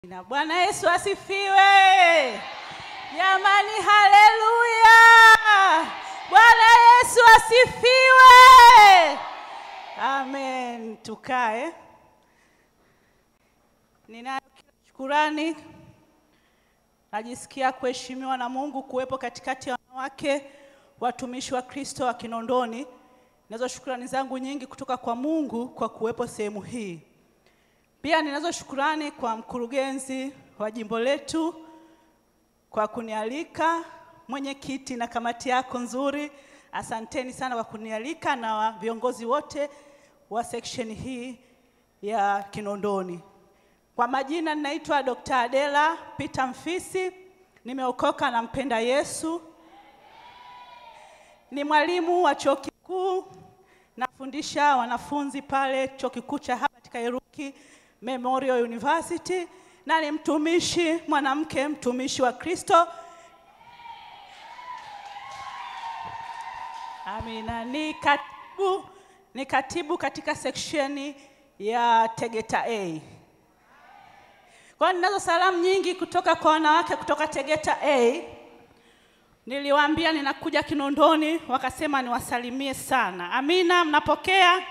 Na Bwana Yesu asifiwe. Jamani, haleluya. Bwana Yesu asifiwe. Amen. Tukae. Nina shukrani. Najisikia kuheshimiwa na Mungu kuwepo katikati ya wanawake watumishi wa Kristo wa Kinondoni. Ninazo shukrani zangu nyingi kutoka kwa Mungu kwa kuwepo sehemu hii. Pia ninazo shukrani kwa mkurugenzi wa jimbo letu kwa kunialika, mwenyekiti na kamati yako nzuri. Asanteni sana kwa kunialika na viongozi wote wa section hii ya Kinondoni. Kwa majina ninaitwa Dr. Adela Peter Mfisi, nimeokoka na mpenda Yesu. Ni mwalimu wa chuo kikuu, nafundisha wanafunzi pale chuo kikuu cha hapa katika Iruki Memorial University, na ni mtumishi mwanamke, mtumishi wa Kristo. Amina. Ni katibu katika section ya Tegeta A. Kwa ninazo salamu nyingi kutoka kwa wanawake kutoka Tegeta A. Niliwaambia ninakuja Kinondoni, wakasema niwasalimie sana. Amina, mnapokea?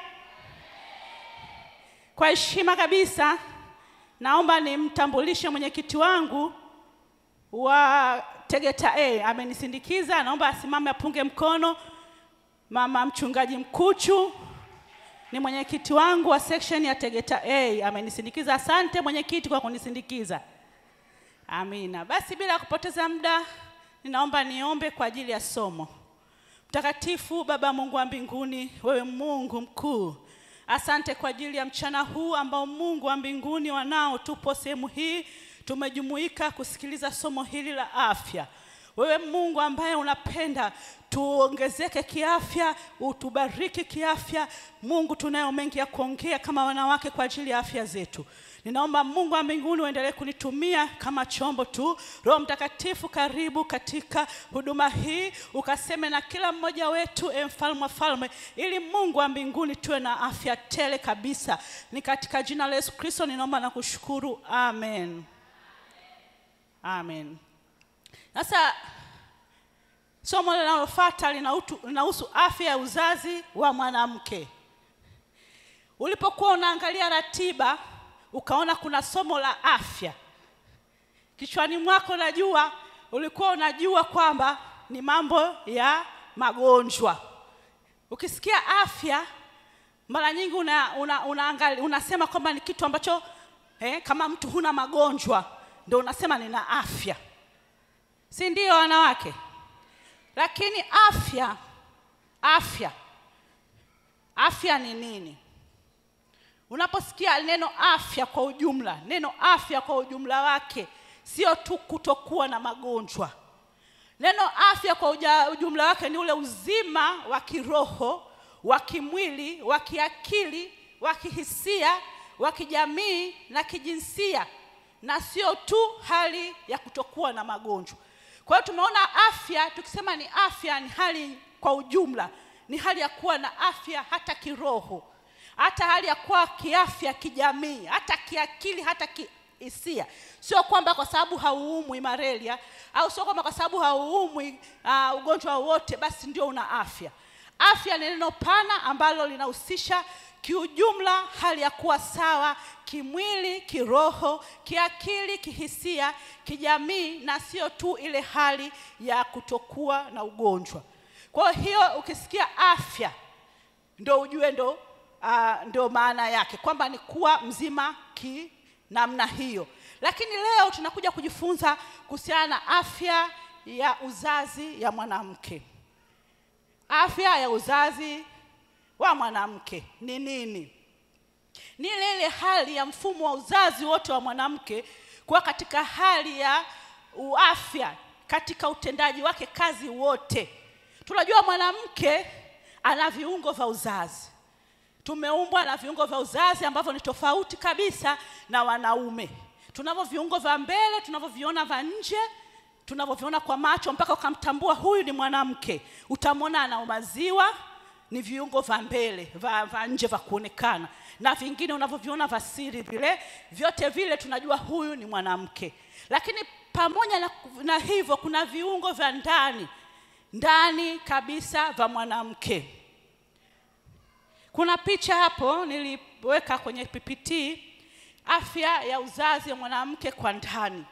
Kwa heshima kabisa, naomba nimtambulishe mwenyekiti wangu wa Tegeta A. Amenisindikiza, naomba asimame apunge mkono. Mama mchungaji Mkuchu ni mwenyekiti wangu wa section ya Tegeta A. Amenisindikiza. Asante mwenyekiti kwa kunisindikiza. Amina. Basi bila kupoteza muda, ninaomba niombe kwa ajili ya somo. Mtakatifu Baba Mungu wa mbinguni, wewe Mungu mkuu, asante kwa ajili ya mchana huu ambao Mungu wa mbinguni wanao tupo sehemu hii, tumejumuika kusikiliza somo hili la afya. Wewe Mungu ambaye unapenda tuongezeke kiafya, utubariki kiafya. Mungu, tunayo mengi ya kuongea kama wanawake kwa ajili ya afya zetu. Ninaomba Mungu wa mbinguni uendelee kunitumia kama chombo tu. Roho Mtakatifu, karibu katika huduma hii, ukaseme na kila mmoja wetu, mfalme wa falme, ili Mungu wa mbinguni tuwe na afya tele kabisa. Ni katika jina la Yesu Kristo ninaomba na kushukuru. Amen. Amen. Sasa somo linalofuata linahusu afya ya uzazi wa mwanamke. Ulipokuwa unaangalia ratiba ukaona kuna somo la afya, kichwani mwako najua ulikuwa unajua kwamba ni mambo ya magonjwa. Ukisikia afya mara nyingi unasema kwamba ni kitu ambacho kama mtu huna magonjwa ndio unasema nina afya. Si ndio wanawake? Lakini afya ni nini? Unaposikia neno afya kwa ujumla, neno afya kwa ujumla wake sio tu kutokuwa na magonjwa. Neno afya kwa ujumla wake ni ule uzima wa kiroho, wa kimwili, wa kiakili, wa kihisia, wa kijamii na kijinsia, na sio tu hali ya kutokuwa na magonjwa. Kwa hiyo tumeona afya, tukisema ni afya ni hali kwa ujumla, ni hali ya kuwa na afya hata kiroho, hata hali ya kuwa kiafya kijamii, hata kiakili, hata kihisia. Sio kwamba kwa sababu hauumwi malaria, au sio kwamba kwa sababu hauumwi ugonjwa wote basi ndio una afya. Afya ni neno pana ambalo linahusisha kiujumla hali ya kuwa sawa kimwili, kiroho, kiakili, kihisia, kijamii, na sio tu ile hali ya kutokuwa na ugonjwa. Kwa hiyo ukisikia afya ndio ujue ndio maana yake kwamba ni kuwa mzima namna hiyo. Lakini leo tunakuja kujifunza kuhusiana na afya ya uzazi ya mwanamke. Afya ya uzazi wa mwanamke ni nini? Ni ile hali ya mfumo wa uzazi wote wa mwanamke kuwa katika hali ya afya katika utendaji wake kazi wote. Tunajua mwanamke ana viungo vya uzazi. Tumeumbwa na viungo vya uzazi ambavyo ni tofauti kabisa na wanaume. Tunavyo viungo vya mbele, tunavyoviona vya nje, tunavyoviona kwa macho mpaka ukamtambua huyu ni mwanamke. Utamwona ana maziwa ni viungo vya mbele, vya nje vya kuonekana, na vingine unavyoviona vya siri vile. Vyote vile tunajua huyu ni mwanamke. Lakini pamoja na hivyo kuna viungo vya ndani kabisa vya mwanamke. Kuna picha hapo niliweka kwenye PPT, afya ya uzazi wa mwanamke kwa ndani.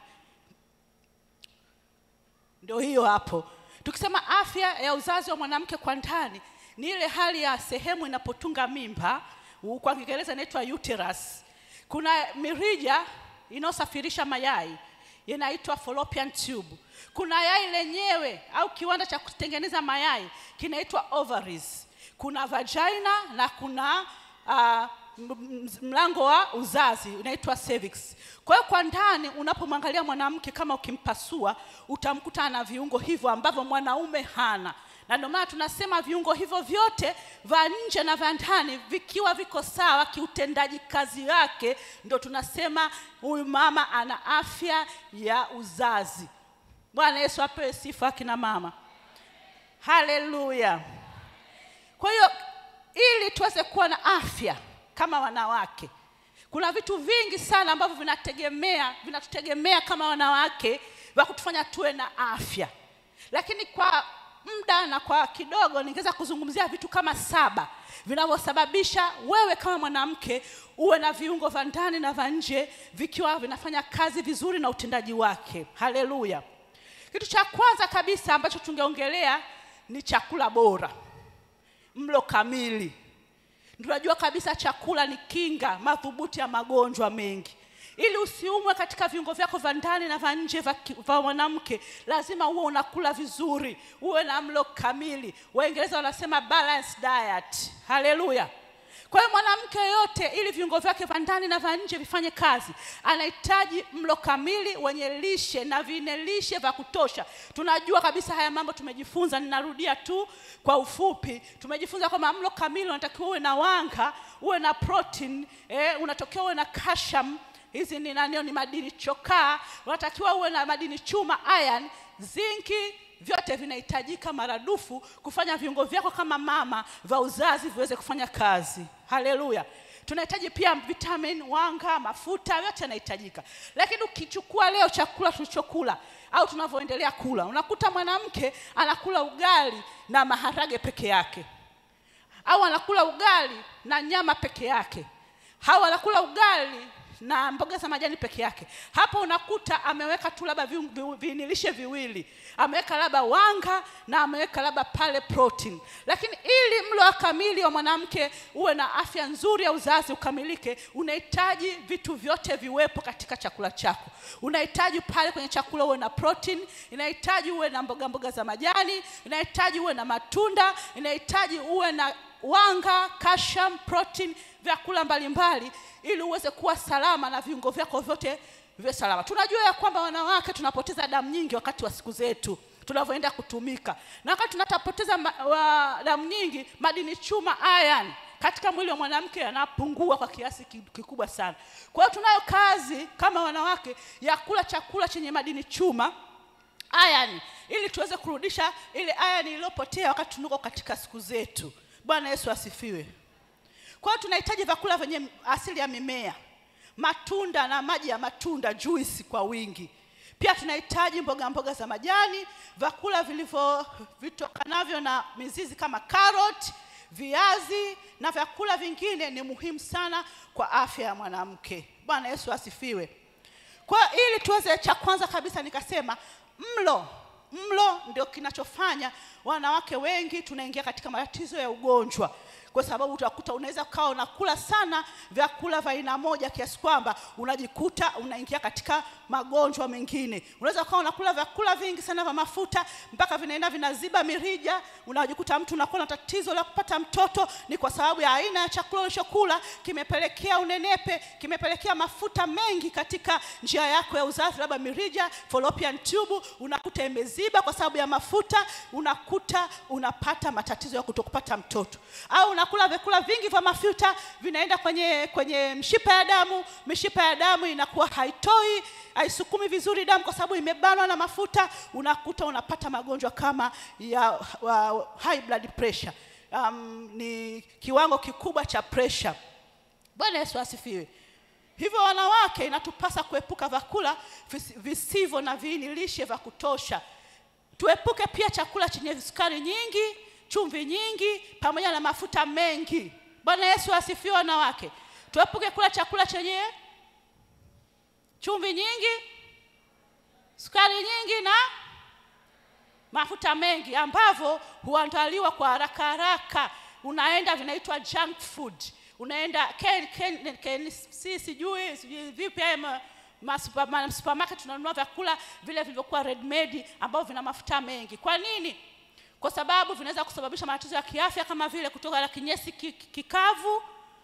Ndio hiyo hapo. Tukisema afya ya uzazi wa mwanamke kwa ndani, ni ile hali ya sehemu inapotunga mimba, kwa Kiingereza inaitwa uterus. Kuna mirija inayosafirisha mayai inaitwa fallopian tube. Kuna yai lenyewe au kiwanda cha kutengeneza mayai kinaitwa ovaries. Kuna vagina na kuna mlango wa uzazi unaitwa cervix. Kwa hiyo kwa ndani unapomwangalia mwanamke, kama ukimpasua utamkuta na viungo hivyo ambavyo mwanaume hana. Na ndio maana tunasema viungo hivyo vyote vya nje na vya ndani vikiwa viko sawa kiutendaji kazi yake, ndio tunasema huyu mama ana afya ya uzazi. Bwana Yesu apewe sifa kina mama. Haleluya. Kwa hiyo ili tuweze kuwa na afya kama wanawake, kuna vitu vingi sana ambavyo vinatutegemea kama wanawake vya kutufanya tuwe na afya. Lakini kwa muda na kwa kidogo ningeweza kuzungumzia vitu kama 7 vinavyosababisha wewe kama mwanamke uwe na viungo vya ndani na vya nje vikiwa vinafanya kazi vizuri na utendaji wake. Haleluya. Kitu cha kwanza kabisa ambacho tungeongelea ni chakula bora, mlo kamili. Tunajua kabisa chakula ni kinga madhubuti ya magonjwa mengi. Ili usiumwe katika viungo vyako vya ndani na vya nje vya mwanamke, lazima uwe unakula vizuri, uwe na mlo kamili. Waingereza wanasema balanced diet. Haleluya. Kwa hiyo mwanamke yote, ili viungo vyake vya ndani na vya nje vifanye kazi, anahitaji mlo kamili wenye lishe na vinelishe vya kutosha. Tunajua kabisa haya mambo tumejifunza, ninarudia tu kwa ufupi. Tumejifunza kwamba mlo kamili unatakiwa uwe na wanga, uwe na protein, unatakiwa uwe na calcium, hizi ni madini chokaa, unatakiwa uwe na madini chuma, iron, zinki. Vyote vinahitajika maradufu kufanya viungo vyako kama mama vya uzazi viweze kufanya kazi. Haleluya. Tunahitaji pia vitamin, wanga, mafuta, yote yanahitajika. Lakini ukichukua leo chakula tulichokula au tunavyoendelea kula, unakuta mwanamke anakula ugali na maharage peke yake, au anakula ugali na nyama peke yake, au anakula ugali na mboga za majani peke yake. Hapo unakuta ameweka tu labda vinilishe viwili, ameweka labda wanga na ameweka labda pale protein. Lakini ili mlo kamili wa mwanamke uwe na afya nzuri ya uzazi ukamilike, unahitaji vitu vyote viwepo katika chakula chako. Unahitaji pale kwenye chakula uwe na protein, inahitaji uwe na mboga za majani, inahitaji uwe na matunda, inahitaji uwe na wanga, calcium, protein, vyakula mbalimbali, ili uweze kuwa salama na viungo vyako vyote viwe salama. Tunajua ya kwamba wanawake tunapoteza damu nyingi wakati wa siku zetu tunavyoenda kutumika. Na wakati tunapoteza damu nyingi, madini chuma, iron, katika mwili wa mwanamke yanapungua kwa kiasi kikubwa sana. Kwa hiyo tunayo kazi kama wanawake ya kula chakula chenye madini chuma, iron, ili tuweze kurudisha ile iron iliyopotea wakati tunuko katika siku zetu. Bwana Yesu asifiwe. Kwa hiyo tunahitaji vyakula vyenye asili ya mimea, matunda na maji ya matunda, juice kwa wingi. Pia tunahitaji mboga za majani, vyakula vitokanavyo na mizizi kama carrot, viazi na vyakula vingine ni muhimu sana kwa afya ya mwanamke. Bwana Yesu asifiwe. Kwa ili tuweze, cha kwanza kabisa nikasema mlo ndio kinachofanya wanawake wengi tunaingia katika matatizo ya ugonjwa. Kwa sababu utakuta unaweza kuwa unakula sana vyakula vya aina moja kiasi kwamba unajikuta unaingia katika magonjwa mengine. Unaweza kuwa unakula vyakula vingi sana vya mafuta mpaka vinaenda vinaziba mirija, unajikuta mtu unakuwa na tatizo la kupata mtoto, ni kwa sababu ya aina ya chakula ulichokula kimepelekea unenepe, kimepelekea mafuta mengi katika njia yako ya uzazi, labda mirija, fallopian tube, unakuta imeziba kwa sababu ya mafuta, unakuta unapata matatizo ya kutokupata mtoto. Au unakula vyakula vingi vya mafuta vinaenda kwenye mishipa ya damu inakuwa haisukumi vizuri damu kwa sababu imebanwa na mafuta, unakuta unapata magonjwa kama ya high blood pressure. ni kiwango kikubwa cha pressure. Bwana Yesu asifiwe. Hivyo wanawake inatupasa kuepuka vyakula visivyo na viini lishe vya kutosha. Tuepuke pia chakula chenye sukari nyingi, chumvi nyingi pamoja na mafuta mengi. Bwana Yesu asifiwe wanawake. Tuepuke kula chakula chenye chumvi nyingi, sukari nyingi na mafuta mengi ambavyo huandaliwa kwa haraka haraka. Unaenda vinaitwa junk food. Unaenda sijui vipi supermarket tunanunua vyakula vile vilivyokuwa ready made ambavyo vina mafuta mengi. Kwa nini? Kwa sababu vinaweza kusababisha matatizo ya kiafya kama vile kutoka na kinyesi kikavu,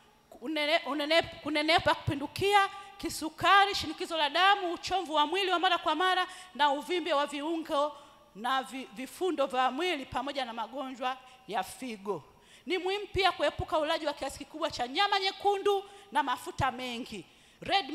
kunenepa kupindukia, kisukari, shinikizo la damu, uchovu wa mwili wa mara kwa mara na uvimbe wa viungo na vifundo vya mwili pamoja na magonjwa ya figo. Ni muhimu pia kuepuka ulaji wa kiasi kikubwa cha nyama nyekundu na mafuta mengi. Red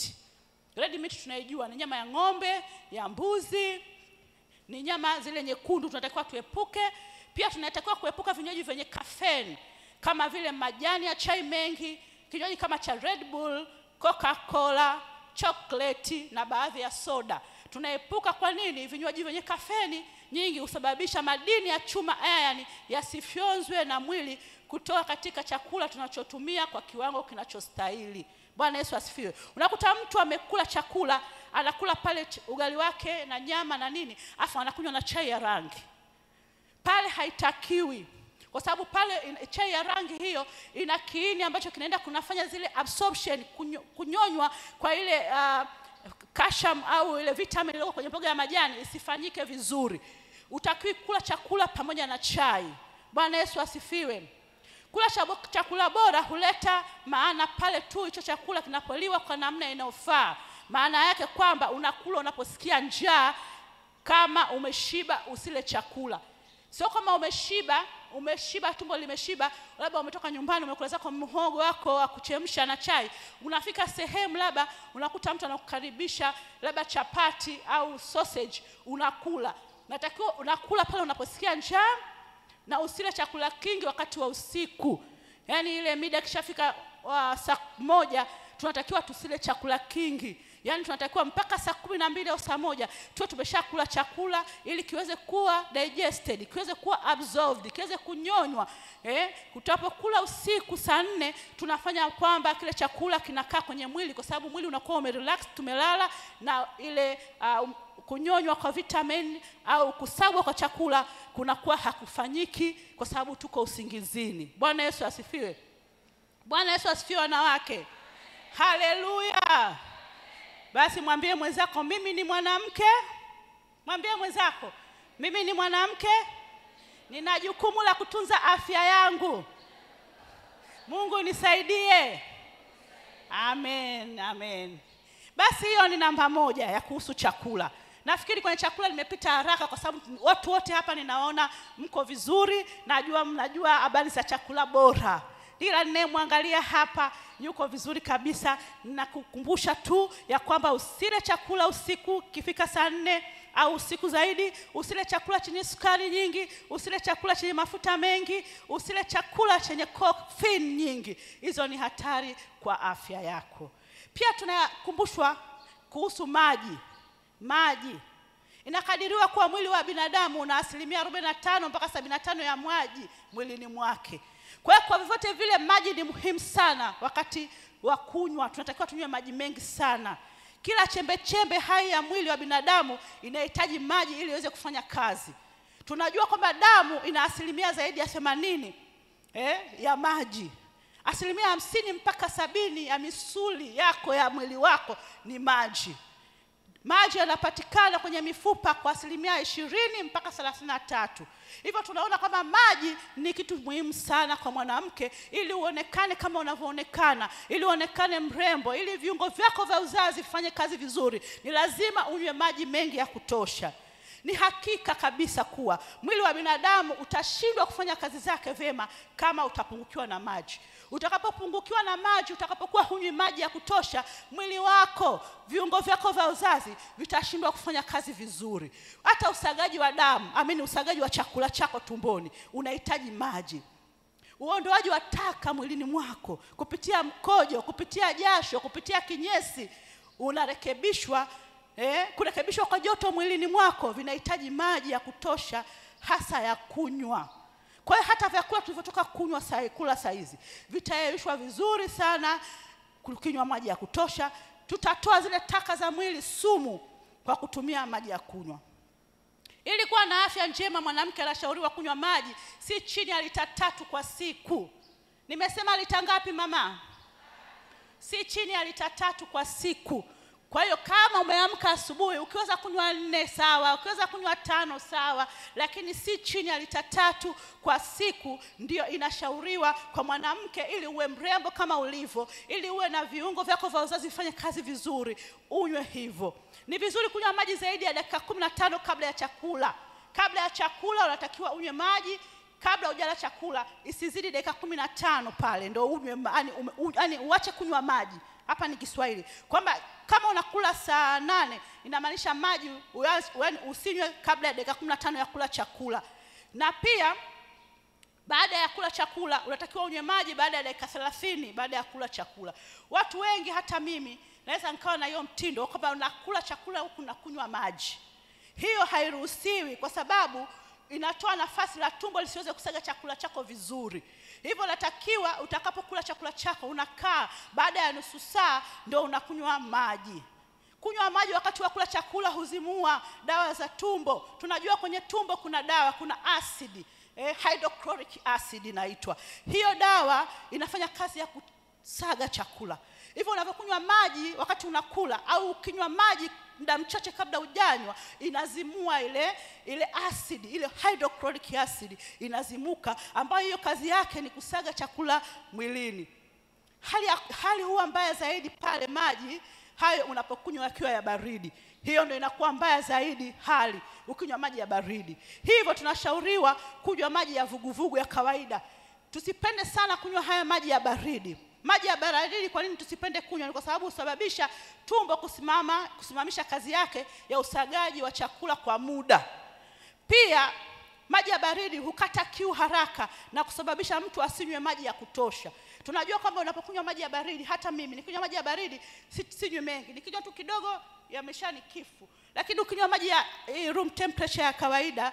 meat tunaijua ni nyama ya ng'ombe, ya mbuzi, ni nyama zile nyekundu tunatakiwa tuepuke. Pia tunatakiwa kuepuka vinywaji vyenye caffeine kama vile majani ya chai mengi, kinywaji kama cha Red Bull, Coca-Cola, chocolate na baadhi ya soda. Tunaepuka kwa nini? Vinywaji vyenye caffeine nyingi husababisha madini ya chuma iron yasifyonzwe na mwili kutoka katika chakula tunachotumia kwa kiwango kinachostahili. Bwana Yesu asifiwe. Unakuta mtu amekula chakula, anakula pale ugali wake na nyama na nini, afa anakunywa na chai ya rangi. Pale haitakiwi. Kwa sababu pale chai ya rangi hiyo ina kiini ambacho kinaenda kunafanya zile absorption, kunyonywa kwa ile calcium au ile vitamin iliyoko kwenye mboga ya majani isifanyike vizuri. Utakiwi kula chakula pamoja na chai. Bwana Yesu asifiwe. Kula chakula bora huleta maana pale tu hicho chakula kinapoliwa kwa namna inayofaa. Maana yake kwamba unakula unaposikia njaa. Kama umeshiba usile chakula. Sio kama umeshiba tumbo limeshiba, labda umetoka nyumbani umekula zako mhogo wako wa kuchemsha na chai, unafika sehemu labda unakuta mtu anakukaribisha labda chapati au sausage, unakula. Natakiwa unakula pale unaposikia njaa na usile chakula kingi wakati wa usiku. Yaani ile mida kishafika saa 1 tunatakiwa tusile chakula kingi. Yaani tunatakiwa mpaka saa 12 au saa 1 tuwe tumeshakula chakula ili kiweze kuwa digested, kiweze kuwa absorbed, kiweze kunyonywa. Tutapokula usiku saa 4 tunafanya kwamba kile chakula kinakaa kwenye mwili kwa sababu mwili unakuwa umerelax, tumelala, na ile kunyonywa kwa vitamin au kusagwa kwa chakula kunakuwa hakufanyiki kwa sababu tuko usingizini. Bwana Yesu asifiwe. Bwana Yesu asifiwe wanawake. Haleluya. Basi mwambie mwenzako mimi ni mwanamke. Mwambie mwenzako mimi ni mwanamke, nina jukumu la kutunza afya yangu. Mungu nisaidie. Amen, amen. Basi hiyo ni namba 1 ya kuhusu chakula. Nafikiri kwenye chakula nimepita haraka kwa sababu watu wote hapa ninaona mko vizuri, najua mnajua habari za chakula bora. Ila ninayemwangalia hapa yuko vizuri kabisa. Ninakukumbusha tu ya kwamba usile chakula usiku kifika saa 4 au usiku zaidi. Usile chakula chenye sukari nyingi, usile chakula chenye mafuta mengi, usile chakula chenye caffeine nyingi. Hizo ni hatari kwa afya yako. Pia tunakumbushwa kuhusu maji. Maji. Inakadiriwa kuwa mwili wa binadamu una 45 mpaka 75 ya maji mwilini mwake. Kwa vyovyote vile maji ni muhimu sana wakati wa kunywa. Tunatakiwa tunywe maji mengi sana. Kila chembe hai ya mwili wa binadamu inahitaji maji ili iweze kufanya kazi. Tunajua kwamba damu ina zaidi ya 80 ya maji. 50 mpaka 70 ya misuli yako ya mwili wako ni maji. Maji yanapatikana kwenye mifupa kwa 20 mpaka 33. Hivyo tunaona kwamba maji ni kitu muhimu sana kwa mwanamke ili uonekane kama unavyoonekana, ili uonekane mrembo, ili viungo vyako vya uzazi vifanye kazi vizuri. Ni lazima unywe maji mengi ya kutosha. Ni hakika kabisa kuwa mwili wa binadamu utashindwa kufanya kazi zake vyema kama utapungukiwa na maji. Utakapopungukiwa na maji, utakapokuwa hunywi maji ya kutosha, mwili wako, viungo vyako vya uzazi vitashindwa kufanya kazi vizuri. Hata usagaji wa damu, usagaji wa chakula chako tumboni unahitaji maji. Uondoaji wa taka mwilini mwako kupitia mkojo, kupitia jasho, kupitia kinyesi unarekebishwa. Kurekebishwa kwa joto mwilini mwako vinahitaji maji ya kutosha, hasa ya kunywa. Kwa hiyo hata vyakula tulivyotoka kula saizi vitayeyushwa vizuri sana kukinywa maji ya kutosha. Tutatoa zile taka za mwili, sumu, kwa kutumia maji ya kunywa. Ili kuwa na afya njema, mwanamke anashauriwa kunywa maji si chini ya lita 3 kwa siku. Nimesema lita ngapi mama? Si chini ya lita 3 kwa siku. Kwa hiyo kama umeamka asubuhi, ukiweza kunywa 4 sawa, ukiweza kunywa 5 sawa, lakini si chini ya lita 3 kwa siku ndio inashauriwa kwa mwanamke, ili uwe mrembo kama ulivyo, ili uwe na viungo vyako vya uzazi vifanye kazi vizuri, unywe hivyo. Ni vizuri kunywa maji zaidi ya dakika 15 kabla ya chakula. Kabla ya chakula unatakiwa unywe maji. Kabla hujala chakula isizidi dakika 15 pale ndio unywe, yani uache kunywa maji. Hapa ni Kiswahili kwamba kama unakula saa 8 inamaanisha maji usinywe kabla ya dakika 15 ya kula chakula. Na pia baada ya kula chakula unatakiwa unywe maji baada ya dakika 30 baada ya kula chakula. Watu wengi, hata mimi naweza nikawa na hiyo mtindo kwamba unakula chakula huku unakunywa maji. Hiyo hairuhusiwi kwa sababu inatoa nafasi la tumbo lisiweze kusaga chakula chako vizuri. Hivyo natakiwa utakapokula chakula chako unakaa baada ya nusu saa ndio unakunywa maji. Kunywa maji wakati wa kula chakula huzimua dawa za tumbo. Tunajua kwenye tumbo kuna dawa, kuna asidi, hydrochloric acid inaitwa. Hiyo dawa inafanya kazi ya kusaga chakula. Hivyo unapokunywa maji wakati unakula au ukinywa maji muda mchache kabla hujanywa, inazimua ile acid, ile hydrochloric acid inazimuka, ambayo hiyo kazi yake ni kusaga chakula mwilini. Hali huwa mbaya zaidi pale maji hayo unapokunywa yakiwa ya baridi. Hiyo ndio inakuwa mbaya zaidi hali ukinywa maji ya baridi. Hivyo tunashauriwa kunywa maji ya vuguvugu ya kawaida. Tusipende sana kunywa haya maji ya baridi. Maji ya baridi kwa nini tusipende kunywa? Ni kwa sababu husababisha tumbo kusimamisha kazi yake ya usagaji wa chakula kwa muda. Pia maji ya baridi hukata kiu haraka na kusababisha mtu asinywe maji ya kutosha. Tunajua kwamba unapokunywa maji ya baridi, hata mimi nikinywa maji ya baridi sinywi mengi. Nikinywa tu kidogo yameshanikifu. Lakini ukinywa maji ya room temperature ya kawaida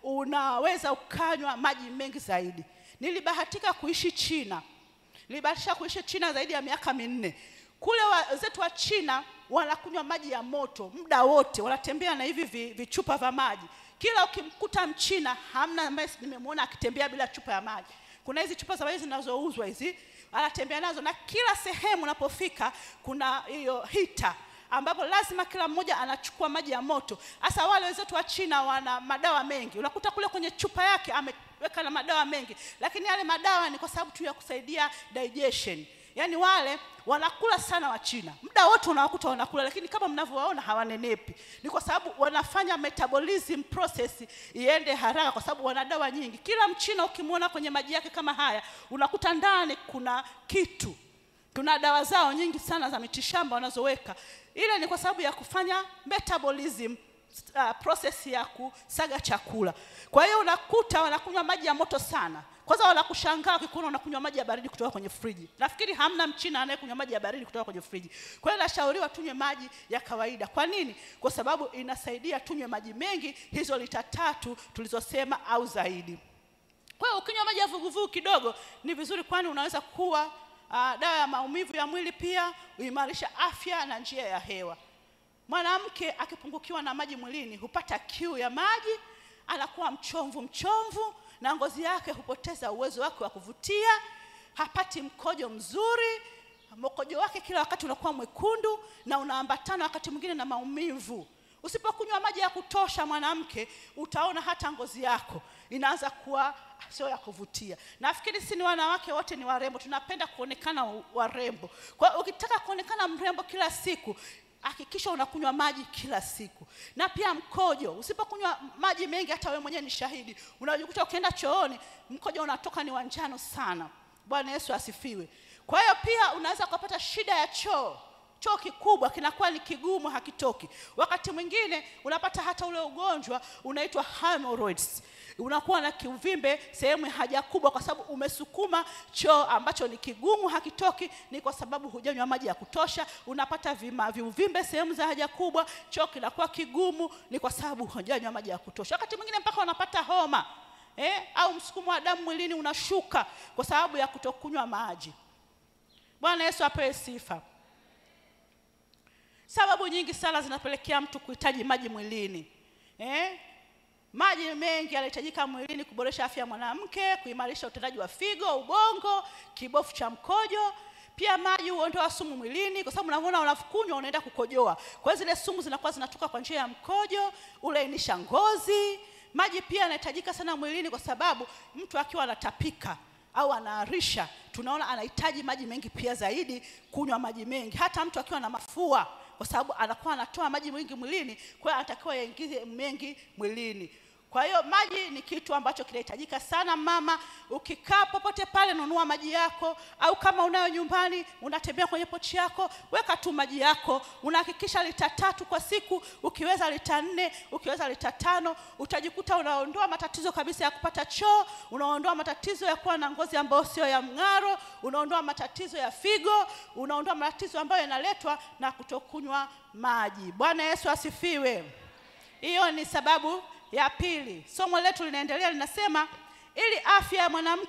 unaweza ukanywa maji mengi zaidi. Nilibahatika kuishi China. Nilibahatisha kuishi China zaidi ya miaka 4. Kule wenzetu wa China wanakunywa maji ya moto muda wote. Wanatembea na hivi vichupa vya maji. Kila ukimkuta Mchina hamna ambaye nimemwona akitembea bila chupa ya maji. Kuna hizi chupa za maji zinazouzwa hizi, anatembea nazo, na kila sehemu unapofika kuna hiyo hita ambapo lazima kila mmoja anachukua maji ya moto. Hasa wale wenzetu wa China wana madawa mengi. Unakuta kule kwenye chupa yake ameweka na madawa mengi, lakini yale madawa ni kwa sababu tu ya kusaidia digestion. Yaani wale wanakula sana wa China. Muda wote unawakuta wanakula, lakini kama mnavyowaona hawanenepi. Ni kwa sababu wanafanya metabolism process iende haraka kwa sababu wana dawa nyingi. Kila Mchina ukimwona kwenye maji yake kama haya, unakuta ndani kuna kitu. Tuna dawa zao nyingi sana za mitishamba wanazoweka. Ile ni kwa sababu ya kufanya metabolism process ya kusaga chakula. Kwa hiyo unakuta wanakunywa maji ya moto sana. Kwanza wanakushangaa ukikuona unakunywa maji ya baridi kutoka kwenye friji. Nafikiri hamna Mchina anayekunywa maji ya baridi kutoka kwenye friji. Kwa hiyo nashauriwa tunywe maji ya kawaida. Kwa nini? Kwa sababu inasaidia tunywe maji mengi, hizo lita 3 tulizosema au zaidi. Kwa hiyo ukinywa maji ya vuguvugu kidogo ni vizuri, kwani unaweza kuwa dawa ya maumivu ya mwili, pia uimarisha afya na njia ya hewa. Mwanamke akipungukiwa na maji mwilini hupata kiu ya maji, anakuwa mchomvu na ngozi yake hupoteza uwezo wake wa kuvutia, hapati mkojo mzuri, mkojo wake kila wakati unakuwa mwekundu na unaambatana wakati mwingine na maumivu. Usipokunywa maji ya kutosha mwanamke, utaona hata ngozi yako inaanza kuwa sio ya kuvutia. Nafikiri si ni wanawake wote ni warembo, tunapenda kuonekana warembo. Kwa hiyo ukitaka kuonekana mrembo kila siku, hakikisha unakunywa maji kila siku. Na pia mkojo, usipokunywa maji mengi, hata wewe mwenyewe ni shahidi, unajikuta ukienda chooni mkojo unatoka ni wanjano sana. Bwana Yesu asifiwe. Kwa hiyo pia unaweza kupata shida ya choo. choo kikubwa kinakuwa ni kigumu, hakitoki. Wakati mwingine unapata hata ule ugonjwa unaitwa hemorrhoids, unakuwa na kiuvimbe sehemu ya haja kubwa kwa sababu umesukuma choo ambacho ni kigumu, hakitoki. Ni kwa sababu hujanywa maji ya kutosha. Unapata viuvimbe sehemu za haja kubwa, choo kinakuwa kigumu, ni kwa sababu hujanywa maji ya kutosha. Wakati mwingine mpaka unapata homa au msukumo wa damu mwilini unashuka kwa sababu ya kutokunywa maji. Bwana Yesu apewe sifa. Sababu nyingi sana zinapelekea mtu kuhitaji maji mwilini. Maji mengi yanahitajika mwilini kuboresha afya ya mwanamke, kuimarisha utendaji wa figo, ubongo, kibofu cha mkojo. Pia maji huondoa sumu mwilini kwa sababu unaona unakunywa unaenda kukojoa. Kwa hiyo zile sumu zinakuwa zinatoka kwa njia ya mkojo, ulainisha ngozi. Maji pia yanahitajika sana mwilini kwa sababu mtu akiwa anatapika au anaharisha, tunaona anahitaji maji mengi pia zaidi, kunywa maji mengi. Hata mtu akiwa na mafua, kwa sababu anakuwa anatoa maji mengi mwilini, kwa hiyo anatakiwa yaingize mengi mwilini. Kwa hiyo maji ni kitu ambacho kinahitajika sana. Mama, ukikaa popote pale, nunua maji yako, au kama unayo nyumbani unatembea kwenye pochi yako, weka tu maji yako. Unahakikisha lita 3 kwa siku, ukiweza lita 4, ukiweza lita 5. Utajikuta unaondoa matatizo kabisa ya kupata choo, unaondoa matatizo ya kuwa na ngozi ambayo sio ya mng'aro, unaondoa matatizo ya figo, unaondoa matatizo ambayo yanaletwa na kutokunywa maji. Bwana Yesu asifiwe. Hiyo ni sababu ya pili. Somo letu linaendelea, linasema ili afya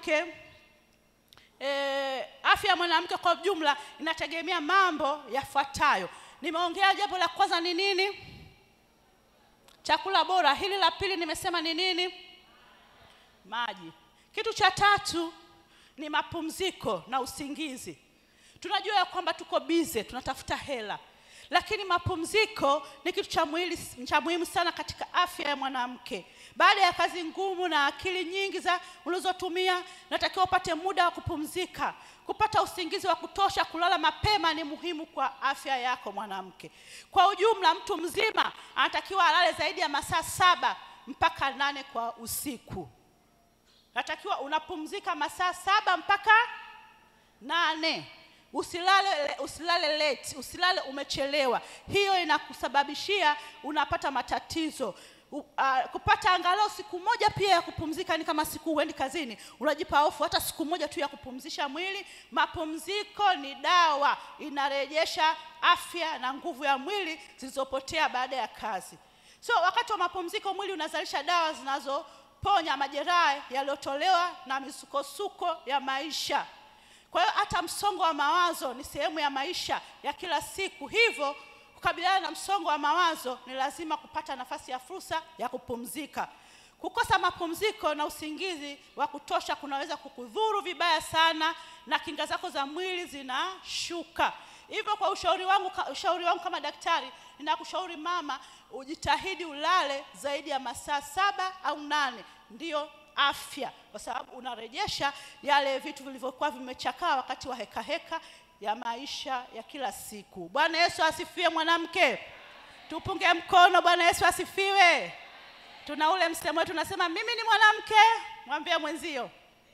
ya mwanamke kwa jumla inategemea mambo yafuatayo. Nimeongea jambo la kwanza ni nini? Chakula bora. Hili la pili nimesema ni nini? Maji. Kitu cha tatu ni mapumziko na usingizi. Tunajua ya kwamba tuko busy, tunatafuta hela, lakini mapumziko ni kitu cha muhimu sana katika afya ya mwanamke. Baada ya kazi ngumu na akili nyingi za ulizotumia, natakiwa upate muda wa kupumzika. Kupata usingizi wa kutosha, kulala mapema ni muhimu kwa afya yako mwanamke. Kwa ujumla, mtu mzima anatakiwa alale zaidi ya masaa 7 mpaka 8 kwa usiku. Natakiwa unapumzika masaa 7 mpaka 8. Usilale late, usilale umechelewa. Hiyo inakusababishia unapata matatizo. Kupata angalau siku moja pia ya kupumzika, ni kama siku uendi kazini, unajipa hofu, hata siku moja tu ya kupumzisha mwili. Mapumziko ni dawa, inarejesha afya na nguvu ya mwili zilizopotea baada ya kazi. So wakati wa mapumziko mwili unazalisha dawa zinazoponya majeraha yaliyotolewa na misukosuko ya maisha. Kwa hiyo hata msongo wa mawazo ni sehemu ya maisha ya kila siku. Hivyo kukabiliana na msongo wa mawazo ni lazima kupata nafasi ya fursa ya kupumzika. Kukosa mapumziko na usingizi wa kutosha kunaweza kukudhuru vibaya sana na kinga zako za mwili zinashuka. Hivyo kwa ushauri wangu kama daktari, ninakushauri mama, ujitahidi ulale zaidi ya masaa 7 au 8. Ndio afya, kwa sababu unarejesha yale vitu vilivyokuwa vimechakaa wakati wa heka ya maisha ya kila siku. Bwana Yesu asifiwe mwanamke. Tupunge mkono. Bwana Yesu asifiwe. Tuna ule msemo wetu tunasema, mimi ni mwanamke. Mwambie mwenzio,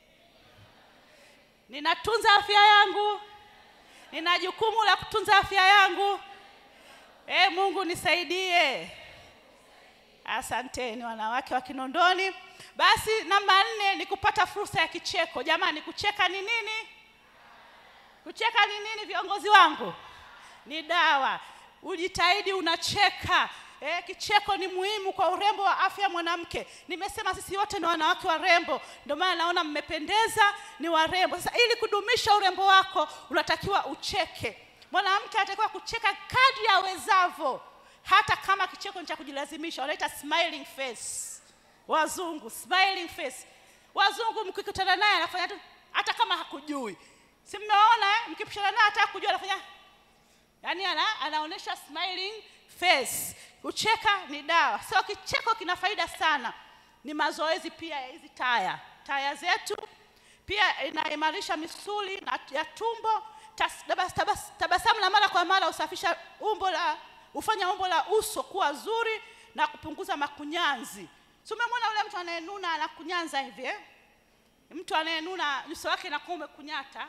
ninatunza afya yangu. Nina jukumu la kutunza afya yangu. Mungu nisaidie. Asanteni wanawake wa Kinondoni. Basi namba 4 ni kupata fursa ya kicheko. Jamani, kucheka ni nini? Kucheka ni nini viongozi wangu? Ni dawa. Ujitahidi unacheka. Kicheko ni muhimu kwa urembo wa afya mwanamke. Nimesema sisi wote ni wanawake warembo, ndio maana naona mmependeza, ni warembo. Sasa ili kudumisha urembo wako unatakiwa ucheke. Mwanamke anatakiwa kucheka kadri awezavyo, hata kama kicheko ni cha kujilazimisha. Wanaita smiling face. Wazungu smiling face. Wazungu mkikutana naye anafanya tu hata kama hakujui. Si mmeona mkipishana naye hata hakujua anafanya, yani anaonesha smiling face. Kucheka ni dawa. So kicheko kina faida sana. Ni mazoezi pia ya hizi taya zetu. Pia inaimarisha misuli ya tumbo. Tabasamu la mara kwa mara usafisha ufanya umbo la uso kuwa zuri na kupunguza makunyanzi. So umemwona ule mtu anayenuna anakunyanza hivi, Mtu anayenuna uso wake inakuwa umekunyata,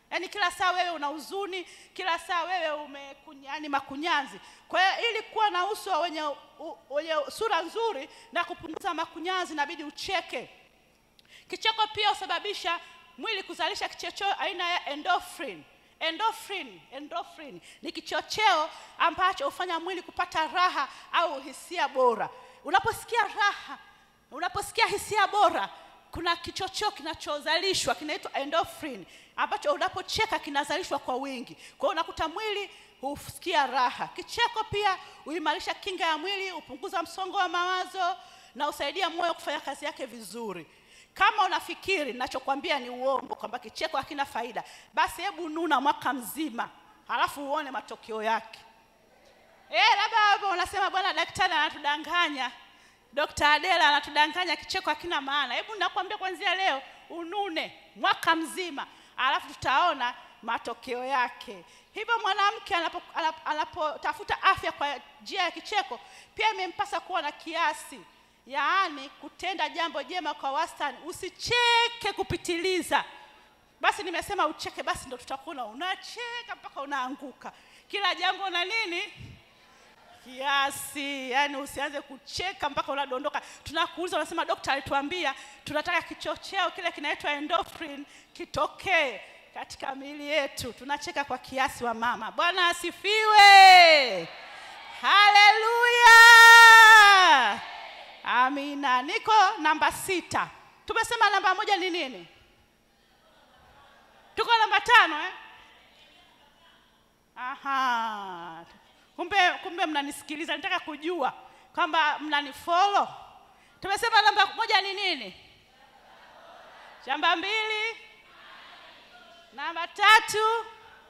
Yaani kila saa wewe una huzuni, kila saa wewe yani makunyanzi. Kwa hiyo ili kuwa na uso wenye sura nzuri na kupunguza makunyanzi inabidi ucheke. Kicheko pia husababisha mwili kuzalisha kichocheo aina ya endorphin. Endorphin ni kichocheo ambacho hufanya mwili kupata raha au hisia bora. Unaposikia raha, unaposikia hisia bora, kuna kichocheo kinachozalishwa kinaitwa endorphin ambacho unapocheka kinazalishwa kwa wingi. Kwa hiyo unakuta mwili husikia raha. Kicheko pia huimarisha kinga ya mwili, hupunguza msongo wa mawazo na husaidia moyo kufanya kazi yake vizuri. Kama unafikiri ninachokwambia ni uongo kwamba kicheko hakina faida, basi hebu nuna mwaka mzima halafu uone matokeo yake. Labda hapo unasema bwana daktari anatudanganya, Dr. Adela anatudanganya, kicheko hakina maana. Hebu nakwambia kuanzia leo unune mwaka mzima, halafu tutaona matokeo yake. Hivyo mwanamke anapotafuta afya kwa njia ya kicheko, pia imempasa kuwa na kiasi. Yaani kutenda jambo jema kwa wastani, usicheke kupitiliza. Basi nimesema ucheke, basi ndo tutakuona unacheka mpaka unaanguka. Kila jambo na nini? Kiasi. Yaani usianze kucheka mpaka unadondoka. Tunakuuliza unasema daktari alituambia tunataka kichocheo kile kinaitwa endorphin kitokee katika miili yetu. Tunacheka kwa kiasi wa mama. Bwana asifiwe. Haleluya. Amina. Niko namba 6. Tumesema namba 1 ni nini? Tuko namba 5 Aha. Kumbe mnanisikiliza, nataka kujua kwamba mnanifollow. Tumesema namba 1 ni nini? Namba 2, namba 3,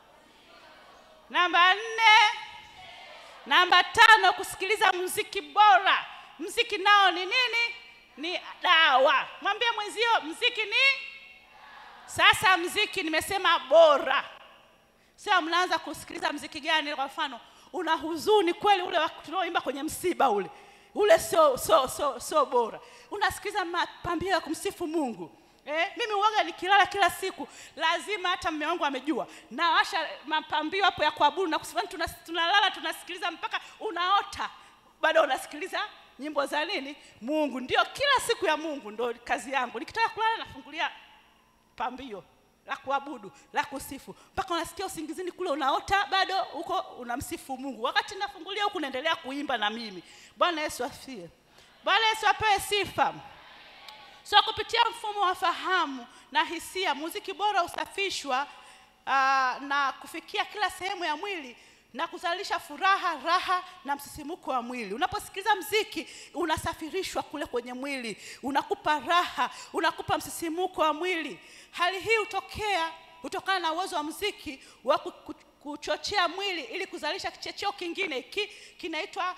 namba 4, namba 5 kusikiliza muziki bora. Muziki nao ni nini? Ni dawa. Mwambie mwenzio muziki ni sasa. Muziki nimesema bora. Sio mnaanza kusikiliza muziki gani? Kwa mfano una huzuni kweli, ule tunaoimba kwenye msiba ule so bora. Unasikiliza mapambio ya kumsifu Mungu. Mimi uwaga nikilala kila siku lazima, hata mume wangu amejua, na washa mapambio hapo ya kuabudu na kusifu. Tunalala tunasikiliza mpaka unaota bado unasikiliza nyimbo za nini? Mungu. Ndio kila siku ya Mungu ndio kazi yangu. Nikitaka kulala nafungulia pambio la kuabudu, la kusifu, mpaka unasikia usingizini kule unaota bado uko unamsifu Mungu. Wakati nafungulia huku naendelea kuimba na mimi. Bwana Yesu asifiwe. Bwana Yesu apewe sifa. So kupitia mfumo wa fahamu na hisia, muziki bora usafishwa na kufikia kila sehemu ya mwili na kuzalisha furaha, raha na msisimuko wa mwili. Unaposikiliza muziki unasafirishwa kule kwenye mwili, unakupa raha, unakupa msisimuko wa mwili. Hali hii hutokana na uwezo wa muziki wa kuchochea mwili ili kuzalisha kichocheo kingine kinaitwa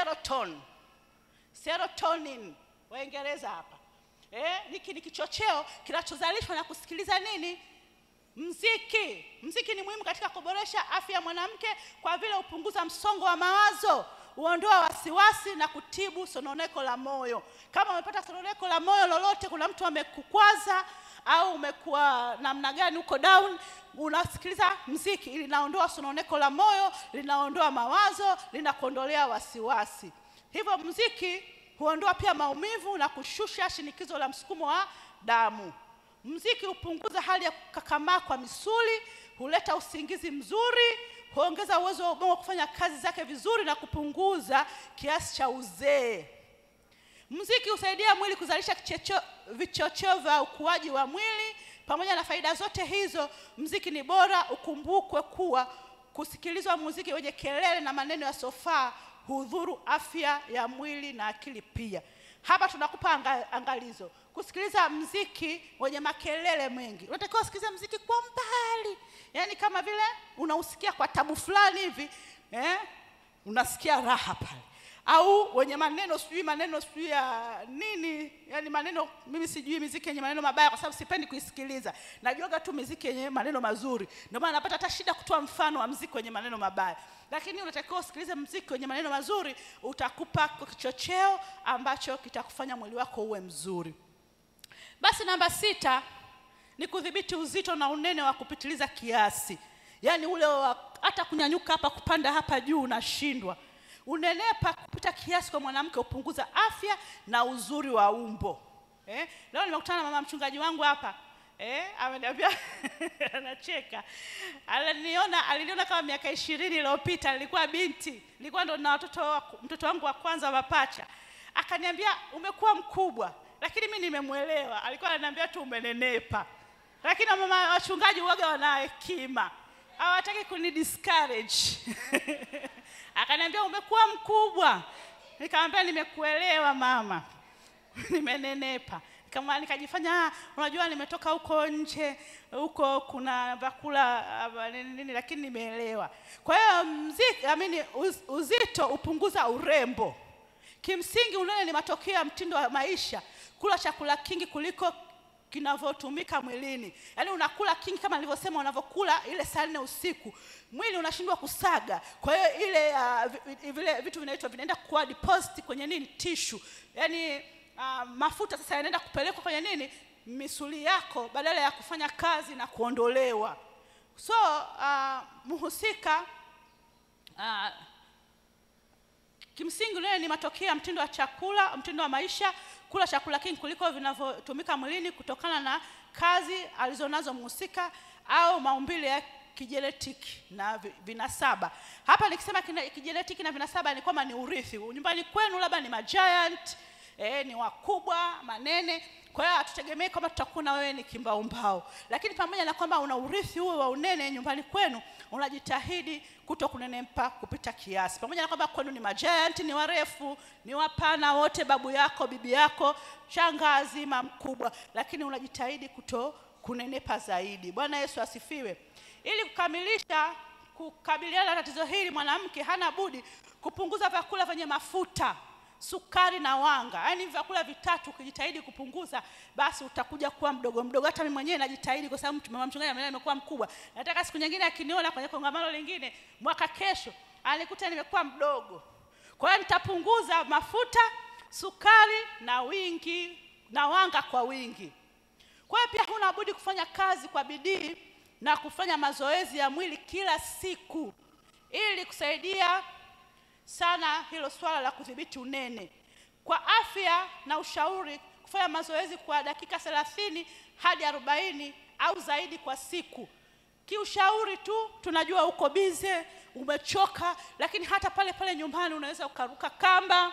serotonin. Waingereza hapa. Hiki ni kichocheo kinachozalishwa na kusikiliza nini? Muziki. Muziki ni muhimu katika kuboresha afya ya mwanamke kwa vile hupunguza msongo wa mawazo, huondoa wasiwasi na kutibu sononeko la moyo. Kama umepata sononeko la moyo lolote, kuna mtu amekukwaza au umekuwa namna gani uko down, unasikiliza muziki ili linaondoa sononeko la moyo, linaondoa mawazo, linakuondolea wasiwasi. Hivyo muziki huondoa pia maumivu na kushusha shinikizo la msukumo wa damu. Muziki hupunguza hali ya kukakamaa kwa misuli, huleta usingizi mzuri, huongeza uwezo wa ubongo kufanya kazi zake vizuri na kupunguza kiasi cha uzee. Muziki husaidia mwili kuzalisha vichocheo vya ukuaji wa mwili. Pamoja na faida zote hizo, muziki ni bora. Ukumbukwe kuwa kusikilizwa muziki wenye kelele na maneno yasiyofaa hudhuru afya ya mwili na akili pia. Hapa tunakupa angalizo. Kusikiliza muziki wenye makelele mengi, unatakiwa usikilize muziki kwa mbali. Yaani kama vile unausikia kwa tabu fulani hivi, unasikia raha pale. Au wenye maneno sijui ya nini, yani maneno, mimi sijui muziki yenye maneno mabaya kwa sababu sipendi kuisikiliza. Najuaga tu muziki yenye maneno mazuri. Ndio maana napata hata shida kutoa mfano wa muziki wenye maneno mabaya. Lakini unatakiwa usikilize muziki wenye maneno mazuri, utakupa kichocheo ambacho kitakufanya mwili wako uwe mzuri. Basi namba 6, ni kudhibiti uzito na unene wa kupitiliza kiasi. Yaani ule hata kunyanyuka hapa kupanda hapa juu unashindwa. Unenepa kupita kiasi kwa mwanamke upunguza afya na uzuri wa umbo. Leo nimekutana na mama mchungaji wangu hapa. Ameniambia anacheka. Aliniona kama miaka 20 iliyopita, nilikuwa binti. Nilikuwa ndo na mtoto wangu wa kwanza mapacha. Akaniambia umekuwa mkubwa, lakini mimi nimemuelewa. Alikuwa ananiambia tu umenenepa. Lakini mama wachungaji huaga wana hekima. Hawataki kunidiscourage. Akaniambia umekuwa mkubwa. Nikamwambia nimekuelewa mama. Nimenenepa. Kama nikajifanya unajua nimetoka huko nje, huko kuna vyakula nini, lakini nimeelewa. Kwa hiyo uzito upunguza urembo. Kimsingi unene ni matokeo ya mtindo wa maisha, kula chakula kingi kuliko kinavyotumika mwilini. Yaani unakula kingi kama nilivyosema, unavyokula ile saa 4 usiku, mwili unashindwa kusaga. Kwa hiyo ile vile vitu vinaenda kwa deposit kwenye nini, tissue. Yaani mafuta sasa yanaenda kupelekwa kwenye nini, misuli yako, badala ya kufanya kazi na kuondolewa. So muhusika kimsingi unene ni matokeo ya mtindo wa chakula, mtindo wa maisha, kula chakula kingi kuliko vinavyotumika mwilini kutokana na kazi alizonazo muhusika au maumbile ya kijenetiki na vinasaba. Hapa nikisema kijenetiki na vinasaba ni kwamba ni urithi. Nyumbani kwenu labda ni giant, ni wakubwa, manene. Kwa hiyo hatutegemei kama tutakuwa na wewe ni kimbaumbao. Lakini pamoja na kwamba una urithi huo wa unene nyumbani kwenu, unajitahidi kutokunenepa kupita kiasi. Pamoja na kwamba kwenu ni giant, ni warefu, ni wapana wote, babu yako, bibi yako, shangazi, mama mkubwa, lakini unajitahidi kunenepa zaidi. Bwana Yesu asifiwe. Ili kukabiliana na tatizo hili, mwanamke hana budi kupunguza vyakula vyenye mafuta, sukari na wanga. Yaani vyakula vitatu ukijitahidi kupunguza, basi utakuja kuwa mdogo mdogo. Hata mimi mwenyewe najitahidi kwa sababu mama mchungaji amekuwa mkubwa. Nataka siku nyingine akiniona kwenye kongamano lingine mwaka kesho, anikuta nimekuwa mdogo. Kwa hiyo nitapunguza mafuta, sukari na wanga kwa wingi. Kwa hiyo pia huna budi kufanya kazi kwa bidii na kufanya mazoezi ya mwili kila siku ili kusaidia sana hilo swala la kudhibiti unene. Kwa afya na ushauri, kufanya mazoezi kwa dakika 30 hadi 40 au zaidi kwa siku. Kiushauri tu, tunajua uko busy, umechoka, lakini hata pale nyumbani unaweza ukaruka kamba,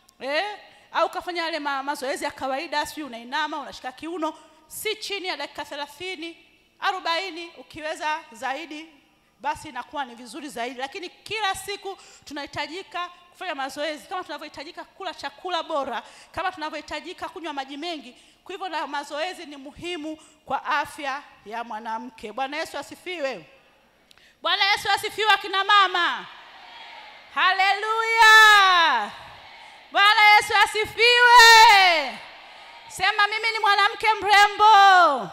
au kufanya yale mazoezi ya kawaida, sio unainama, unashika kiuno, si chini ya dakika 30, 40, ukiweza zaidi basi inakuwa ni vizuri zaidi. Lakini kila siku tunahitajika kufanya mazoezi, kama tunavyohitajika kula chakula bora, kama tunavyohitajika kunywa maji mengi. Kwa hivyo na mazoezi ni muhimu kwa afya ya mwanamke. Bwana Yesu asifiwe. Bwana Yesu asifiwe akina mama. Haleluya. Bwana Yesu asifiwe. Sema mimi ni mwanamke mrembo,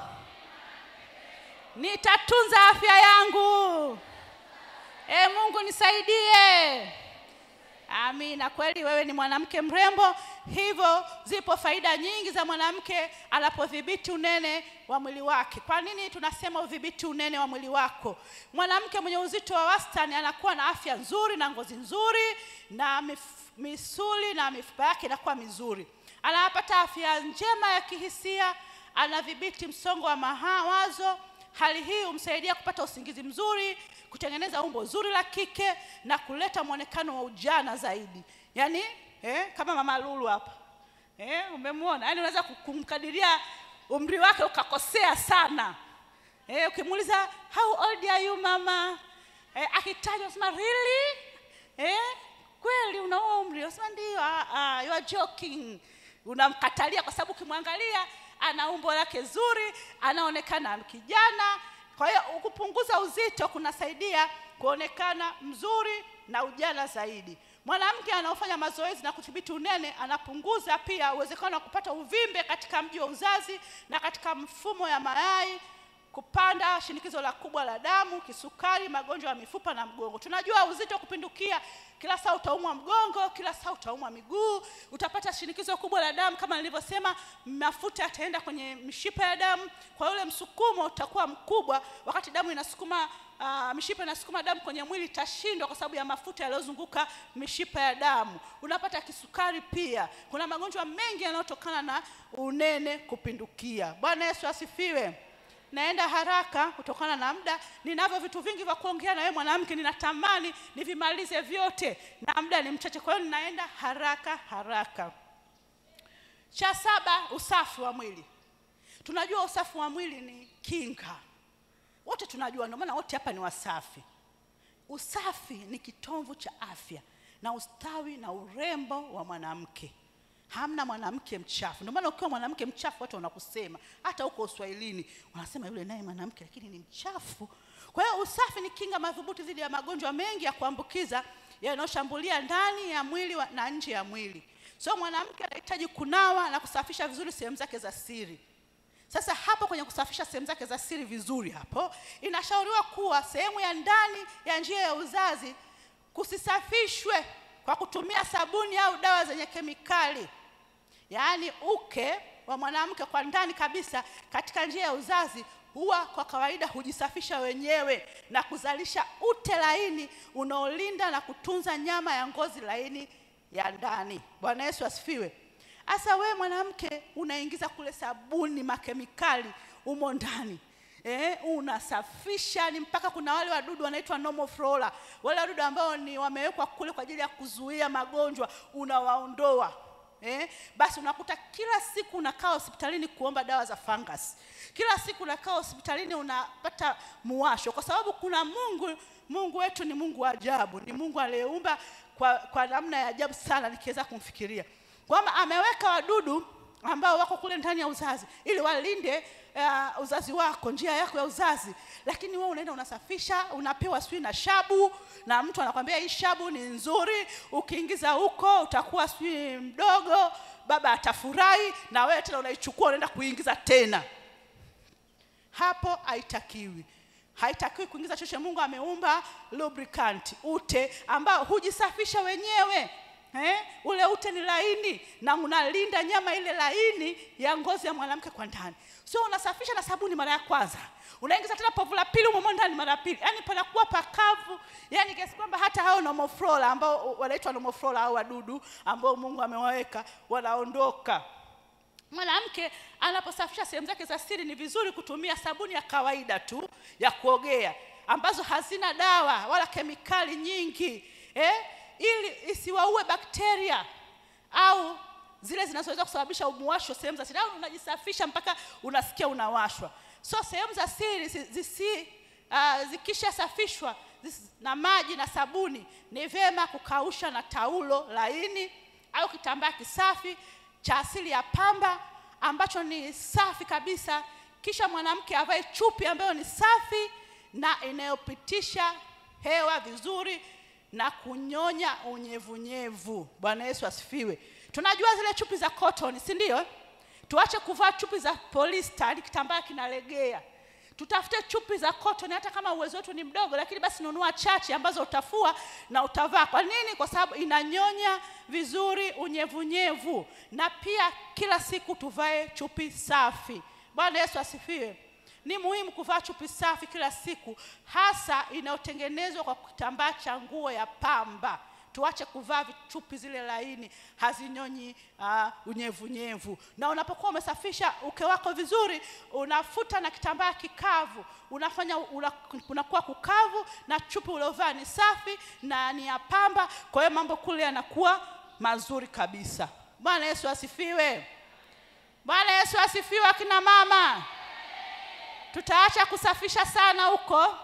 nitatunza afya yangu. Mungu nisaidie. Amina. Kweli wewe ni mwanamke mrembo. Hivyo zipo faida nyingi za mwanamke anapodhibiti unene wa mwili wake. Kwa nini tunasema udhibiti unene wa mwili wako? Mwanamke mwenye uzito wa wastani anakuwa na afya nzuri na ngozi nzuri, na misuli na mifupa yake inakuwa mizuri. Anapata afya njema ya kihisia, anadhibiti msongo wa mawazo. Hali hii humsaidia kupata usingizi mzuri, kutengeneza umbo zuri la kike na kuleta muonekano wa ujana zaidi. Yaani kama mama Lulu hapa. Umemwona? Yaani unaweza kumkadiria umri wake ukakosea sana. Ukimuuliza how old are you mama? Akitaja unasema really? Kweli una umri? Unasema ndio. You are joking. Unamkatalia kwa sababu ukimwangalia ana umbo lake zuri, anaonekana kijana. Kwa hiyo kupunguza uzito kunasaidia kuonekana mzuri na ujana zaidi. Mwanamke anaofanya mazoezi na kudhibiti unene anapunguza pia uwezekano wa kupata uvimbe katika mji wa uzazi na katika mfumo ya mayai. kupanda shinikizo la kubwa la damu, kisukari, magonjwa ya mifupa na mgongo. Tunajua uzito kupindukia, kila saa utaumwa mgongo, kila saa utaumwa miguu, utapata shinikizo kubwa la damu. Kama nilivyosema, mafuta yataenda kwenye mishipa ya damu, kwa ule msukumo utakuwa mkubwa. Wakati damu inasukuma mishipa inasukuma damu kwenye mwili, itashindwa kwa sababu ya mafuta yaliyozunguka mishipa ya damu. Unapata kisukari pia. Kuna magonjwa mengi yanayotokana na unene kupindukia. Bwana Yesu asifiwe. Naenda haraka kutokana na muda. Ninavyo vitu vingi vya kuongea na wewe mwanamke, ninatamani nivimalize vyote na muda ni mchache, kwa hiyo ninaenda haraka. Cha 7, usafi wa mwili. Tunajua usafi wa mwili ni kinga. Wote tunajua, ndio maana wote hapa ni wasafi. Usafi ni kitovu cha afya na ustawi na urembo wa mwanamke. Hamna mwanamke mchafu. Ndio maana ukiwa mwanamke mchafu watu wanakusema, hata huko Uswahilini wanasema yule naye mwanamke lakini ni mchafu. Kwa hiyo usafi ni kinga madhubuti dhidi ya magonjwa mengi ya kuambukiza yanayoshambulia ndani ya mwili na nje ya mwili. So mwanamke anahitaji kunawa na kusafisha vizuri sehemu zake za siri. Sasa hapo kwenye kusafisha sehemu zake za siri vizuri, hapo inashauriwa kuwa sehemu ya ndani ya njia ya uzazi kusisafishwe kwa kutumia sabuni au dawa zenye kemikali. Yaani uke wa mwanamke kwa ndani kabisa katika njia ya uzazi huwa kwa kawaida hujisafisha wenyewe na kuzalisha ute laini unaolinda na kutunza nyama ya ngozi laini ya ndani. Bwana Yesu asifiwe. Asa wewe mwanamke unaingiza kule sabuni makemikali umo ndani. Unasafisha ni mpaka kuna wale wadudu wanaitwa normal flora. Wale wadudu ambao ni wamewekwa kule kwa ajili ya kuzuia magonjwa, unawaondoa. Basi unakuta kila siku unakaa hospitalini kuomba dawa za fungus. Kila siku unakaa hospitalini unapata muwasho, kwa sababu kuna Mungu wetu ni Mungu wa ajabu. Ni Mungu aliyeumba kwa namna ya ajabu sana nikiweza kumfikiria. Kwamba ameweka wadudu ambao wako kule ndani ya uzazi ili walinde uzazi wako, njia yako ya uzazi. Lakini wewe unaenda unasafisha, unapewa sui na shabu, na mtu anakuambia hii shabu ni nzuri, ukiingiza huko utakuwa sui mdogo, baba atafurahi, na wewe tena unaichukua unaenda kuingiza tena. Hapo haitakiwi. Haitakiwi kuingiza chochote. Mungu ameumba lubricant, ute ambao hujisafisha wenyewe. Ule ute ni laini na unalinda nyama ile laini ya ngozi ya mwanamke kwa ndani. Sio unasafisha na sabuni mara ya kwanza, unaingiza tena povu la pili umo ndani mara ya pili. Yaani panakuwa pakavu. Yaani kiasi kwamba hata hao normal flora ambao wanaitwa normal flora au wadudu ambao Mungu amewaweka wanaondoka. Mwanamke anaposafisha sehemu zake za siri ni vizuri kutumia sabuni ya kawaida tu ya kuogea ambazo hazina dawa wala kemikali nyingi. Ili isiwaue bakteria au zile zinazoweza kusababisha umuwasho sehemu za siri. Au unajisafisha mpaka unasikia unawashwa. So sehemu za siri zikisha safishwa na maji na sabuni, ni vyema kukausha na taulo laini au kitambaa kisafi cha asili ya pamba ambacho ni safi kabisa. Kisha mwanamke avae chupi ambayo ni safi na inayopitisha hewa vizuri na kunyonya unyevunyevu. Bwana Yesu asifiwe. Tunajua zile chupi za cotton, si ndio? Tuache kuvaa chupi za polyester, kitambaa kinalegea. Tutafute chupi za cotton, hata kama uwezo wetu ni mdogo, lakini basi nunua chache ambazo utafua na utavaa. Kwa nini? Kwa sababu inanyonya vizuri unyevunyevu. Na pia kila siku tuvae chupi safi. Bwana Yesu asifiwe. Ni muhimu kuvaa chupi safi kila siku, hasa inayotengenezwa kwa kitambaa cha nguo ya pamba. Tuache kuvaa chupi zile laini, hazinyonyi unyevunyevu. Na unapokuwa umesafisha uke wako vizuri, unafuta na kitambaa kikavu, unafanya unakuwa kukavu na chupi uliovaa ni safi na ni ya pamba. Kwa hiyo mambo kule yanakuwa mazuri kabisa. Bwana Yesu asifiwe. Bwana Yesu asifiwe akina mama. Tutaacha kusafisha sana huko,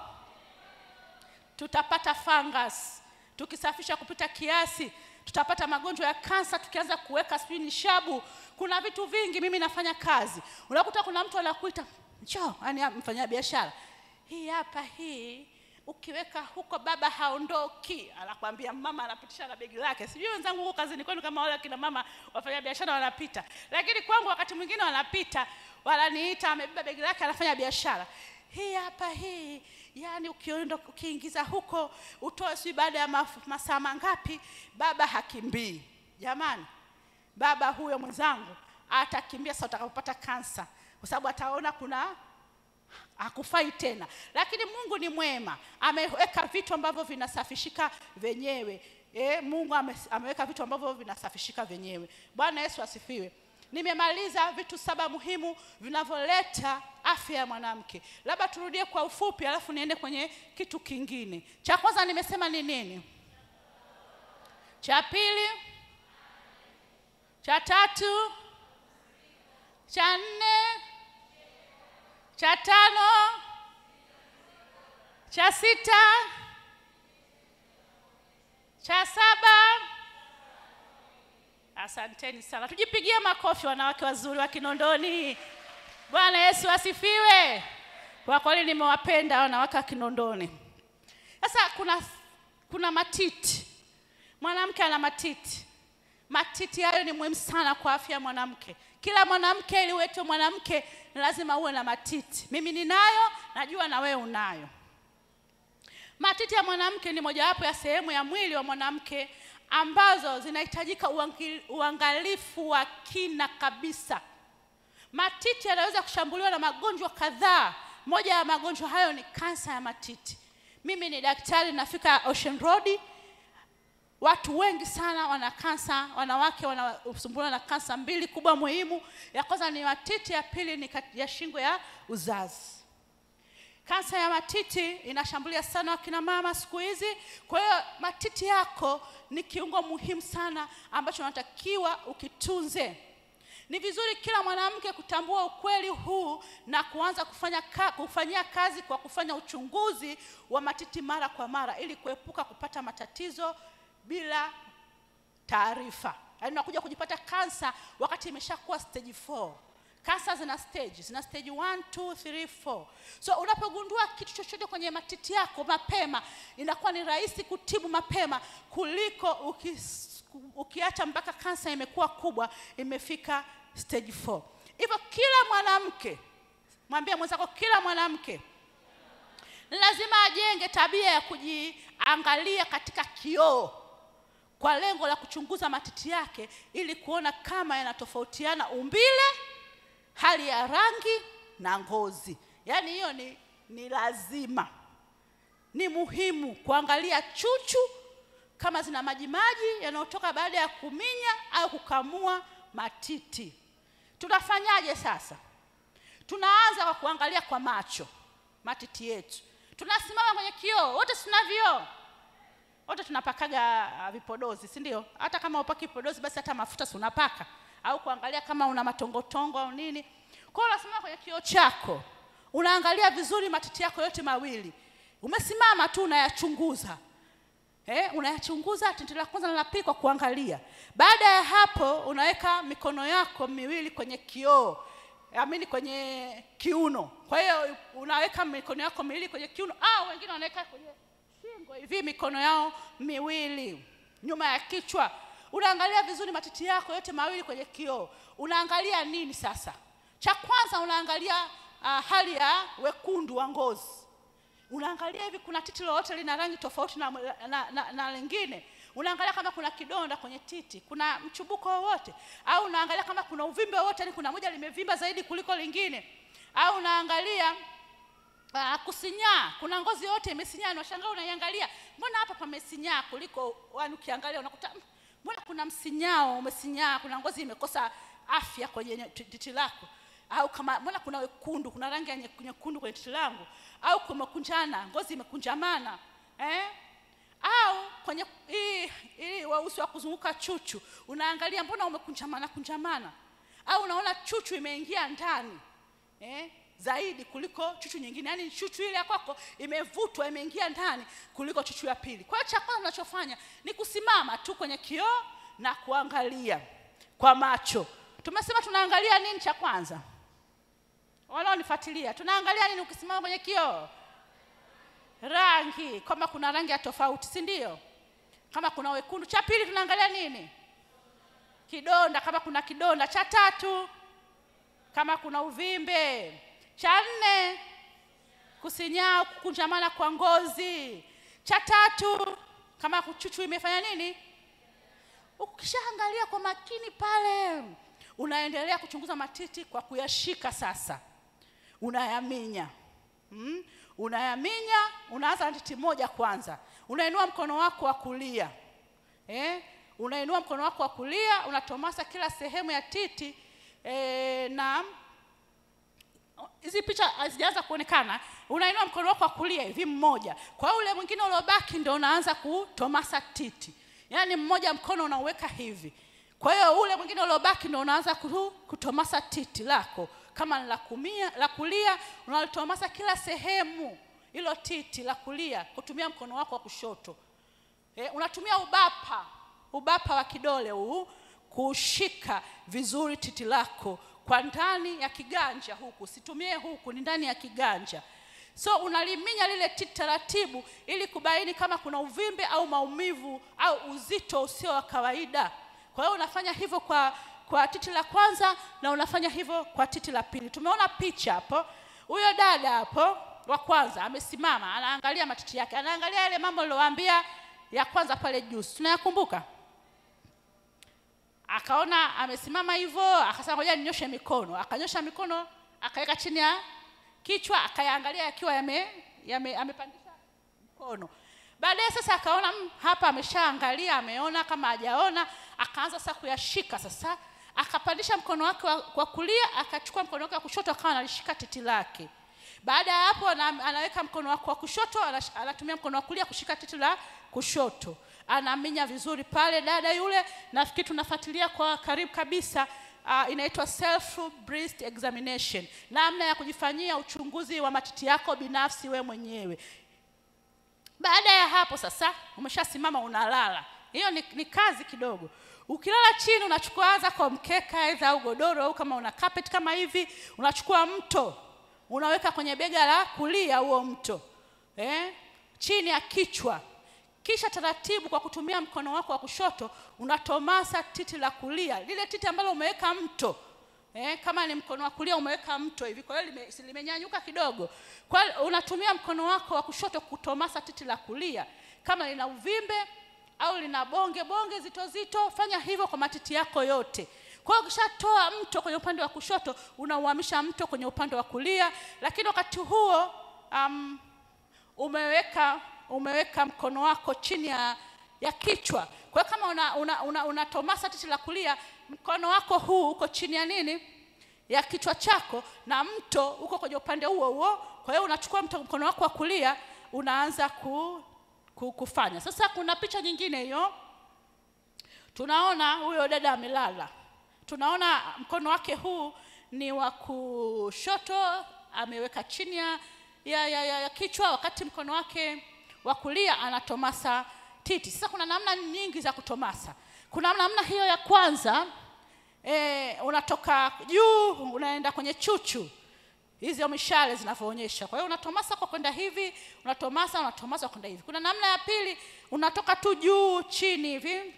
tutapata fungus. Tukisafisha kupita kiasi, tutapata magonjwa ya kansa. Tukianza kuweka sijui shabu, kuna vitu vingi. Mimi nafanya kazi, unakuta kuna mtu anakuita njoo, yani mfanya biashara, hii hapa hii ukiweka huko baba haondoki. Anakuambia mama anapitisha na begi lake. Sijui wenzangu huko kazini kwenu kama wale kina mama wafanya biashara wanapita, lakini kwangu wakati mwingine wanapita wananiita amebeba begi lake anafanya biashara. hii hapa hii, yani ukiingiza huko utoe si baada ya masaa mangapi, baba hakimbii. Jamani, baba huyo mwenzangu atakimbia sasa utakapopata kansa, kwa sababu ataona kuna hakufai tena. Lakini Mungu ni mwema, ameweka vitu ambavyo vinasafishika wenyewe. Mungu ameweka vitu ambavyo vinasafishika wenyewe. Bwana Yesu asifiwe. Nimemaliza vitu 7 muhimu vinavyoleta afya ya mwanamke. Labda turudie kwa ufupi alafu niende kwenye kitu kingine. Cha kwanza nimesema ni nini? Cha pili? Cha tatu? Cha 4? Cha 5? Cha 6? Cha 7? Asanteni sana. Tujipigie makofi wanawake wazuri wa Kinondoni. Bwana Yesu asifiwe. Kwa kweli nimewapenda wanawake wa Kinondoni. Sasa kuna matiti. Mwanamke ana matiti. Matiti hayo ni muhimu sana kwa afya ya mwanamke. Kila mwanamke ili uwe mwanamke ni lazima uwe na matiti. Mimi ninayo, najua na wewe unayo. Matiti ya mwanamke ni mojawapo ya sehemu ya mwili wa mwanamke ambazo zinahitajika uangalifu wa kina kabisa. Matiti yanaweza kushambuliwa na magonjwa kadhaa. Moja ya magonjwa hayo ni kansa ya matiti. Mimi ni daktari, nafika Ocean Road. Watu wengi sana wana kansa, wanawake wanasumbuliwa na kansa 2 kubwa muhimu. Ya kwanza ni matiti, ya pili ni ya shingo ya uzazi. Kansa ya matiti inashambulia sana wakina mama siku hizi. Kwa hiyo matiti yako ni kiungo muhimu sana ambacho unatakiwa ukitunze. Ni vizuri kila mwanamke kutambua ukweli huu na kuanza kufanyia kazi kwa kufanya uchunguzi wa matiti mara kwa mara ili kuepuka kupata matatizo bila taarifa. Yaani unakuja kujipata kansa wakati imeshakuwa stage 4. Kansa zina stage 1, 2, 3, 4. So unapogundua kitu chochote kwenye matiti yako mapema, inakuwa ni rahisi kutibu mapema kuliko ukiacha mpaka kansa imekuwa kubwa, imefika stage 4. Hivyo kila mwanamke, mwambie mwenzako kila mwanamke lazima ajenge tabia ya kujiangalia katika kioo kwa lengo la kuchunguza matiti yake ili kuona kama yanatofautiana umbile, hali ya rangi na ngozi. Yaani hiyo ni lazima. Ni muhimu kuangalia chuchu kama zina maji yanayotoka baada ya kuminya au kukamua matiti. Tunafanyaje sasa? Tunaanza kwa kuangalia kwa macho matiti yetu. Tunasimama kwenye kioo, wote tunavyo. Wote tunapakaga vipodozi, si ndio? Hata kama upaki vipodozi basi hata mafuta si unapaka, au kuangalia kama una matongotongo au nini. Kwa hiyo unasimama kwenye kioo chako, unaangalia vizuri matiti yako yote mawili. Umesimama tu unayachunguza. Unayachunguza, tendo la kwanza linapigwa kwa kuangalia. Baada ya hapo unaweka mikono yako miwili kwenye kioo, kwenye kiuno. Kwa hiyo unaweka mikono yako miwili kwenye kiuno, au wengine wanaweka kwenye shingo hivi mikono yao miwili nyuma ya kichwa. Unaangalia vizuri matiti yako yote mawili kwenye kioo. Unaangalia nini sasa? Cha kwanza unaangalia hali ya wekundu wa ngozi. Unaangalia hivi kuna titi lolote lina rangi tofauti na lingine. Unaangalia kama kuna kidonda kwenye titi, kuna mchubuko wowote, au unaangalia kama kuna uvimbe wowote, kuna moja limevimba zaidi kuliko lingine. Au unaangalia kusinyaa, kuna ngozi yote imesinyaa, unashangaa unaiangalia, mbona hapa pamesinyaa kuliko ukiangalia unakuta mbona kuna msinyao umesinyaa, kuna ngozi imekosa afya kwenye titi lako. Au kama mbona kuna wekundu, kuna rangi ya nyekundu kwenye titi langu, au kumekunjana, ngozi imekunjamana, au kwenye hii weusi wa kuzunguka chuchu, unaangalia mbona umekunjamana, au unaona chuchu imeingia ndani zaidi kuliko chuchu nyingine, yani chuchu ile ya kwako imevutwa imeingia ndani kuliko chuchu ya pili. Kwa hiyo cha kwanza unachofanya ni kusimama tu kwenye kioo na kuangalia kwa macho. Tumesema tunaangalia nini cha kwanza? Wanaonifuatilia, tunaangalia nini ukisimama kwenye kioo? Rangi, kama kuna rangi ya tofauti, si ndio? Kama kuna wekundu. Cha pili tunaangalia nini? Kidonda, kama kuna kidonda. Cha tatu, kama kuna uvimbe. Cha 4, kusinyaa, kukunjamana kwa ngozi. Cha tatu, kama chuchu imefanya nini? Ukishaangalia kwa makini pale, unaendelea kuchunguza matiti kwa kuyashika sasa. Unayaminya. Unayaminya, unaanza na titi moja kwanza. Unainua mkono wako wa kulia. Unainua mkono wako wa kulia, unatomasa kila sehemu ya titi na hizi picha hazijaanza kuonekana. Unainua mkono wako wa kulia hivi mmoja. Kwa ule mwingine uliobaki ndio unaanza kutomasa titi. Yaani mmoja mkono unauweka hivi. Kwa hiyo ule mwingine uliobaki ndio unaanza kutomasa titi lako. Kama ni la kulia, unalitomasa kila sehemu hilo titi la kulia kutumia mkono wako wa kushoto. Unatumia ubapa wa kidole huu kushika vizuri titi lako kwa ndani ya kiganja huku. Situmie huku, ni ndani ya kiganja. So unaliminya lile titi taratibu ili kubaini kama kuna uvimbe au maumivu au uzito usio wa kawaida. Kwa hiyo unafanya hivyo kwa titi la kwanza na unafanya hivyo kwa titi la pili. Tumeona picha hapo. Huyo dada hapo wa kwanza amesimama, anaangalia matiti yake. Anaangalia yale mambo niliyowaambia ya kwanza pale juu. Tunayakumbuka? Akaona amesimama hivyo, akasema ngoja ninyoshe mikono. Akanyosha mikono, akaweka chini ya kichwa, akayaangalia yakiwa amepandisha mkono. Baadaye sasa akaona hapa ameshaangalia, ameona kama hajaona, akaanza sasa kuyashika sasa. Akapandisha mkono wake wa kulia, akachukua mkono wake wa kushoto akawa analishika titi lake. Baada ya hapo anaweka mkono wake wa kushoto, anatumia mkono wa kulia kushika titi la kushoto. Anaminya vizuri pale dada yule. Nafikiri tunafuatilia kwa karibu kabisa. Inaitwa self breast examination. Namna ya kujifanyia uchunguzi wa matiti yako binafsi we mwenyewe. Baada ya hapo sasa umeshasimama unalala. Hiyo ni kazi kidogo. Ukilala chini unachukua kwa mkeka aidha au godoro au kama una carpet kama hivi, unachukua mto. Unaweka kwenye bega la kulia huo mto. Chini ya kichwa. Kisha taratibu kwa kutumia mkono wako wa kushoto unatomasa titi la kulia. Lile titi ambalo umeweka mto. Kama ni mkono wa kulia umeweka mto hivi, kwa hiyo limenyanyuka kidogo. Kwa hiyo unatumia mkono wako wa kushoto kutomasa titi la kulia. Kama lina uvimbe au lina bonge zito, fanya hivyo kwa matiti yako yote. Kwa hiyo ukishatoa mto kwenye upande wa kushoto, unauhamisha mto kwenye upande wa kulia, lakini wakati huo umeweka mkono wako chini ya kichwa. Kwa hiyo kama unatomasa titi la kulia, mkono wako huu uko chini ya nini? Ya kichwa chako, na mto uko kwenye upande huo. Kwa hiyo unachukua mkono wako wa kulia, unaanza kufanya. Sasa kuna picha nyingine hiyo. Tunaona huyo dada amelala. Tunaona mkono wake huu ni wa kushoto, ameweka chini ya kichwa, wakati mkono wake wa kulia anatomasa titi. Sasa kuna namna nyingi za kutomasa. Kuna namna hiyo ya kwanza, unatoka juu unaenda kwenye chuchu. Hizo mishale zinavyoonyesha. Kwa hiyo unatomasa kwa kwenda hivi, unatomasa kwenda hivi. Kuna namna ya pili, unatoka tu juu chini hivi,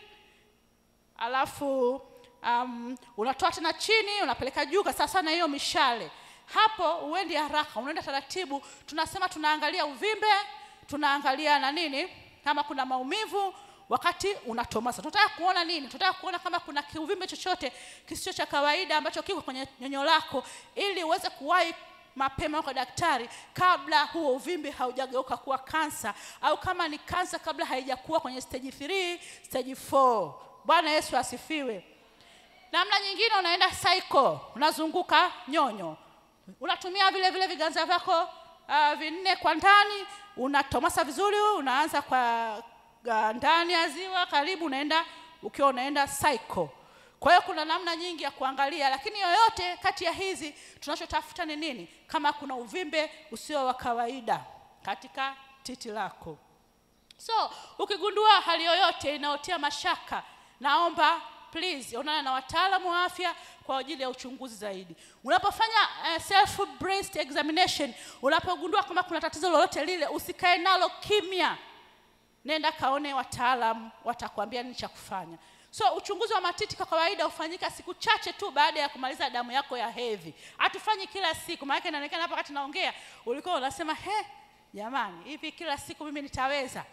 alafu unatoa tena chini, unapeleka juu kwa sasa na hiyo mishale. Hapo uendi haraka, unaenda taratibu. Tunasema tunaangalia uvimbe, tunaangalia na nini, kama kuna maumivu wakati unatomasa. Tunataka kuona nini? Tunataka kuona kama kuna kiuvimbe chochote kisicho cha kawaida ambacho kiko kwenye nyonyo lako, ili uweze kuwahi mapema kwa daktari kabla huo uvimbe haujageuka kuwa kansa, au kama ni kansa kabla haijakuwa kwenye stage 3, stage 4. Bwana Yesu asifiwe. Namna nyingine, unaenda cycle, unazunguka nyonyo. Unatumia vile viganza vyako vinne kwa ndani, unatomasa vizuri, unaanza kwa ndani ya ziwa karibu, unaenda cycle. Kwa hiyo kuna namna nyingi ya kuangalia, lakini yoyote kati ya hizi tunachotafuta ni nini? Kama kuna uvimbe usio wa kawaida katika titi lako. So, ukigundua hali yoyote inayotia mashaka, naomba please onana na wataalamu wa afya kwa ajili ya uchunguzi zaidi. Unapofanya self breast examination, unapogundua kama kuna tatizo lolote lile, usikae nalo kimya. Nenda kaone wataalamu, watakwambia nini cha kufanya. So uchunguzi wa matiti kwa kawaida hufanyika siku chache tu baada ya kumaliza damu yako ya hedhi. Hatufanyi kila siku. Maana inaonekana hapa wakati naongea ulikuwa unasema jamani, hivi kila siku mimi nitaweza?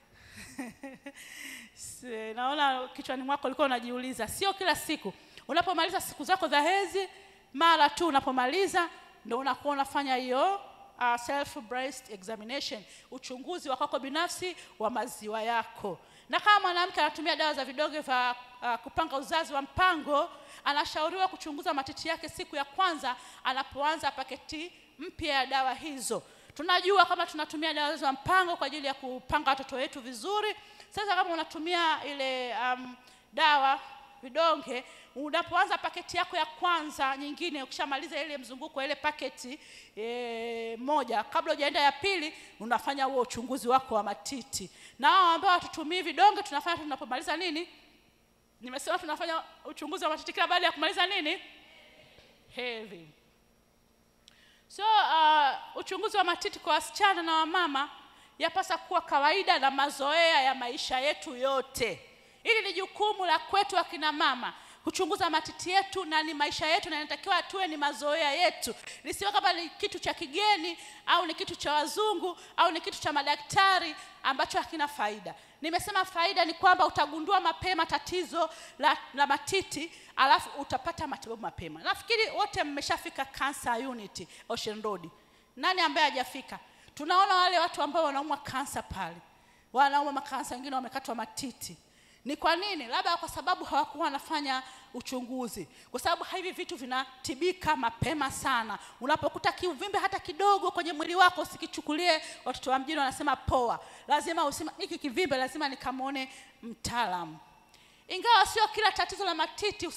Naona kichwani mwako ulikuwa unajiuliza. Sio kila siku. Unapomaliza siku zako za hedhi, mara tu unapomaliza ndio unakuwa unafanya hiyo self breast examination, uchunguzi wa kwako binafsi wa maziwa yako. Na kama mwanamke anatumia dawa za vidonge vya kupanga uzazi wa mpango, anashauriwa kuchunguza matiti yake siku ya kwanza anapoanza paketi mpya ya dawa hizo. Tunajua kama tunatumia dawa za mpango kwa ajili ya kupanga watoto wetu vizuri. Sasa kama unatumia ile dawa vidonge, unapoanza paketi yako ya kwanza nyingine, ukishamaliza ile mzunguko ile paketi moja, kabla hujaenda ya pili, unafanya huo uchunguzi wako wa matiti. Na hao ambao hatutumii vidonge tunafanya tunapomaliza nini? Nimesema tunafanya uchunguzi wa matiti kila baada ya kumaliza nini? Hedhi. So uchunguzi wa matiti kwa wasichana na wamama yapasa kuwa kawaida na mazoea ya maisha yetu yote. Hili ni jukumu la kwetu akina mama kuchunguza matiti yetu, na ni maisha yetu, na inatakiwa tuwe ni mazoea yetu. Lisiwe kama ni kitu cha kigeni au ni kitu cha wazungu au ni kitu cha madaktari ambacho hakina faida. Nimesema faida ni kwamba utagundua mapema tatizo la matiti, alafu utapata matibabu mapema. Nafikiri wote mmeshafika Cancer Unity Ocean Road. Nani ambaye hajafika? Tunaona wale watu ambao wanaumwa kansa pale. Wanaumwa makansa, wengine wamekatwa matiti. Ni kwa nini? Labda kwa sababu hawakuwa wanafanya uchunguzi. Kwa sababu hivi vitu vinatibika mapema sana. Unapokuta kiuvimbe hata kidogo kwenye mwili wako, usikichukulie watoto wa mjini wanasema poa. Lazima useme hiki kivimbe lazima nikamwone mtaalamu. Ingawa sio kila tatizo la matiti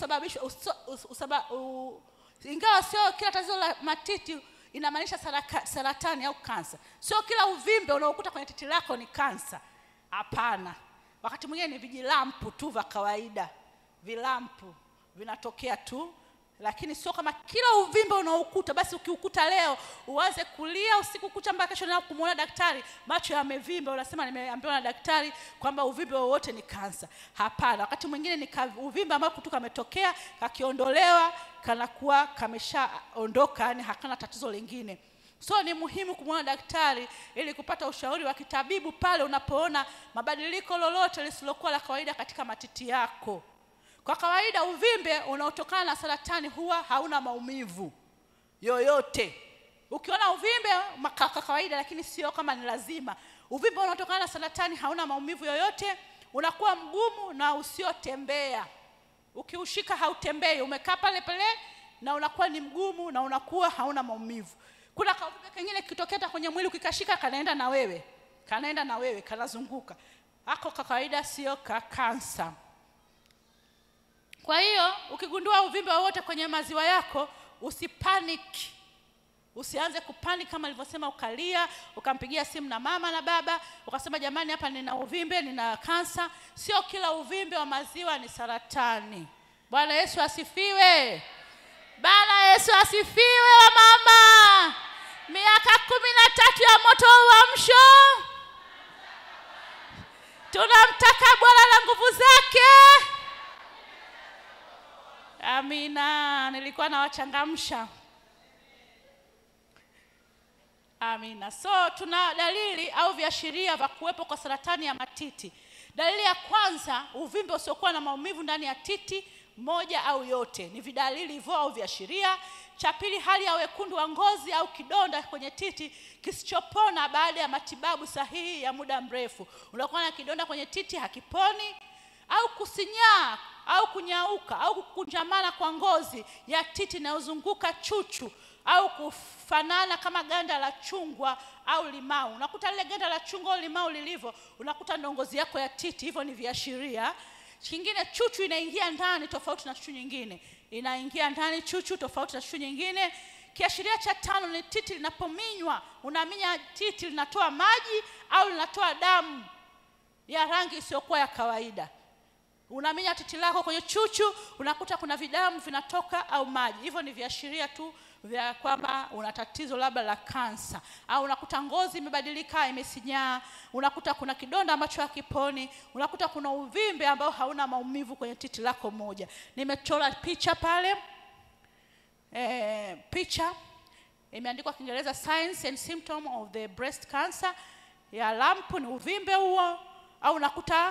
ingawa sio kila tatizo la matiti inamaanisha saratani au kansa. Sio kila uvimbe unaokuta kwenye titi lako ni kansa. Hapana. Wakati mwingine ni vijilampu tu vya kawaida. Vilampu vinatokea tu, lakini sio kama kila uvimbe unaokuta basi ukiukuta leo uanze kulia usiku kucha mpaka kesho na kumuona daktari macho yamevimba unasema nimeambiwa na daktari kwamba uvimbe wowote ni kansa. Hapana, wakati mwingine ni uvimbe ambao kutoka kametokea, kakiondolewa, kanakuwa kameshaondoka, yani hakana tatizo lingine. So ni muhimu kumuona daktari ili kupata ushauri wa kitabibu pale unapoona mabadiliko lolote lisilokuwa la kawaida katika matiti yako. Kwa kawaida uvimbe unaotokana na saratani huwa hauna maumivu yoyote. Ukiona uvimbe kwa kawaida, lakini sio kama ni lazima. Uvimbe unaotokana na saratani hauna maumivu yoyote, unakuwa mgumu na usiotembea. Ukiushika hautembei, umekaa pale pale na unakuwa ni mgumu na unakuwa hauna maumivu. Kuna kauvimbe kingine kitokea kwenye mwili ukikashika kanaenda na wewe, kanazunguka. Hako kwa kawaida sio kansa. Kwa hiyo ukigundua uvimbe wowote kwenye maziwa yako, usipanic. Usianze kupanic kama nilivyosema, ukalia, ukampigia simu na mama na baba, ukasema jamani hapa nina uvimbe, nina kansa. Sio kila uvimbe wa maziwa ni saratani. Bwana Yesu asifiwe. Bwana Yesu asifiwe wa mama. Miaka 13 ya moto wa uamsho. Tunamtaka Bwana na nguvu zake. Amina. Nilikuwa nawachangamsha. Amina. So tuna dalili au viashiria vya kuwepo kwa saratani ya matiti. Dalili ya kwanza, uvimbe usiokuwa na maumivu ndani ya titi moja au yote. Ni vidalili hivyo au viashiria. Cha pili, hali ya wekundu wa ngozi au kidonda kwenye titi kisichopona baada ya matibabu sahihi ya muda mrefu. Unakuwa na kidonda kwenye titi hakiponi, au kusinyaa au kunyauka au kukunjamana kwa ngozi ya titi inayozunguka chuchu au kufanana kama ganda la chungwa au limau. Unakuta lile ganda la chungwa au limau lilivyo, unakuta ndo ngozi yako ya titi. Hivyo ni viashiria. Kingine, chuchu inaingia ndani tofauti na chuchu nyingine. Inaingia ndani chuchu tofauti na chuchu nyingine. Kiashiria cha tano ni titi linapominywa. Unaminya titi linatoa maji au linatoa damu ya rangi isiyokuwa ya kawaida. Unaminya titi lako kwenye chuchu, unakuta kuna vidamu vinatoka au maji. Hivyo ni viashiria tu vya kwamba una tatizo labda la kansa. Au unakuta ngozi imebadilika, imesinyaa, unakuta kuna kidonda ambacho hakiponi, unakuta kuna uvimbe ambao hauna maumivu kwenye titi lako moja. Nimechora picha pale. Picha imeandikwa Kiingereza signs and symptoms of the breast cancer. Ya lump ni uvimbe huo, au unakuta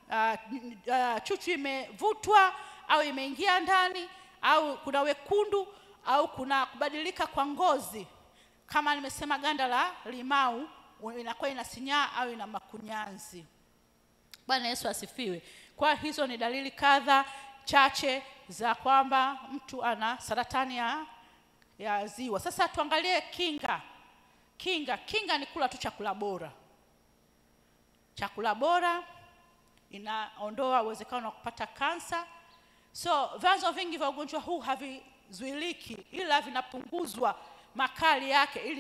chuchu imevutwa au imeingia ndani, au kuna wekundu, au kuna kubadilika kwa ngozi. Kama nimesema ganda la limau inakuwa inasinyaa au ina makunyanzi. Bwana Yesu asifiwe. Kwa hizo ni dalili kadha chache za kwamba mtu ana saratani ya ziwa. Sasa tuangalie kinga. Kinga ni kula tu chakula bora. Chakula bora inaondoa uwezekano wa kupata kansa. So vyanzo vingi vya ugonjwa huu havizuiliki, ila vinapunguzwa makali yake ili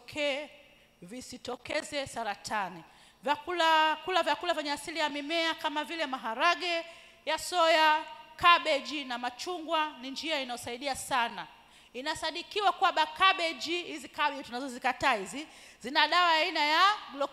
visitokeze saratani. Vyakula vyenye asili ya mimea kama vile maharage ya soya, cabbage na machungwa ni njia inayosaidia sana. Inasadikiwa kwamba hizi cabbage tunazozikataa hizi zina dawa aina ya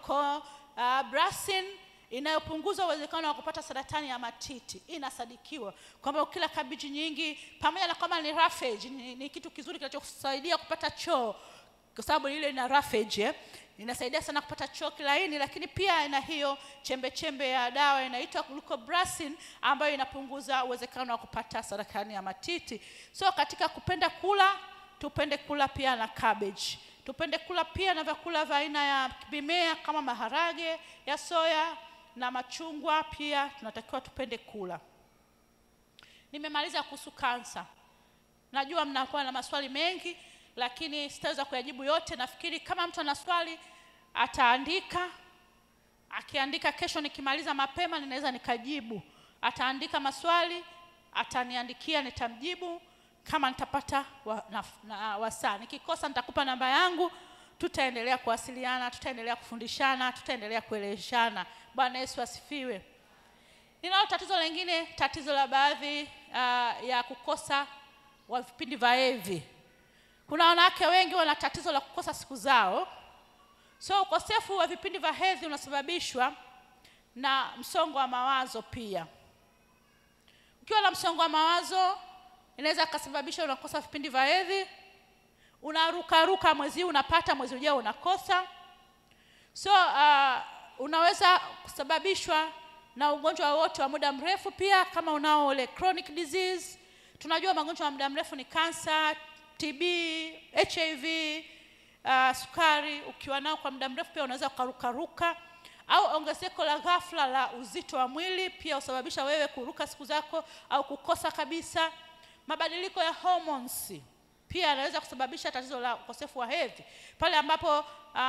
glucobrasin inayopunguza uwezekano wa kupata saratani ya matiti. Inasadikiwa kwamba ukila cabbage nyingi, pamoja na kama ni roughage, ni kitu kizuri kinachosaidia kupata choo, kwa sababu ile ina roughage, inasaidia sana kupata choo kilaini, lakini pia ina hiyo chembe ya dawa inaitwa glucobrasin ambayo inapunguza uwezekano wa kupata saratani ya matiti. So katika kupenda kula, tupende kula pia na cabbage. Tupende kula pia na vyakula vya aina ya mimea kama maharage ya soya na machungwa pia tunatakiwa tupende kula. Nimemaliza kuhusu kansa. Najua mnakuwa na maswali mengi, lakini sitaweza kuyajibu yote. Nafikiri kama mtu ana swali ataandika. Akiandika kesho nikimaliza mapema ninaweza nikajibu. Ataandika maswali, ataniandikia, nitamjibu kama nitapata wasaa. Nikikosa nitakupa namba yangu, tutaendelea kuwasiliana, tutaendelea kufundishana, tutaendelea kueleweshana. Bwana Yesu asifiwe. Ninalo tatizo lingine, tatizo la baadhi ya kukosa wa vipindi vya hedhi. Kuna wanawake wengi wana tatizo la kukosa siku zao. So ukosefu wa vipindi vya hedhi unasababishwa na msongo wa mawazo pia. Ukiwa na msongo wa mawazo inaweza kusababisha unakosa vipindi vya hedhi. Unaruka mwezi unapata, mwezi ujao unakosa. So unaweza kusababishwa na ugonjwa wote wa muda mrefu pia, kama unao ile chronic disease. Tunajua magonjwa ya muda mrefu ni kansa, TB, HIV, sukari. Ukiwa nao kwa muda mrefu pia unaweza kuruka. Au ongezeko la ghafla la uzito wa mwili pia usababisha wewe kuruka siku zako au kukosa kabisa. Mabadiliko ya hormones pia yanaweza kusababisha tatizo la ukosefu wa hedhi. Pale ambapo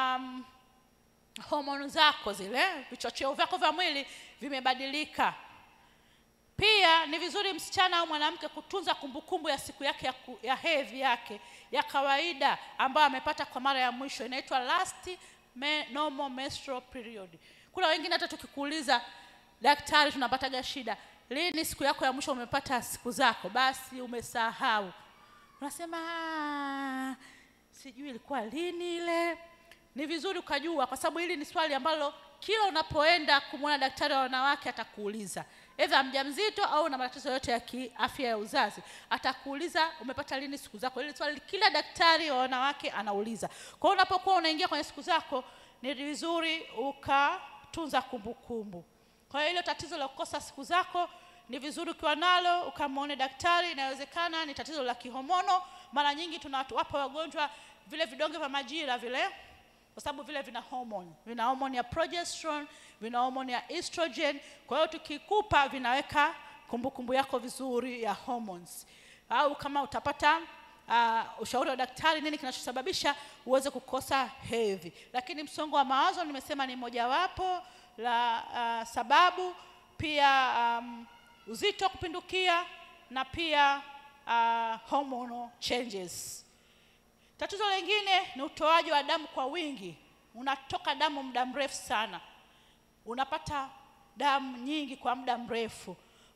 homoni zako zile, vichocheo vyako vya mwili vimebadilika. Pia ni vizuri msichana au mwanamke kutunza kumbukumbu ya siku yake ya hedhi yake ya kawaida ambayo amepata kwa mara ya mwisho. Inaitwa last normal menstrual period. Kuna wengine hata tukikuuliza, daktari, tunapataga shida, lini siku yako ya mwisho umepata siku zako? Basi umesahau. Unasema sijui ilikuwa lini ile. Ni vizuri ukajua, kwa sababu hili ni swali ambalo kila unapoenda kumwona daktari wa wanawake atakuuliza. Either mjamzito au na matatizo yote ya kiafya ya uzazi, atakuuliza umepata lini siku zako. Hili swali kila daktari wa wanawake anauliza. Kwa hiyo unapokuwa unaingia kwenye siku zako, ni vizuri ukatunza kumbukumbu. Kwa hiyo ile tatizo la kukosa siku zako ni vizuri ukiwa nalo ukamwone daktari. Inawezekana ni tatizo la kihomono. Mara nyingi tunawapa wagonjwa vile vidonge vya majira vile, kwa sababu vile vina hormone ya progesterone, vina hormone ya estrogen. Kwa hiyo tukikupa vinaweka kumbukumbu yako vizuri ya hormones. Au kama utapata ushauri wa daktari nini kinachosababisha uweze kukosa hedhi. Lakini msongo wa mawazo nimesema ni mojawapo la sababu. Pia uzito kupindukia na pia hormonal changes. Tatizo lingine ni utoaji wa damu kwa wingi. Unatoka damu muda mrefu sana. Unapata damu nyingi kwa muda mrefu.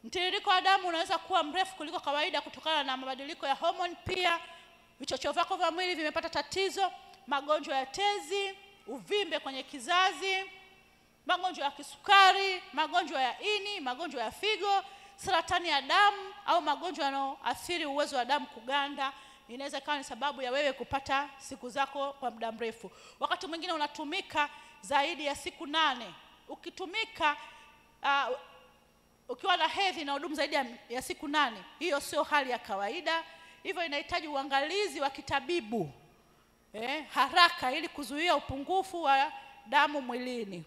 Mtiririko wa damu unaweza kuwa mrefu kuliko kawaida kutokana na mabadiliko ya homoni. Pia vichocheo vyako vya mwili vimepata tatizo, magonjwa ya tezi, uvimbe kwenye kizazi, magonjwa ya kisukari, magonjwa ya ini, magonjwa ya figo, saratani ya damu au magonjwa yanayoathiri uwezo wa damu kuganda. Inaweza kuwa ni sababu ya wewe kupata siku zako kwa muda mrefu. Wakati mwingine unatumika zaidi ya siku 8. Ukitumika ukiwa na hedhi na hudumu zaidi ya siku 8, hiyo sio hali ya kawaida. Hivyo inahitaji uangalizi wa kitabibu haraka ili kuzuia upungufu wa damu mwilini.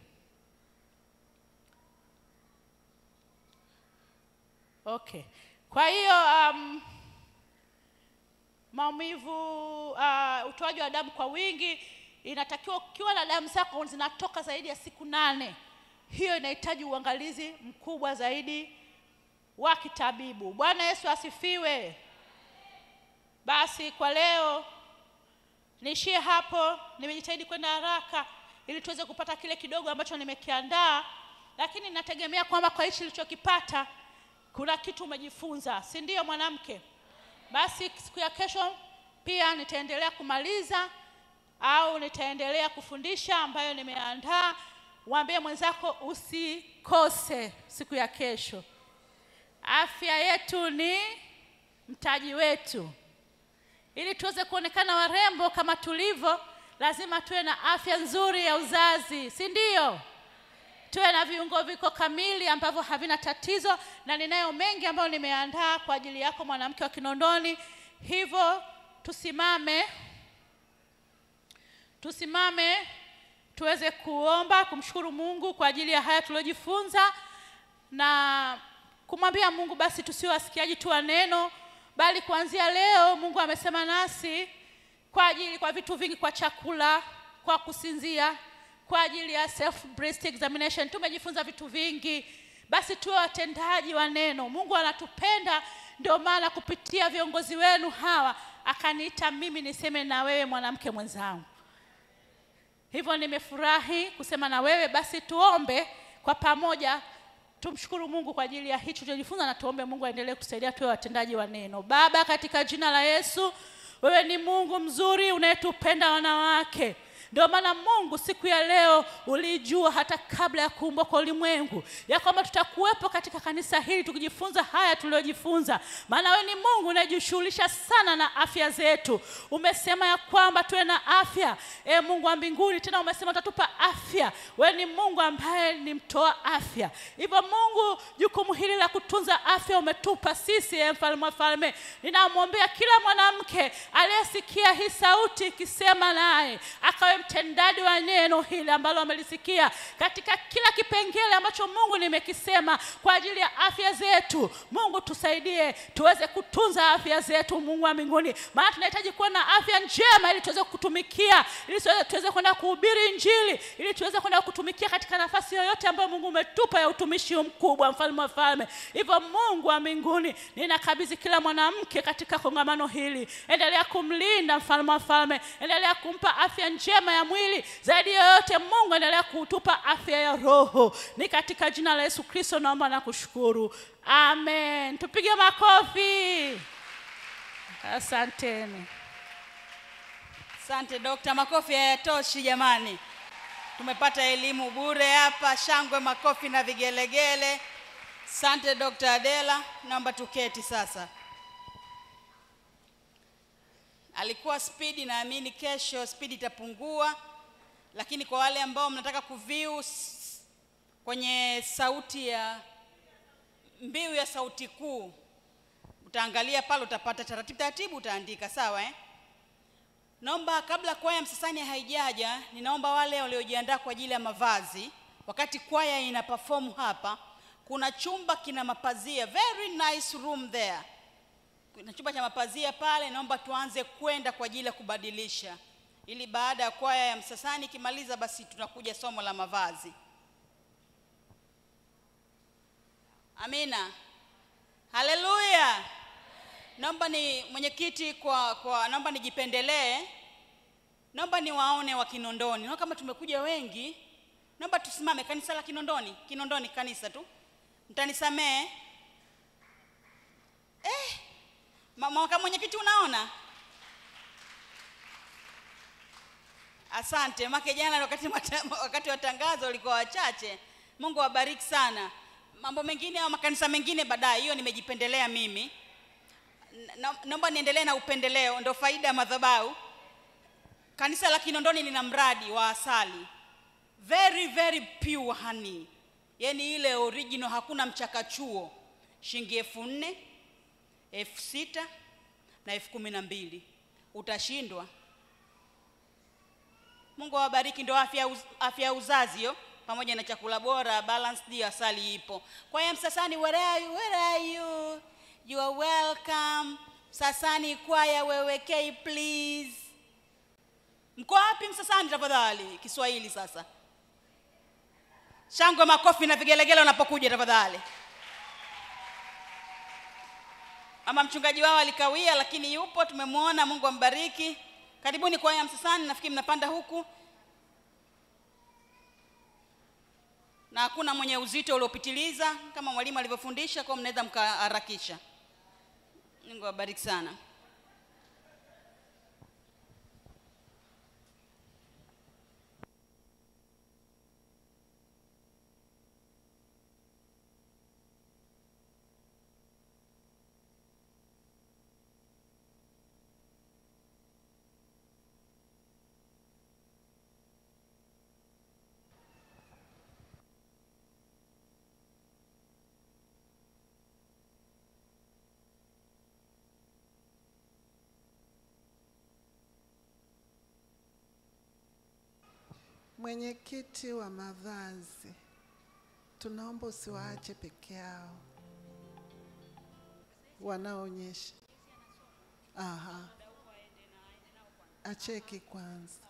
Okay. Kwa hiyo maumivu, utoaji wa damu kwa wingi, inatakiwa ukiwa na damu zako zinatoka zaidi ya siku 8. Hiyo inahitaji uangalizi mkubwa zaidi wa kitabibu. Bwana Yesu asifiwe. Basi kwa leo niishie hapo. Nimejitahidi kwenda haraka ili tuweze kupata kile kidogo ambacho nimekiandaa, lakini nategemea kwamba kwa hichi nilichokipata kuna kitu umejifunza, si ndio mwanamke? Basi siku ya kesho pia nitaendelea kumaliza au nitaendelea kufundisha ambayo nimeandaa. Waambie mwenzako usikose siku ya kesho. Afya yetu ni mtaji wetu. Ili tuweze kuonekana warembo kama tulivyo, lazima tuwe na afya nzuri ya uzazi, si ndio? Tuwe na viungo viko kamili ambavyo havina tatizo, na ninayo mengi ambayo nimeandaa kwa ajili yako mwanamke wa Kinondoni. Hivyo tusimame tuweze kuomba, kumshukuru Mungu kwa ajili ya haya tuliojifunza, na kumwambia Mungu basi tusiwe wasikiaji tu wa neno, bali kuanzia leo Mungu amesema nasi kwa vitu vingi, kwa chakula, kwa kusinzia, kwa ajili ya self breast examination. Tumejifunza vitu vingi. Basi tuwe watendaji wa neno. Mungu anatupenda, ndio maana kupitia viongozi wenu hawa akaniita mimi niseme na wewe mwanamke mwenzangu. Hivyo nimefurahi kusema na wewe. Basi tuombe kwa pamoja, tumshukuru Mungu kwa ajili ya hicho tulichojifunza, na tuombe Mungu aendelee kusaidia tuwe watendaji wa neno. Baba, katika jina la Yesu, wewe ni Mungu mzuri unayetupenda wanawake. Ndio maana Mungu siku ya leo ulijua hata kabla ya kuumbwa kwa ulimwengu ya kwamba tutakuwepo katika kanisa hili tukijifunza haya tuliojifunza. Maana wewe ni Mungu unayejishughulisha sana na afya zetu. Umesema ya kwamba tuwe na afya, Mungu wa mbinguni, tena umesema utatupa afya. Wewe ni Mungu ambaye ni mtoa afya. Hivyo Mungu, jukumu hili la kutunza afya umetupa sisi, mfalme wa falme. Ninamwombea kila mwanamke aliyesikia hii sauti ikisema naye akawe mtendaji wa neno hili ambalo amelisikia katika kila kipengele ambacho Mungu nimekisema kwa ajili ya afya zetu. Mungu tusaidie tuweze kutunza afya zetu, Mungu wa mbinguni. Maana tunahitaji kuwa na afya njema ili tuweze kutumikia, ili tuweze kwenda kuhubiri Injili, ili tuweze kwenda kutumikia katika nafasi yoyote ambayo Mungu umetupa ya utumishi mkubwa, mfalme wa falme. Hivyo Mungu wa mbinguni, ninakabidhi kila mwanamke katika kongamano hili. Endelea kumlinda, mfalme wa falme. Endelea kumpa afya njema ya mwili. Zaidi ya yote Mungu, endelea kutupa afya ya roho. Ni katika jina la Yesu Kristo naomba na kushukuru. Amen. Tupige makofi. Asanteni. Asante Dr. Makofi hayatoshi jamani. Tumepata elimu bure hapa. Shangwe, makofi na vigelegele. Asante Dr. Adela. Naomba tuketi sasa. Alikuwa speed, naamini kesho speed itapungua, lakini kwa wale ambao mnataka kuview kwenye sauti ya mbiu ya sauti kuu, utaangalia pale, utapata taratibu utaandika, sawa Naomba kabla kwaya Msasani haijaja, ninaomba wale waliojiandaa kwa ajili ya mavazi, wakati kwaya ina perform hapa, kuna chumba kina mapazia, very nice room there. Kuna chumba cha mapazia pale, naomba tuanze kwenda kwa ajili ya kubadilisha, ili baada ya kwaya ya Msasani kimaliza basi tunakuja somo la mavazi. Amina. Haleluya. Naomba ni mwenyekiti naomba nijipendelee. Naomba niwaone wa Kinondoni. Naona kama tumekuja wengi. Naomba tusimame, kanisa la Kinondoni kanisa tu. Mtanisamee. Mwaka mwenyekiti unaona? Asante. Mwaka jana wakati wa tangazo walikuwa wachache. Mungu awabariki sana. Mambo mengine au makanisa mengine baadaye, hiyo nimejipendelea mimi. Naomba niendelee na upendeleo, ndio faida ya madhabahu. Kanisa la Kinondoni lina mradi wa asali. Very very pure honey. Yaani ile original, hakuna mchakachuo. Shilingi 4,000, 6,000 na 12,000. Utashindwa. Mungu awabariki. Ndio afya ya uzazi hiyo, pamoja na chakula bora, balanced, asali ipo. Kwa hiyo Msasani, where are you? You are welcome. Msasani kwaya, wewekei please. Mko wapi Msasani tafadhali? Kiswahili sasa. Shangwe, makofi na vigelegele unapokuja tafadhali. Ama mchungaji wao alikawia, lakini yupo, tumemwona. Mungu ambariki. Karibuni kwaya Msasani, nafikiri mnapanda huku. Na hakuna mwenye uzito uliopitiliza kama mwalimu alivyofundisha, kwa mnaweza mkaharakisha. Mungu awabariki sana. Mwenyekiti wa mavazi, tunaomba usiwaache peke yao wanaonyesha. Acheki kwanza.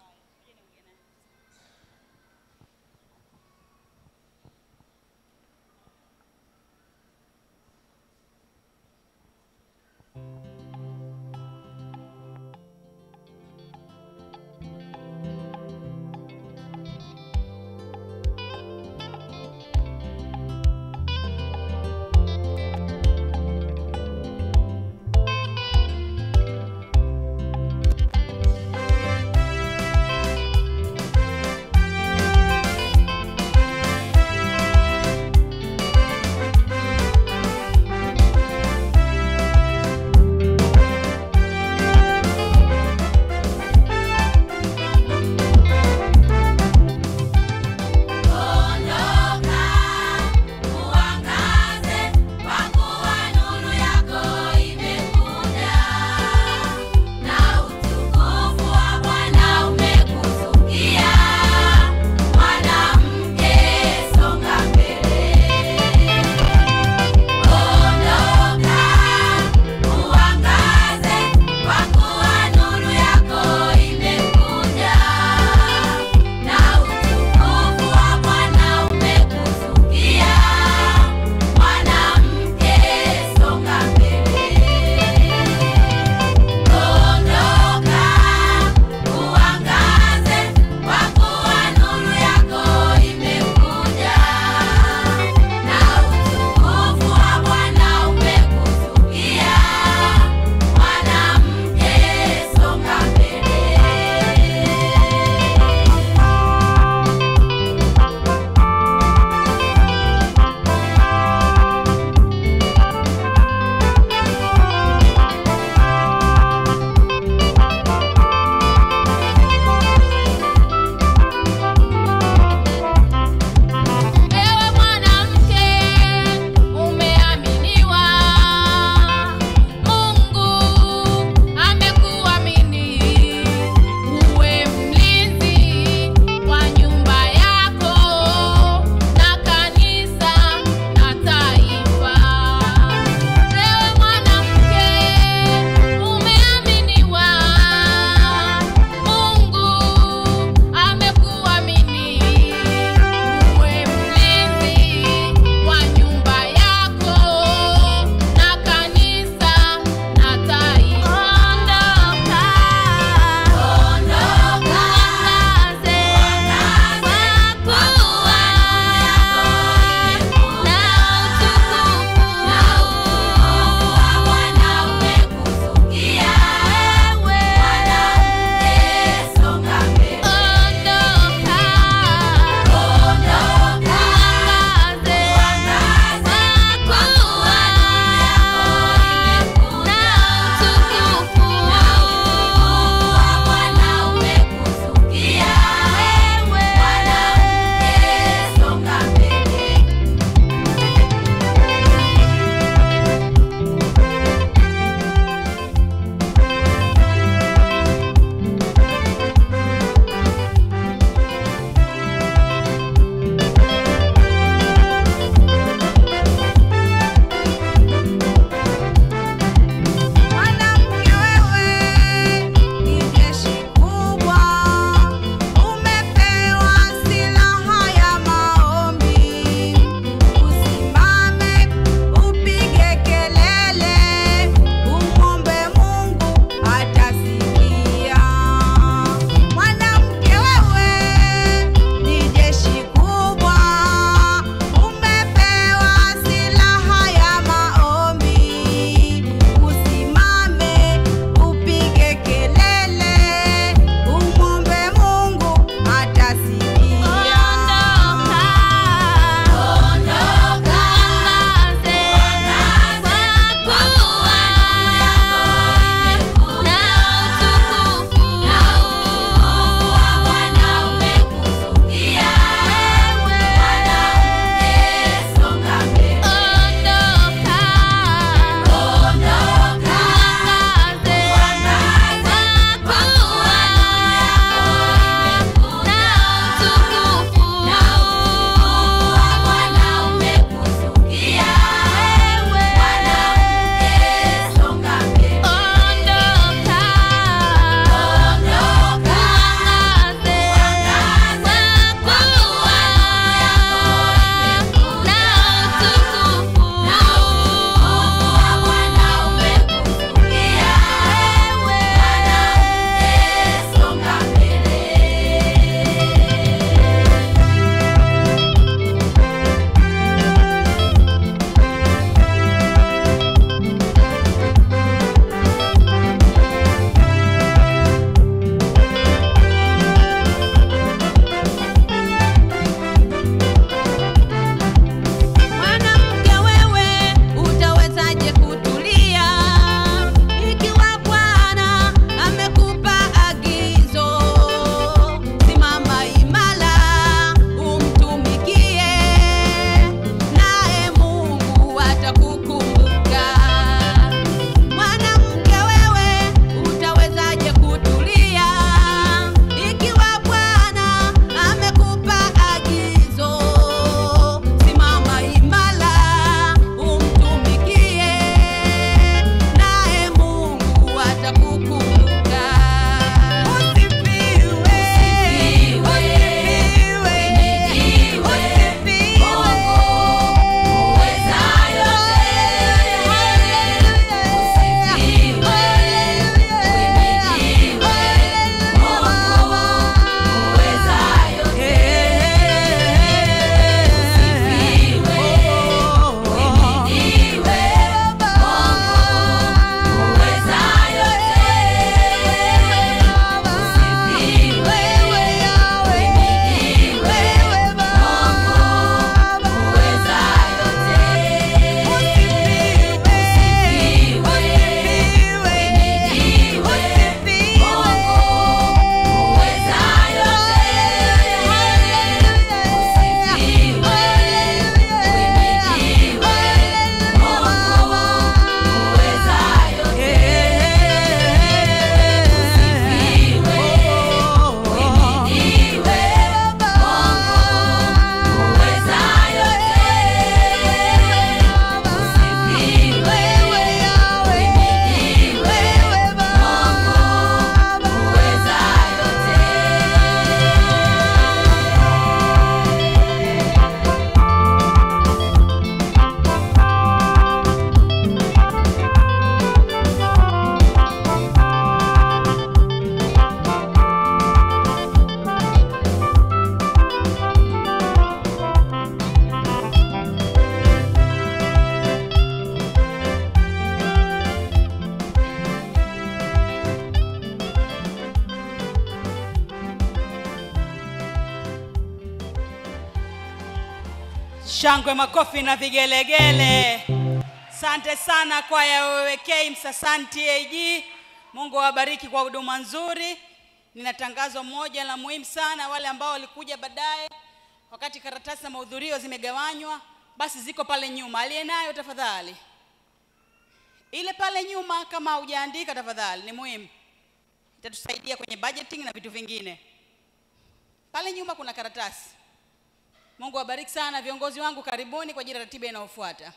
Shangwe, makofi na vigelegele. Asante sana kwaya Wewekei Msasanti AG. Mungu awabariki kwa huduma nzuri. Nina tangazo moja la muhimu sana. Wale ambao walikuja baadaye wakati karatasi za mahudhurio zimegawanywa, basi ziko pale nyuma. Aliye nayo tafadhali, ile pale nyuma kama hujaandika tafadhali, ni muhimu. Itatusaidia kwenye budgeting na vitu vingine. Pale nyuma kuna karatasi. Mungu awabariki sana. Viongozi wangu karibuni kwa ajili ya ratiba inayofuata.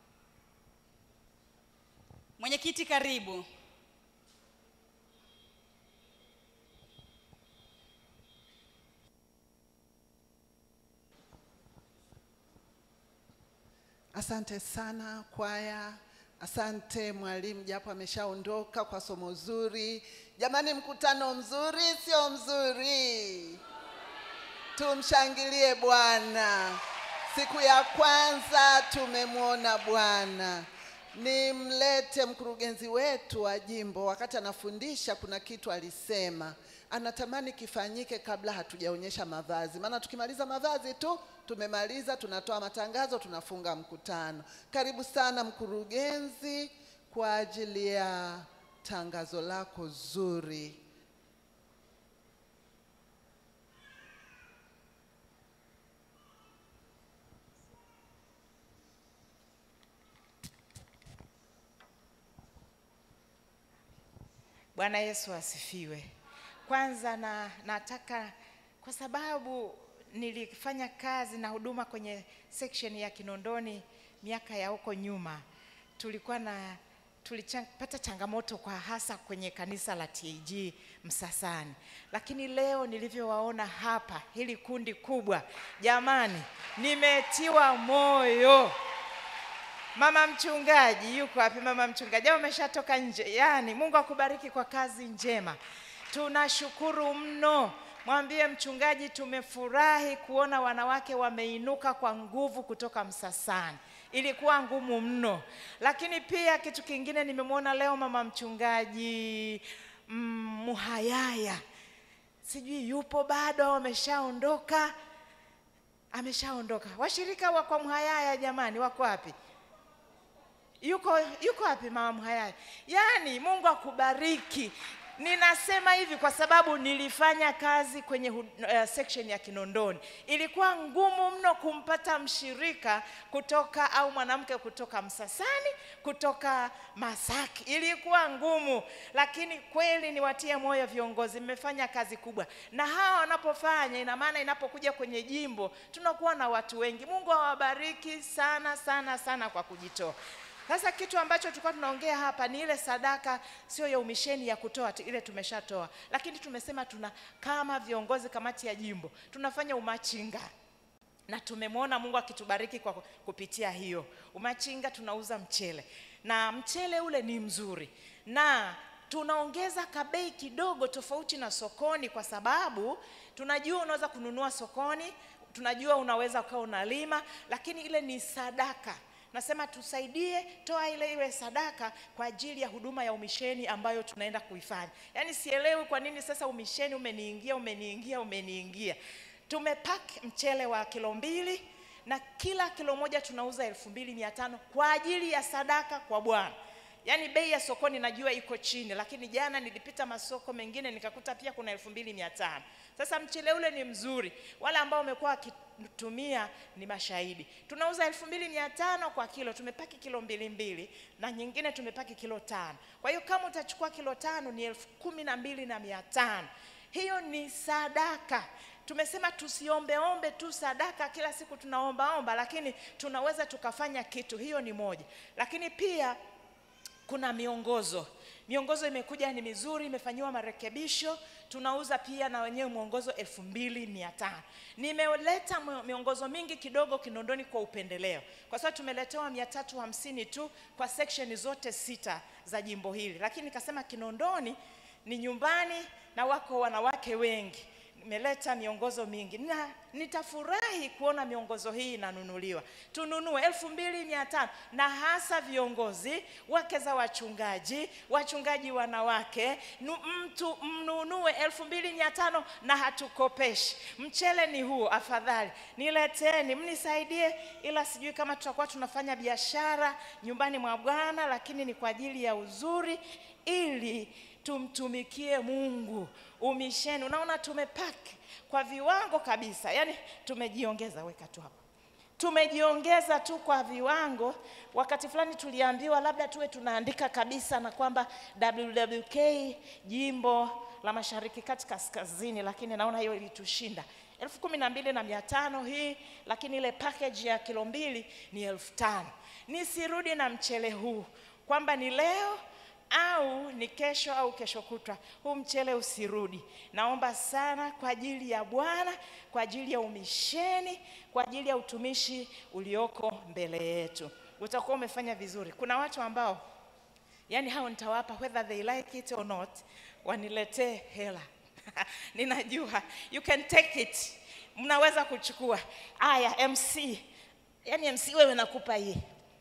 Mwenyekiti karibu. Asante sana kwaya, asante mwalimu japo ameshaondoka kwa somo zuri. Jamani, mkutano mzuri sio mzuri? Tumshangilie Bwana. Siku ya kwanza tumemwona Bwana. Nimlete mkurugenzi wetu wa jimbo. Wakati anafundisha kuna kitu alisema anatamani kifanyike kabla hatujaonyesha mavazi, maana tukimaliza mavazi tu tumemaliza, tunatoa matangazo, tunafunga mkutano. Karibu sana mkurugenzi kwa ajili ya tangazo lako zuri. Bwana Yesu asifiwe. Kwanza nataka, kwa sababu nilifanya kazi na huduma kwenye section ya Kinondoni miaka ya huko nyuma, tulipata changamoto kwa hasa kwenye kanisa la TAG Msasani. Lakini leo nilivyowaona hapa hili kundi kubwa, jamani, nimetiwa moyo. Mama mchungaji yuko wapi? Mama mchungaji ameshatoka nje. Yaani Mungu akubariki kwa kazi njema. Tunashukuru mno. Mwambie mchungaji tumefurahi kuona wanawake wameinuka kwa nguvu kutoka Msasani. Ilikuwa ngumu mno. Lakini pia kitu kingine nimemwona leo mama mchungaji Muhayaya. Sijui yupo bado ameshaondoka. Ameshaondoka. Washirika wa kwa Muhayaya jamani wako wapi? Yuko wapi mama Muhayaya? Yaani Mungu akubariki. Ninasema hivi kwa sababu nilifanya kazi kwenye section ya Kinondoni. Ilikuwa ngumu mno kumpata mshirika kutoka au mwanamke kutoka Msasani, kutoka Masaki. Ilikuwa ngumu, lakini kweli niwatie moyo viongozi, mmefanya kazi kubwa. Na hawa wanapofanya ina maana inapokuja kwenye jimbo tunakuwa na watu wengi. Mungu awabariki sana sana sana kwa kujitoa. Sasa kitu ambacho tulikuwa tunaongea hapa ni ile sadaka sio ya umisheni ya kutoa, ile tumeshatoa. Lakini tumesema kama viongozi kamati ya jimbo tunafanya umachinga. Na tumemwona Mungu akitubariki kwa kupitia hiyo. Umachinga tunauza mchele. Na mchele ule ni mzuri. Na tunaongeza kabei kidogo tofauti na sokoni kwa sababu tunajua unaweza kununua sokoni, tunajua unaweza ukawa unalima, lakini ile ni sadaka. Nasema tusaidie, toa ile sadaka kwa ajili ya huduma ya umisheni ambayo tunaenda kuifanya. Yaani sielewi kwa nini sasa umisheni umeniingia. Tumepack mchele wa kilo 2 na kila kilo moja tunauza 2,500 kwa ajili ya sadaka kwa Bwana. Yaani bei ya sokoni najua iko chini, lakini jana nilipita masoko mengine nikakuta pia kuna 2,500. Sasa mchele ule ni mzuri. Wale ambao wamekuwa wakitumia ni mashahidi. Tunauza 2,500 kwa kilo, tumepaki kilo 2 na nyingine tumepaki kilo 5. Kwa hiyo kama utachukua kilo 5 ni 12,500. Hiyo ni sadaka. Tumesema tusiombe tu sadaka kila siku tunaomba, lakini tunaweza tukafanya kitu. Hiyo ni moja. Lakini pia kuna miongozo. Miongozo imekuja ni mizuri, imefanywa marekebisho. Tunauza pia na wenyewe mwongozo 2,500. Nimeleta miongozo mingi kidogo Kinondoni kwa upendeleo. Kwa sababu tumeletewa 350 tu kwa section zote 6 za jimbo hili. Lakini nikasema Kinondoni ni nyumbani na wako wanawake wengi. nimeleta miongozo mingi, na nitafurahi kuona miongozo hii inanunuliwa. Tununue 2,500, na hasa viongozi, wake za wachungaji, wachungaji wanawake, mtu mnunue 2,500 na hatukopeshi. Mchele ni huo, afadhali nileteni, mnisaidie, ila sijui kama tutakuwa tunafanya biashara nyumbani mwa Bwana, lakini ni kwa ajili ya uzuri, ili tumtumikie Mungu. Umisheni, unaona tumepaki kwa viwango kabisa, yani tumejiongeza. Weka tu hapo, tumejiongeza tu kwa viwango. Wakati fulani tuliambiwa labda tuwe tunaandika kabisa na kwamba WWK jimbo la Mashariki Kati Kaskazini, lakini naona hiyo ilitushinda. 12,500 hii, lakini ile package ya kilo 2 ni 5,000. Nisirudi na mchele huu kwamba ni leo au ni kesho au kesho kutwa. Huu mchele usirudi. Naomba sana kwa ajili ya Bwana, kwa ajili ya umisheni, kwa ajili ya utumishi ulioko mbele yetu. Utakuwa umefanya vizuri. Kuna watu ambao yani hao nitawapa whether they like it or not, waniletee hela. Ninajua you can take it. Mnaweza kuchukua. Aya, MC. Yani MC wewe nakupa hii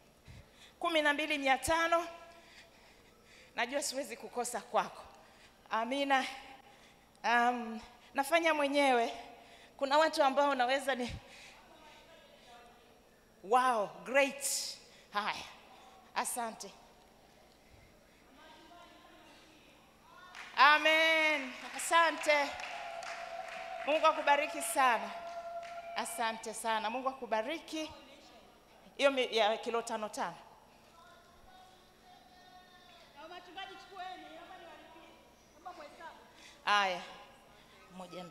12,500. Najua siwezi kukosa kwako. Amina. Nafanya mwenyewe. Kuna watu ambao naweza ni wow, great. Haya. Asante. Amen. Asante. Mungu akubariki sana. Asante sana. Mungu akubariki. Hiyo ya kilo 5. Aya. 1, 2, 3, 4, 5, 6, 7, 8, 9, 10, 11.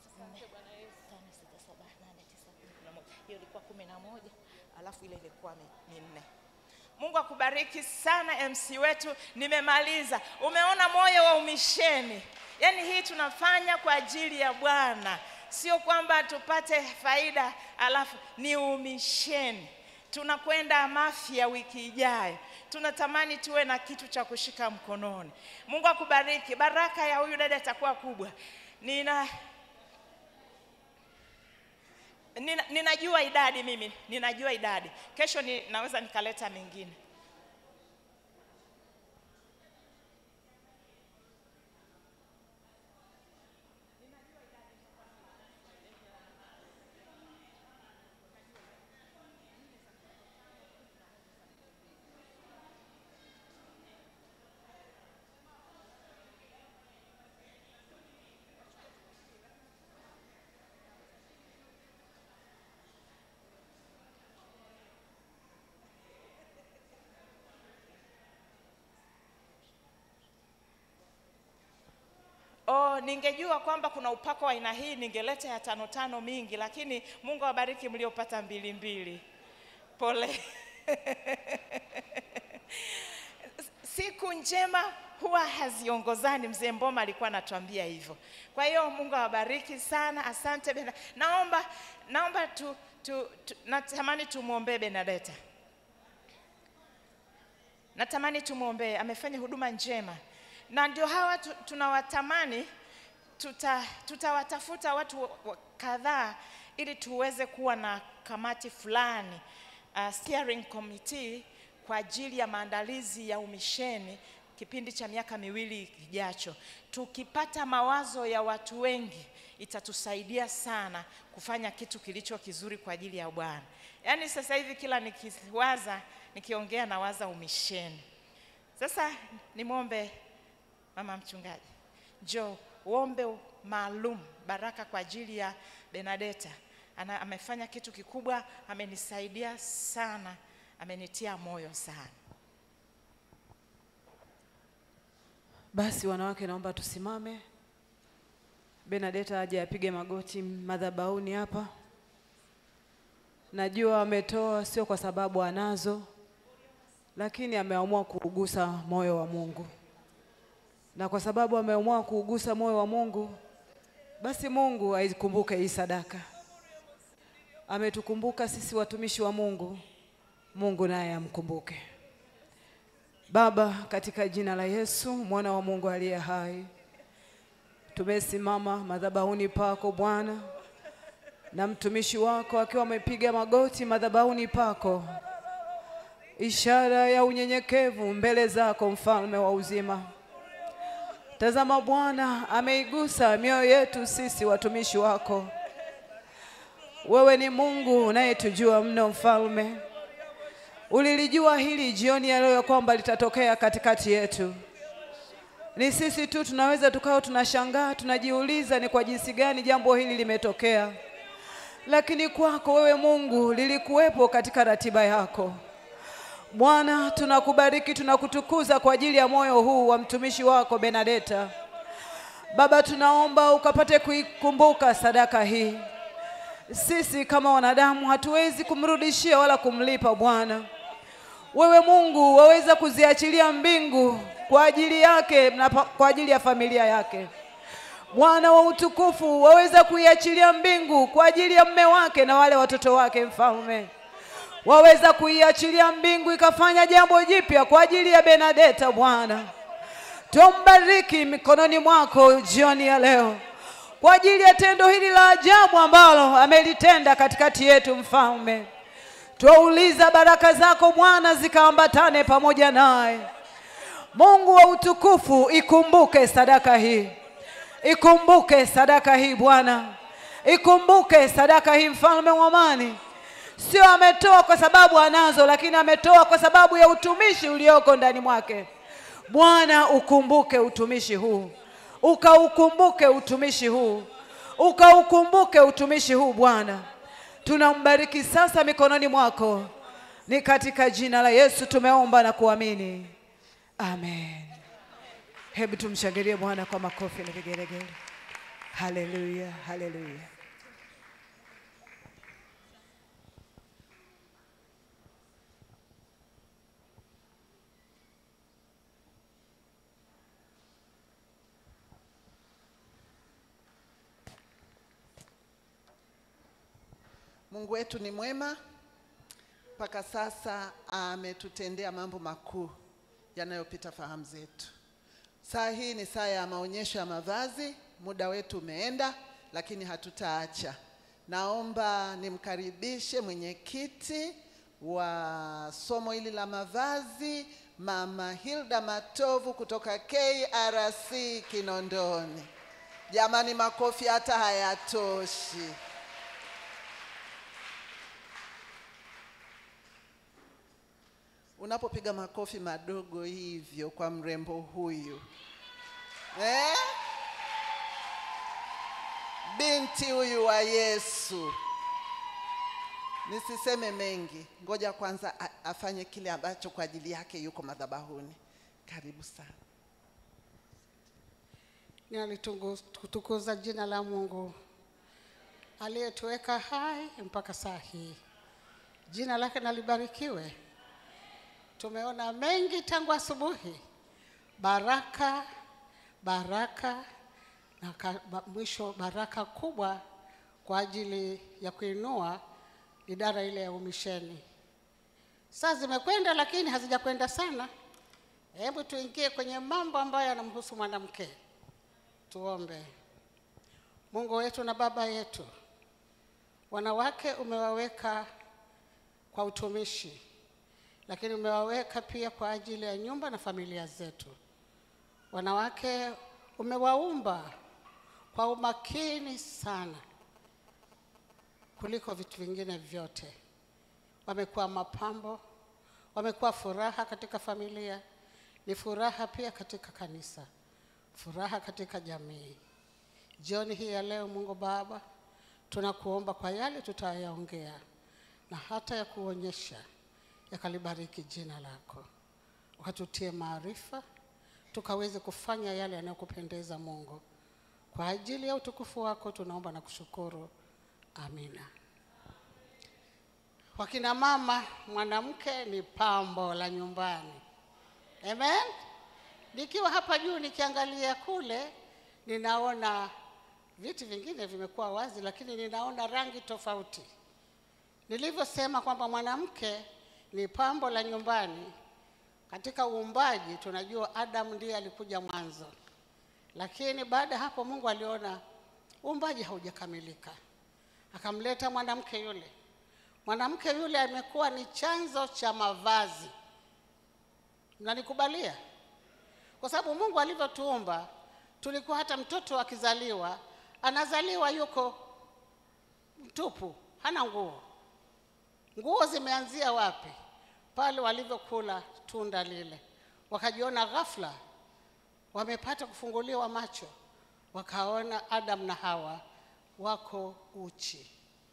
Hiyo ilikuwa 11, alafu ile ilikuwa 4. Mungu akubariki sana MC wetu. Nimemaliza. Umeona moyo wa umisheni. Yaani hii tunafanya kwa ajili ya Bwana. Sio kwamba tupate faida alafu ni umisheni. Tunakwenda Mafia wiki ijayo. Tunatamani tuwe na kitu cha kushika mkononi. Mungu akubariki. Baraka ya huyu dada itakuwa kubwa. Ninajua idadi mimi. Ninajua idadi. Kesho naweza nikaleta mingine. Ningejua kwamba kuna upako wa aina hii ningeleta ya 5 mingi, lakini Mungu awabariki mliopata 2. Pole. Siku njema huwa haziongozani. Mzee Mboma alikuwa anatuambia hivyo. Kwa hiyo Mungu awabariki sana. Asante. Naomba natamani tumuombe Benadeta. Natamani tumuombe, amefanya huduma njema. Na ndio hawa tunawatamani, tutawatafuta watu kadhaa ili tuweze kuwa na kamati fulani, steering committee kwa ajili ya maandalizi ya umisheni kipindi cha miaka 2 ijacho. Tukipata mawazo ya watu wengi itatusaidia sana kufanya kitu kilicho kizuri kwa ajili ya Bwana. Yaani sasa hivi kila nikiongea nawaza umisheni. Sasa nimwombe mama mchungaji, njoo uombe maalum baraka kwa ajili ya Benadeta. Amefanya kitu kikubwa, amenisaidia sana, amenitia moyo sana. Basi wanawake, naomba tusimame. Benadeta aje apige magoti madhabahuni hapa. Najua ametoa sio kwa sababu anazo, lakini ameamua kuugusa moyo wa Mungu. Na kwa sababu ameamua kuugusa moyo wa Mungu, basi Mungu aikumbuke hii sadaka. Ametukumbuka sisi watumishi wa Mungu, Mungu naye amkumbuke. Baba, katika jina la Yesu, mwana wa Mungu aliye hai, tumesimama madhabahuni pako Bwana, na mtumishi wako akiwa amepiga magoti madhabahuni pako, ishara ya unyenyekevu mbele zako, mfalme wa uzima. Tazama Bwana, ameigusa mioyo yetu sisi watumishi wako. Wewe ni Mungu unayetujua mno, mfalme. Ulilijua hili jioni ya leo kwamba litatokea katikati yetu. Ni sisi tu tunaweza tukao tunashangaa, tunajiuliza ni kwa jinsi gani jambo hili limetokea. Lakini kwako wewe Mungu lilikuwepo katika ratiba yako. Bwana, tunakubariki, tunakutukuza kwa ajili ya moyo huu wa mtumishi wako Benadeta. Baba, tunaomba ukapate kuikumbuka sadaka hii. Sisi kama wanadamu hatuwezi kumrudishia wala kumlipa Bwana. Wewe Mungu waweza kuziachilia mbingu kwa ajili yake na kwa ajili ya familia yake. Bwana wa utukufu waweza kuiachilia mbingu kwa ajili ya mume wake na wale watoto wake, mfalme. Waweza kuiachilia mbingu ikafanya jambo jipya kwa ajili ya Benadeta Bwana. Tumbariki mikononi mwako jioni ya leo kwa ajili ya tendo hili la ajabu ambalo amelitenda katikati yetu, mfalme. Twauliza baraka zako Bwana zikaambatane pamoja naye. Mungu wa utukufu, ikumbuke sadaka hii. Ikumbuke sadaka hii Bwana. Ikumbuke sadaka hii, mfalme wa amani. Sio ametoa kwa sababu anazo, lakini ametoa kwa sababu ya utumishi ulioko ndani mwake. Bwana, ukumbuke utumishi huu. Ukaukumbuke utumishi huu. Ukaukumbuke utumishi huu Bwana. Tunambariki sasa mikononi mwako. Ni katika jina la Yesu tumeomba na kuamini. Amen. Hebu tumshangilie Bwana kwa makofi na vigelegele. Haleluya, haleluya. Mungu wetu ni mwema. Mpaka sasa ametutendea mambo makuu yanayopita fahamu zetu. Saa hii ni saa ya maonyesho ya mavazi. Muda wetu umeenda, lakini hatutaacha. Naomba nimkaribishe mwenyekiti wa somo hili la mavazi, Mama Hilda Matovu kutoka KRC Kinondoni. Jamani, makofi hata hayatoshi. Unapopiga makofi madogo hivyo kwa mrembo huyu, binti huyu wa Yesu, nisiseme mengi. Ngoja kwanza afanye kile ambacho kwa ajili yake yuko madhabahuni. Karibu sana. Ninalitukuza jina la Mungu aliyetuweka hai mpaka saa hii. Jina lake nalibarikiwe. Tumeona mengi tangu asubuhi. Baraka, baraka na mwisho baraka kubwa kwa ajili ya kuinua idara ile ya umisheni. Saa zimekwenda lakini hazijakwenda sana. Hebu tuingie kwenye mambo ambayo yanamhusu mwanamke. Tuombe. Mungu wetu na Baba yetu, wanawake umewaweka kwa utumishi, lakini umewaweka pia kwa ajili ya nyumba na familia zetu. Wanawake umewaumba kwa umakini sana kuliko vitu vingine vyote. Wamekuwa mapambo, wamekuwa furaha katika familia, ni furaha pia katika kanisa, furaha katika jamii. Jioni hii ya leo Mungu Baba, tunakuomba kwa yale tutayaongea na hata ya kuonyesha, yakalibariki jina lako. Ukatutie maarifa, tukaweze kufanya yale yanayokupendeza Mungu. Kwa ajili ya utukufu wako tunaomba na kushukuru. Amina. Wakina mama, mwanamke ni pambo la nyumbani. Amen. Nikiwa hapa juu nikiangalia kule, ninaona vitu vingine vimekuwa wazi, lakini ninaona rangi tofauti. Nilivyosema kwamba mwanamke ni pambo la nyumbani, katika uumbaji tunajua Adam ndiye alikuja mwanzo. Lakini baada hapo Mungu aliona uumbaji haujakamilika, akamleta mwanamke yule. Mwanamke yule amekuwa ni chanzo cha mavazi. Mnanikubalia? Kwa sababu Mungu alivyotuumba, tulikuwa hata mtoto akizaliwa, anazaliwa yuko mtupu, hana nguo. Nguo zimeanzia wapi? Pale walivyokula tunda lile, wakajiona ghafla wamepata kufunguliwa macho, wakaona Adam na Hawa wako uchi,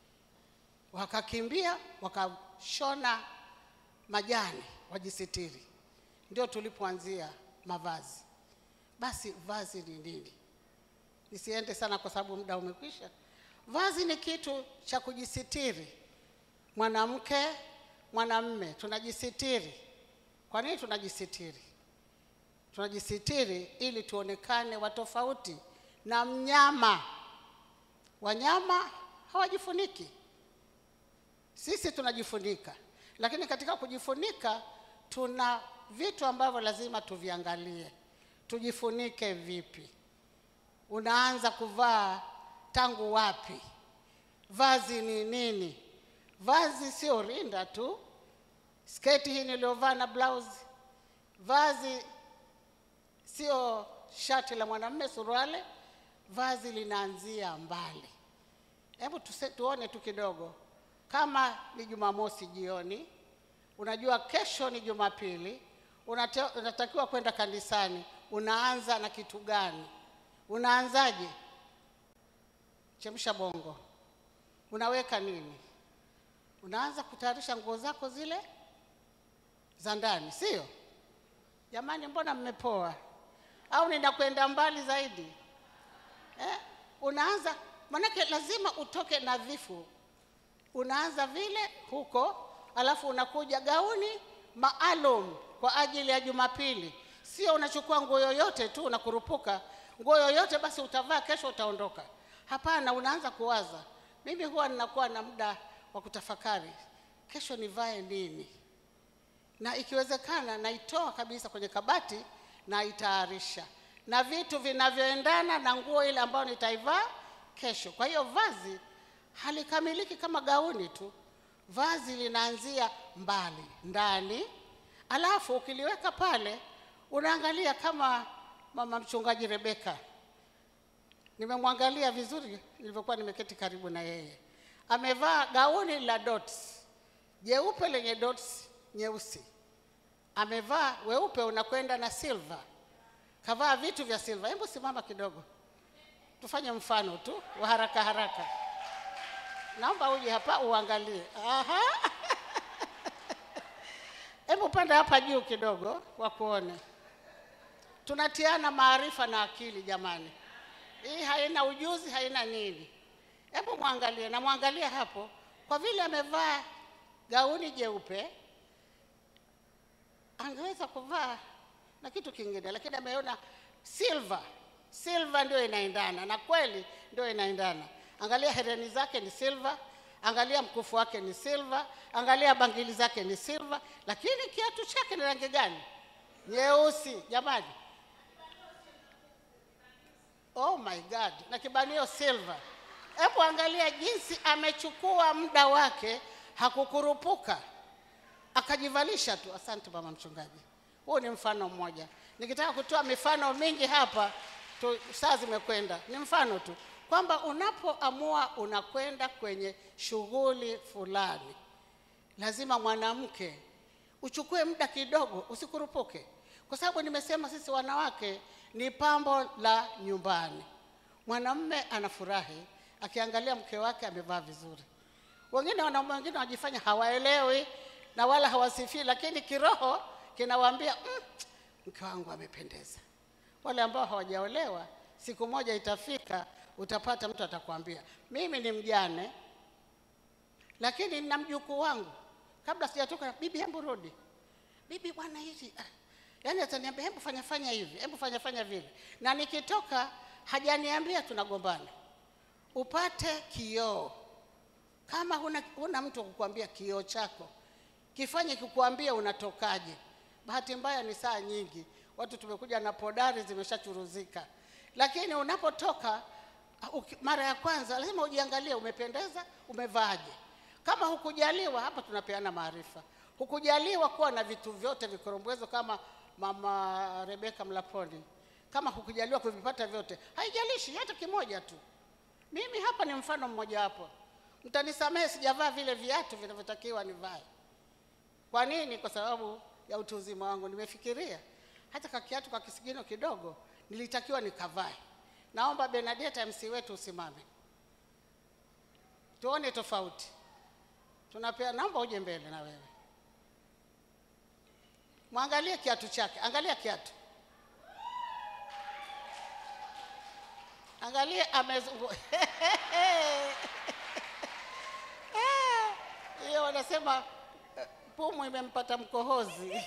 wakakimbia wakashona majani wajisitiri. Ndio tulipoanzia mavazi. Basi vazi ni nini? Nisiende sana kwa sababu muda umekwisha. Vazi ni kitu cha kujisitiri. Mwanamke, mwanamume tunajisitiri. Kwa nini tunajisitiri? Tunajisitiri ili tuonekane watofauti na mnyama. Wanyama hawajifuniki, sisi tunajifunika. Lakini katika kujifunika tuna vitu ambavyo lazima tuviangalie. Tujifunike vipi? Unaanza kuvaa tangu wapi? Vazi ni nini? Vazi sio rinda tu, sketi hii niliyovaa na blouse. Vazi sio shati la mwanamume, suruali. Vazi linaanzia mbali. Hebu tuone tu kidogo. Kama ni Jumamosi jioni, unajua kesho ni Jumapili, unatakiwa kwenda kanisani, unaanza na kitu gani? Unaanzaje? Chemsha bongo. Unaweka nini? Unaanza kutayarisha nguo zako zile za ndani, sio? Jamani, mbona mmepoa? Au ninakwenda mbali zaidi? Unaanza, manake lazima utoke nadhifu. Unaanza vile huko, alafu unakuja gauni maalum kwa ajili ya Jumapili. Sio unachukua nguo yoyote tu unakurupuka, nguo yoyote basi utavaa kesho utaondoka. Hapana, unaanza kuwaza. Mimi huwa ninakuwa na muda wa kutafakari, kesho nivae nini? Na ikiwezekana naitoa kabisa kwenye kabati na itayarisha na vitu vinavyoendana na nguo ile ambayo nitaivaa kesho. Kwa hiyo vazi halikamiliki kama gauni tu. Vazi linaanzia mbali, ndani. Alafu ukiliweka pale, unaangalia kama mama mchungaji Rebeka. Nimemwangalia vizuri nilivyokuwa nimeketi karibu na yeye. Amevaa gauni la dots, jeupe lenye dots nyeusi. Amevaa weupe unakwenda na silver. Kavaa vitu vya silver. Hebu simama kidogo, tufanye mfano tu wa haraka haraka. Naomba uje hapa uangalie. Aha. Hebu panda hapa juu kidogo wakuone. Tunatiana maarifa na akili jamani. Hii haina ujuzi, haina nini. Hebu muangalie, na muangalie hapo. Kwa vile amevaa gauni jeupe, angeweza kuvaa na kitu kingine, lakini ameona silver. Silver ndio inaendana, na kweli ndio inaendana. Angalia hereni zake ni silver, angalia mkufu wake ni silver, angalia bangili zake ni silver, lakini kiatu chake ni rangi gani? Nyeusi. Jamani, oh my God, na kibanio silver. Hebu angalia jinsi amechukua muda wake, hakukurupuka, akajivalisha tu. Asante mama mchungaji. Huo ni mfano mmoja. Nikitaka kutoa mifano mingi hapa saa zimekwenda. Ni mfano tu kwamba unapoamua unakwenda kwenye shughuli fulani, lazima mwanamke uchukue muda kidogo, usikurupuke. Kwa sababu nimesema sisi wanawake ni pambo la nyumbani. Mwanamume anafurahi akiangalia mke wake amevaa vizuri. Wanaume wengine wanajifanya hawaelewi na wala hawasifii, lakini kiroho kinawaambia mke wangu amependeza. Wale ambao hawajaolewa, siku moja itafika utapata mtu atakwambia, mimi ni mjane lakini nina mjukuu wangu, kabla sijatoka, bibi hebu rudi. Bibi bwana hivi. Yaani ataniambia hebu fanya hivi, hebu fanya vile. Na nikitoka hajaniambia tunagombana. Upate kioo. Kama huna mtu kukuambia kioo chako, kifanye kukuambia unatokaje. Bahati mbaya ni saa nyingi watu tumekuja na podari zimeshachuruzika. Lakini unapotoka mara ya kwanza lazima ujiangalie umependeza, umevaaje. Kama hukujaliwa, hapa tunapeana maarifa, hukujaliwa kuwa na vitu vyote vikorombwezo kama Mama Rebeka Mlaponi, kama hukujaliwa kuvipata vyote, haijalishi hata kimoja tu. Mimi hapa ni mfano mmoja hapo. Mtanisamehe sijavaa vile viatu vinavyotakiwa nivae. Kwa nini? Kwa sababu ya utu uzima wangu. Nimefikiria hata kwa kiatu kwa kisigino kidogo nilitakiwa nikavae. Naomba Benedetta MC wetu usimame, tuone tofauti. Tunapea, naomba uje mbele na wewe. Mwangalie kiatu chake, angalia kiatu. Angalia amezungu. Hiyo wanasema pumu imempata mkohozi.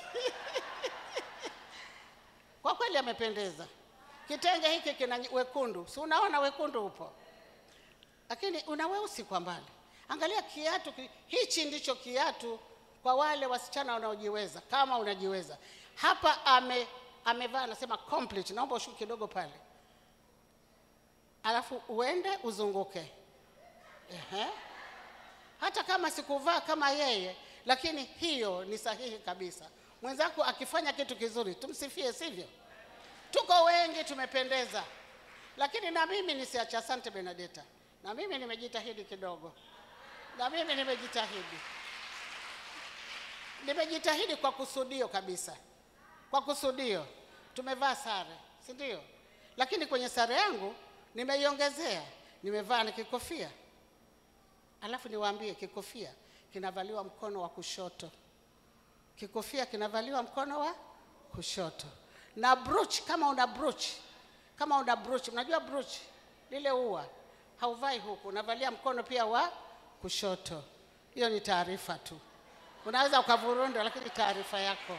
Kwa kweli amependeza. Kitenge hiki kina wekundu. Si unaona wekundu upo? Lakini una weusi kwa mbali. Angalia kiatu, hichi ndicho kiatu kwa wale wasichana wanaojiweza, kama unajiweza. Hapa amevaa anasema complete. Naomba ushuke kidogo pale. Alafu uende uzunguke. Hata kama sikuvaa kama yeye, lakini hiyo ni sahihi kabisa. Mwenzako akifanya kitu kizuri, tumsifie, sivyo? Tuko wengi tumependeza. Lakini na mimi nisiacha. Asante Benedetta. Na mimi nimejitahidi kidogo. Na mimi nimejitahidi. Nimejitahidi kwa kusudio kabisa. Kwa kusudio. Tumevaa sare, si ndio? Lakini kwenye sare yangu nimeiongezea. Nimevaa na kikofia. Alafu niwaambie kikofia kinavaliwa mkono wa kushoto. Kikofia kinavaliwa mkono wa kushoto. Na brooch, kama una brooch. Kama una brooch, unajua brooch lile ua hauvai huku, unavalia mkono pia wa kushoto. Hiyo ni taarifa tu. Unaweza ukavurunda, lakini taarifa yako.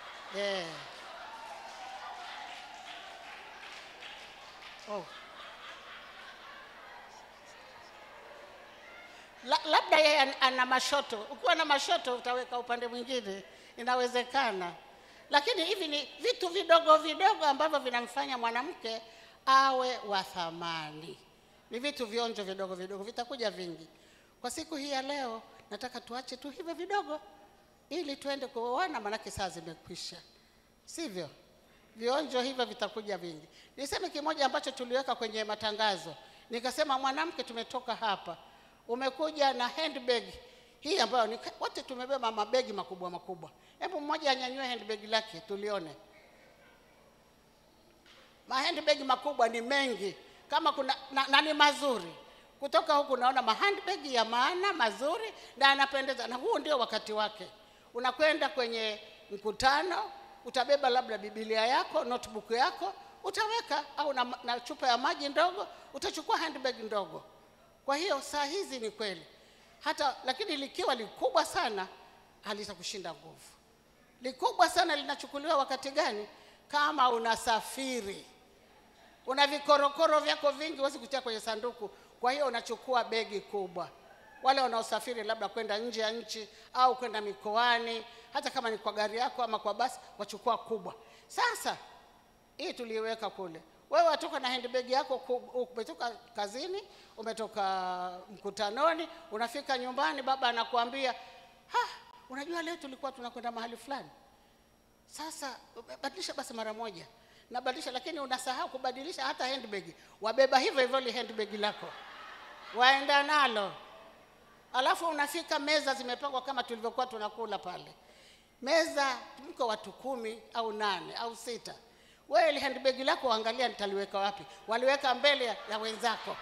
Labda yeye ana mashoto. Ukiwa na mashoto utaweka upande mwingine, inawezekana. Lakini hivi ni vitu vidogo vidogo ambavyo vinamfanya mwanamke awe wa thamani. Ni vitu vionjo vidogo vidogo, vitakuja vingi. Kwa siku hii ya leo nataka tuache tu hivyo vidogo ili tuende kuoana, manake saa zimekwisha. Sivyo? Vionjo hivyo vitakuja vingi. Niseme kimoja ambacho tuliweka kwenye matangazo. Nikasema mwanamke, tumetoka hapa, umekuja na handbag hii ambayo wote tumebeba mabegi makubwa makubwa. Hebu mmoja anyanyue handbag lake tulione. Handbag makubwa ni mengi. Kama kuna na ni mazuri. Kutoka huku naona handbag ya maana, mazuri na anapendeza. Na huu ndio wakati wake. Unakwenda kwenye mkutano, utabeba labda Biblia yako, notebook yako, utaweka, au na chupa ya maji ndogo, utachukua handbag ndogo. Kwa hiyo saa hizi ni kweli. Hata lakini likiwa likubwa sana halitakushinda nguvu. Likubwa sana linachukuliwa wakati gani? Kama unasafiri. Una vikorokoro vyako vingi, huwezi kutia kwenye sanduku. Kwa hiyo unachukua begi kubwa. Wale wanaosafiri labda kwenda nje ya nchi au kwenda mikoani, hata kama ni kwa gari yako ama kwa basi, wachukua kubwa. Sasa hii tuliweka kule. Wewe watoka na handbag yako, umetoka kazini, umetoka mkutanoni, unafika nyumbani, baba anakuambia, unajua leo tulikuwa tunakwenda mahali fulani. Sasa badilisha basi mara moja. Na badilisha, lakini unasahau kubadilisha hata handbag. Wabeba hivyo hivyo handbag lako, waenda nalo. Alafu unafika, meza zimepangwa kama tulivyokuwa tunakula pale. Meza mko watu 10 au 8 au 6. Wewe ile handbag lako angalia nitaliweka wapi? Waliweka mbele ya wenzako.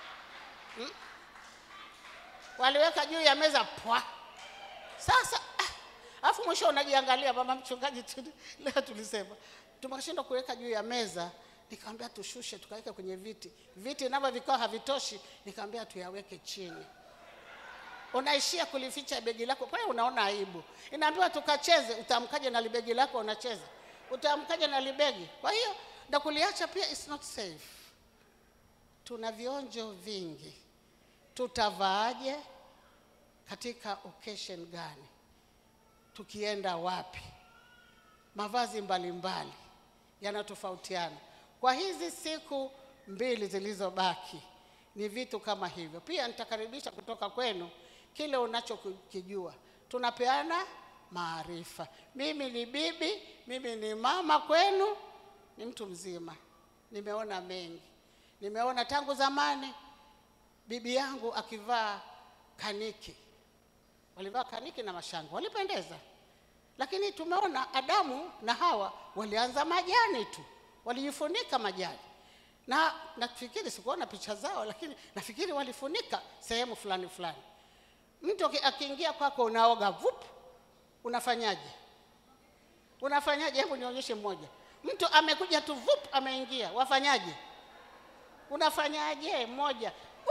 Waliweka juu ya meza pwa. Sasa alafu mwisho unajiangalia, mama mchungaji leo tulisema tumeshindwa kuweka juu ya meza, nikamwambia tushushe tukaweka kwenye viti. Viti navyo vikao havitoshi, nikamwambia tuyaweke chini. Unaishia kulificha begi lako, kwa hiyo unaona aibu. Inaambiwa tukacheze, utamkaje na libegi lako unacheza? Utamkaje na libegi? Kwa hiyo na kuliacha pia is not safe. Tuna vionjo vingi. Tutavaaje? Katika occasion gani? Tukienda wapi? Mavazi mbalimbali yanatofautiana. Kwa hizi siku 2 zilizobaki ni vitu kama hivyo. Pia nitakaribisha kutoka kwenu kile unachokijua. Tunapeana maarifa. Mimi ni bibi, mimi ni mama kwenu, ni mtu mzima. Nimeona mengi. Nimeona tangu zamani bibi yangu akivaa kaniki. Walivaa kaniki na mashango, walipendeza. Lakini tumeona Adamu na Hawa walianza majani tu. Walijifunika majani. Na nafikiri sikuona picha zao, lakini nafikiri walifunika sehemu fulani fulani. Mtu akiingia kwako unaoga vup, unafanyaje? Unafanyaje? Hebu nionyeshe mmoja. Mtu amekuja tu vup ameingia, wafanyaje? Unafanyaje mmoja?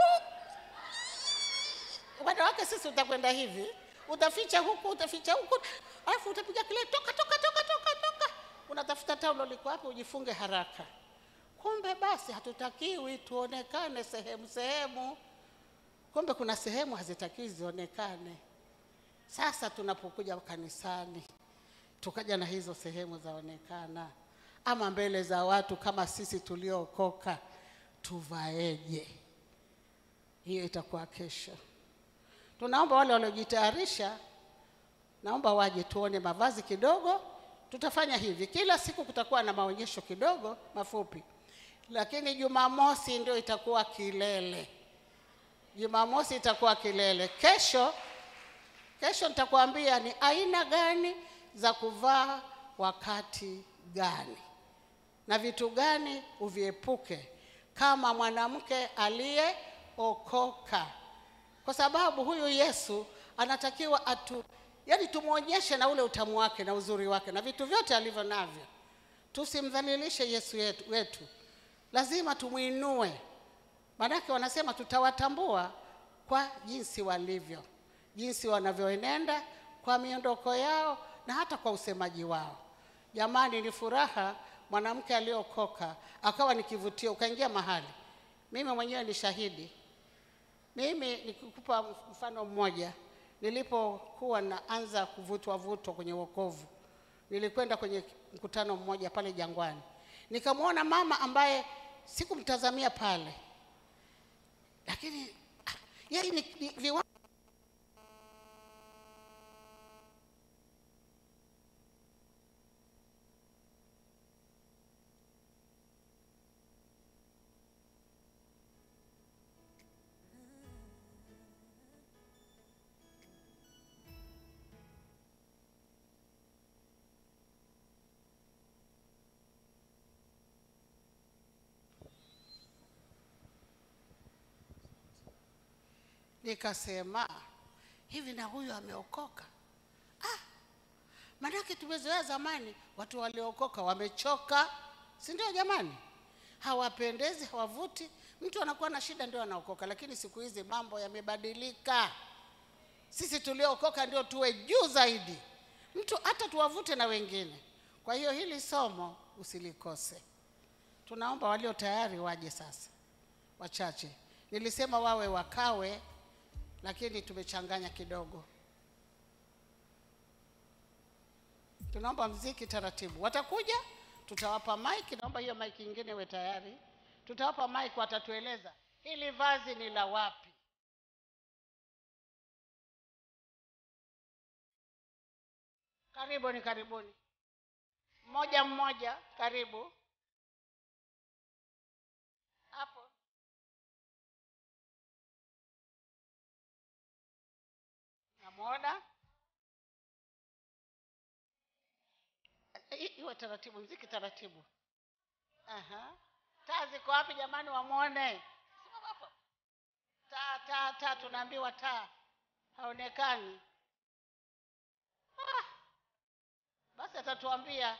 Wanawake sisi utakwenda hivi, utaficha huku, alafu utapiga kelele toka. Unatafuta taulo liko hapo ujifunge haraka. Kumbe basi hatutakiwi tuonekane sehemu. Kumbe kuna sehemu hazitakiwi zionekane. Sasa tunapokuja kanisani, tukaja na hizo sehemu zaonekana, ama mbele za watu kama sisi tuliookoka, tuvaeje? Hiyo itakuwa kesho. Tunaomba wale waliojitayarisha, naomba waje tuone mavazi kidogo. Tutafanya hivi, kila siku kutakuwa na maonyesho kidogo mafupi. Lakini Jumamosi ndio itakuwa kilele. Jumamosi itakuwa kilele. Kesho nitakwambia ni aina gani za kuvaa wakati gani. Na vitu gani uviepuke kama mwanamke aliyeokoka. Kwa sababu huyu Yesu anatakiwa yani tumuonyeshe na ule utamu wake na uzuri wake na vitu vyote alivyo navyo. Tusimdhalilishe Yesu wetu. Lazima tumuinue. Maanake wanasema tutawatambua kwa jinsi walivyo, jinsi wanavyoenenda, kwa miondoko yao na hata kwa usemaji wao. Jamani, ni furaha mwanamke aliyeokoka akawa ni kivutio, ukaingia mahali. Mimi mwenyewe ni shahidi. Mimi nikukupa mfano mmoja. Nilipokuwa naanza kuvutwa kwenye wokovu, nilikwenda kwenye mkutano mmoja pale Jangwani. Nikamwona mama ambaye sikumtazamia pale. Lakini yeye ni viwango. Nikasema hivi, na huyu ameokoka? Maanake tumezoea zamani watu waliokoka wamechoka, si ndio jamani? Hawapendezi, hawavuti. Mtu anakuwa na shida ndio anaokoka, lakini siku hizi mambo yamebadilika. Sisi tuliokoka ndio tuwe juu zaidi. Mtu hata tuwavute na wengine. Kwa hiyo hili somo usilikose. Tunaomba walio tayari waje sasa. Wachache. Nilisema wawe wakawe, lakini tumechanganya kidogo. Tunaomba mziki taratibu. Watakuja, tutawapa mic. Naomba hiyo mic nyingine iwe tayari. Tutawapa mic, watatueleza hili vazi ni la wapi. Karibuni. Mmoja, karibu. Hapo. Namuona? Iwe taratibu, mziki taratibu. Taa ziko wapi jamani, wamuone? Simama hapo. Taa, tunaambiwa taa. Haonekani. Basi atatuambia.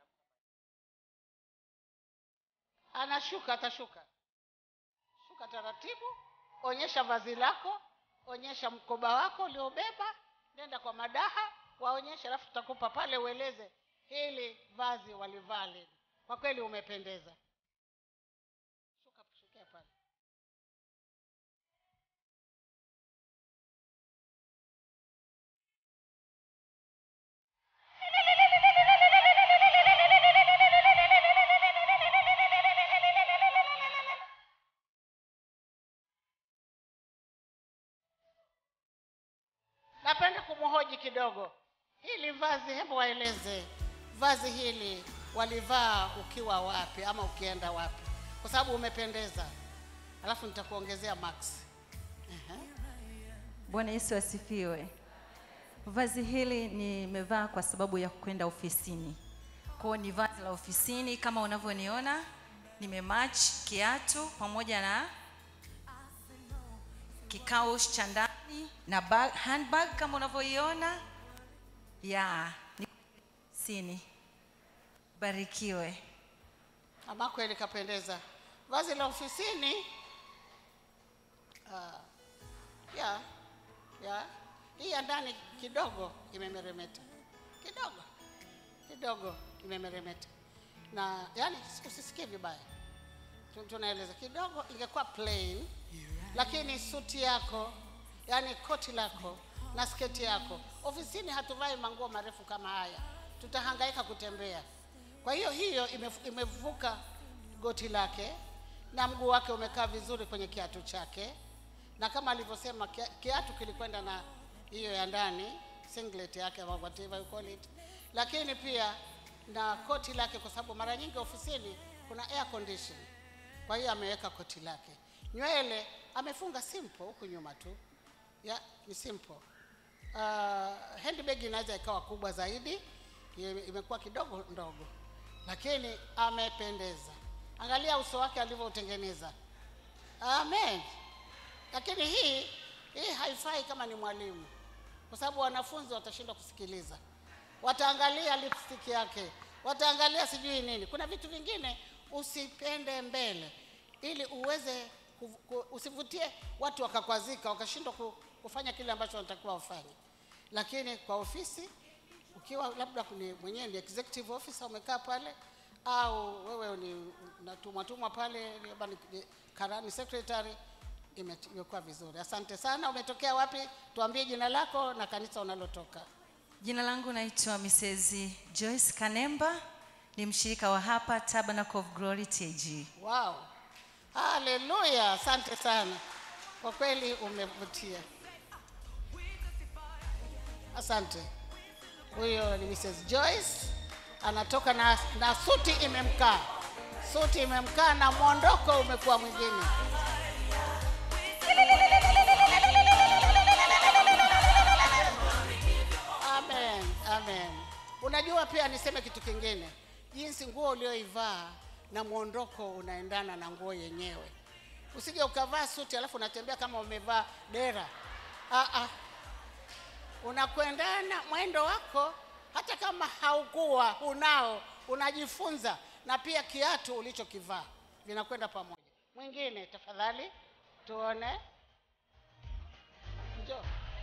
Atashuka. Shuka taratibu, onyesha vazi lako, onyesha mkoba wako uliobeba, nenda kwa madaha, waonyeshe, alafu tutakupa pale ueleze hili vazi walivaa lini. Kwa kweli umependeza. Shuka pale. kuhoji kidogo. Hili vazi, hebu waeleze vazi hili walivaa ukiwa wapi ama ukienda wapi? Kwa sababu umependeza. Alafu nitakuongezea max. Bwana Yesu asifiwe. Vazi hili nimevaa kwa sababu ya kwenda ofisini. Kwa ni vazi la ofisini kama unavyoniona, nimematch kiatu pamoja na kikao cha ndani na handbag kama unavyoiona. Ni ofisini. Barikiwe. Ama kweli kapendeza. Vazi la ofisini hii ya ndani kidogo imemeremeta. Kidogo imemeremeta. Na yani usisikie vibaya. Tunaeleza kidogo ingekuwa plain, lakini suti yako, yani koti lako na sketi yako. Ofisini hatuvai manguo marefu kama haya. Tutahangaika kutembea. Kwa hiyo imevuka goti lake na mguu wake umekaa vizuri kwenye kiatu chake. Na kama alivyosema kiatu kilikwenda na hiyo ya ndani, singlet yake ama whatever you call it. Lakini pia na koti lake, kwa sababu mara nyingi ofisini kuna air condition. Kwa hiyo ameweka koti lake. Nywele amefunga simple huku nyuma tu. Ni simple. Handbag inaweza ikawa kubwa zaidi, imekuwa kidogo ndogo. Lakini amependeza. Angalia uso wake alivyoutengeneza. Amen. Lakini hii haifai kama ni mwalimu. Kwa sababu wanafunzi watashindwa kusikiliza. Wataangalia lipstick yake, wataangalia sijui nini. Kuna vitu vingine usipende mbele ili uweze usivutie watu wakakwazika, wakashindwa kufanya kile ambacho wanatakiwa wafanye. Lakini kwa ofisi, ukiwa labda mwenyewe ni executive officer umekaa pale, au wewe ni unatumwa pale ni secretary, imekuwa vizuri. Asante sana. Umetokea wapi? Tuambie jina lako na kanisa unalotoka. Jina langu naitwa Mrs. Joyce Kanemba, ni mshirika wa hapa Tabernacle of Glory TAG. Wow. Hallelujah. Asante sana. Kwa kweli umevutia. Asante. Huyo ni Mrs. Joyce, anatoka na suti imemkaa. Suti imemkaa na mwondoko umekuwa mwingine. Amen. Unajua pia niseme kitu kingine. Jinsi nguo ulioivaa na mwondoko unaendana na nguo yenyewe. Usije ukavaa suti alafu unatembea kama umevaa dera. Unakwendana mwendo wako, hata kama haukuwa unao, unajifunza, na pia kiatu ulichokivaa vinakwenda pamoja. Mwingine tafadhali tuone. Njoo.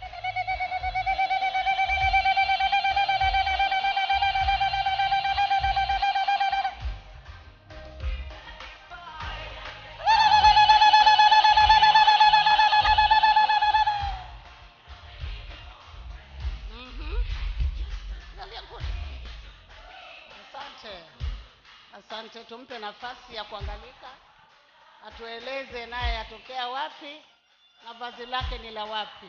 Asante, tumpe nafasi ya kuangalika. Atueleze naye atokea wapi na vazi lake ni la wapi.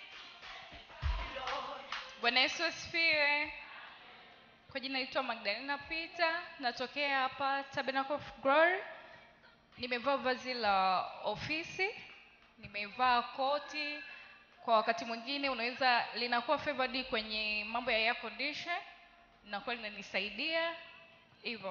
Bwana Yesu asifiwe. Kwa jina naitwa Magdalena Peter, natokea hapa Tabernacle of Glory. Nimevaa vazi la ofisi, nimevaa koti. Kwa wakati mwingine unaweza linakuwa favored kwenye mambo ya air condition, na kwa linanisaidia hivyo.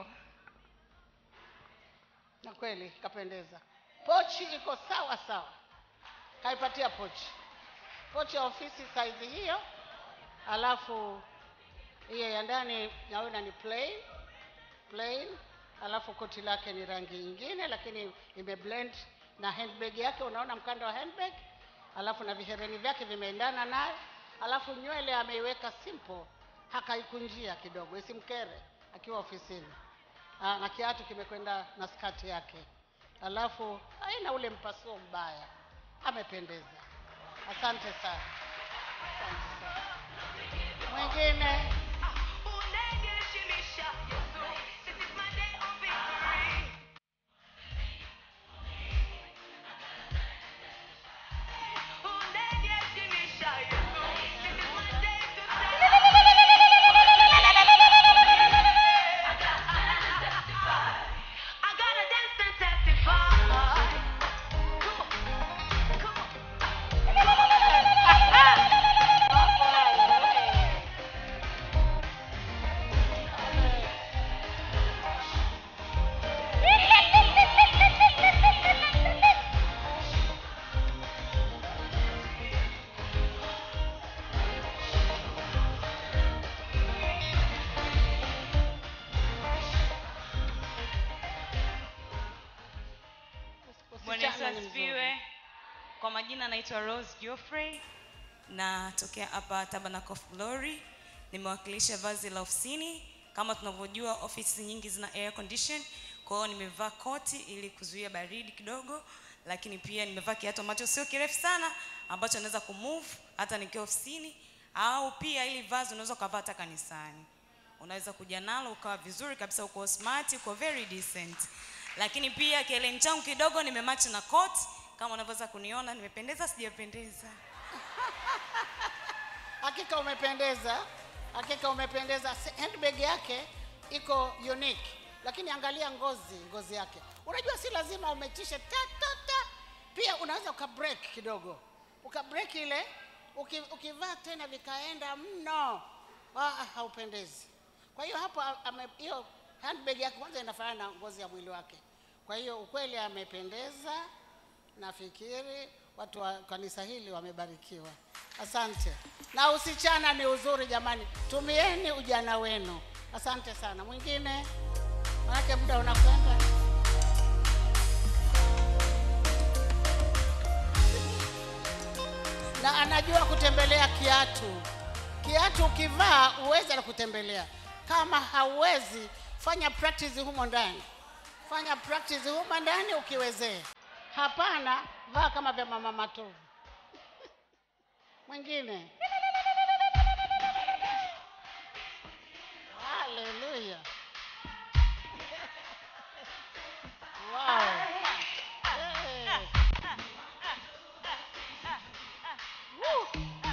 Na kweli kapendeza. Pochi iko sawa sawa. Kaipatia pochi. Pochi ya ofisi size hiyo. Alafu hiyo ya ndani naona ni plain. Alafu koti lake ni rangi nyingine lakini imeblend na handbag yake, unaona mkanda wa handbag. Alafu na vihereni vyake vimeendana naye. Alafu nywele ameiweka simple, hakaikunjia kidogo isimkere akiwa ofisini. Na kiatu kimekwenda na skati yake. Alafu haina ule mpasuo mbaya. Amependeza. Asante sana. Mwingine. Bwana Yesu Msichana ni mzuri. asifiwe. Kwa majina naitwa Rose Geoffrey. Natokea hapa Tabernacle of Glory. Nimewakilisha vazi la ofisini. Kama tunavyojua ofisi nyingi zina air condition. Kwa hiyo nimevaa koti ili kuzuia baridi kidogo, lakini pia nimevaa kiatu ambacho sio kirefu sana ambacho naweza kumove hata nikiwa ofisini, au pia ili vazi unaweza kuvaa hata kanisani. Unaweza kuja nalo ukawa vizuri kabisa, uko smart, uko very decent. Lakini pia kieleni changu kidogo nimematch na coat. Kama unavyoweza kuniona nimependeza sijapendeza? Hakika umependeza. Hakika umependeza. Handbag yake iko unique. Lakini angalia ngozi yake. Unajua si lazima umetisha ta. Pia unaweza ukabreak kidogo. Ukabreak ile, ukivaa tena vikaenda mno. Haupendezi. Kwa hiyo hapo hiyo handbag yake kwanza inafanana na ngozi ya mwili wake. Kwa hiyo ukweli amependeza. Nafikiri watu wa kanisa hili wamebarikiwa. Asante. Na usichana ni uzuri jamani. Tumieni ujana wenu. Asante sana. Mwingine? Maana muda unakwenda. Na anajua kutembelea kiatu. Kiatu ukivaa uweze na kutembelea. Kama hauwezi, fanya practice humo ndani. Fanya practice humo ndani ukiwezea. Hapana, vaa kama vya mama Matovu. Mwingine? Hallelujah. Wow. Hey. Woo.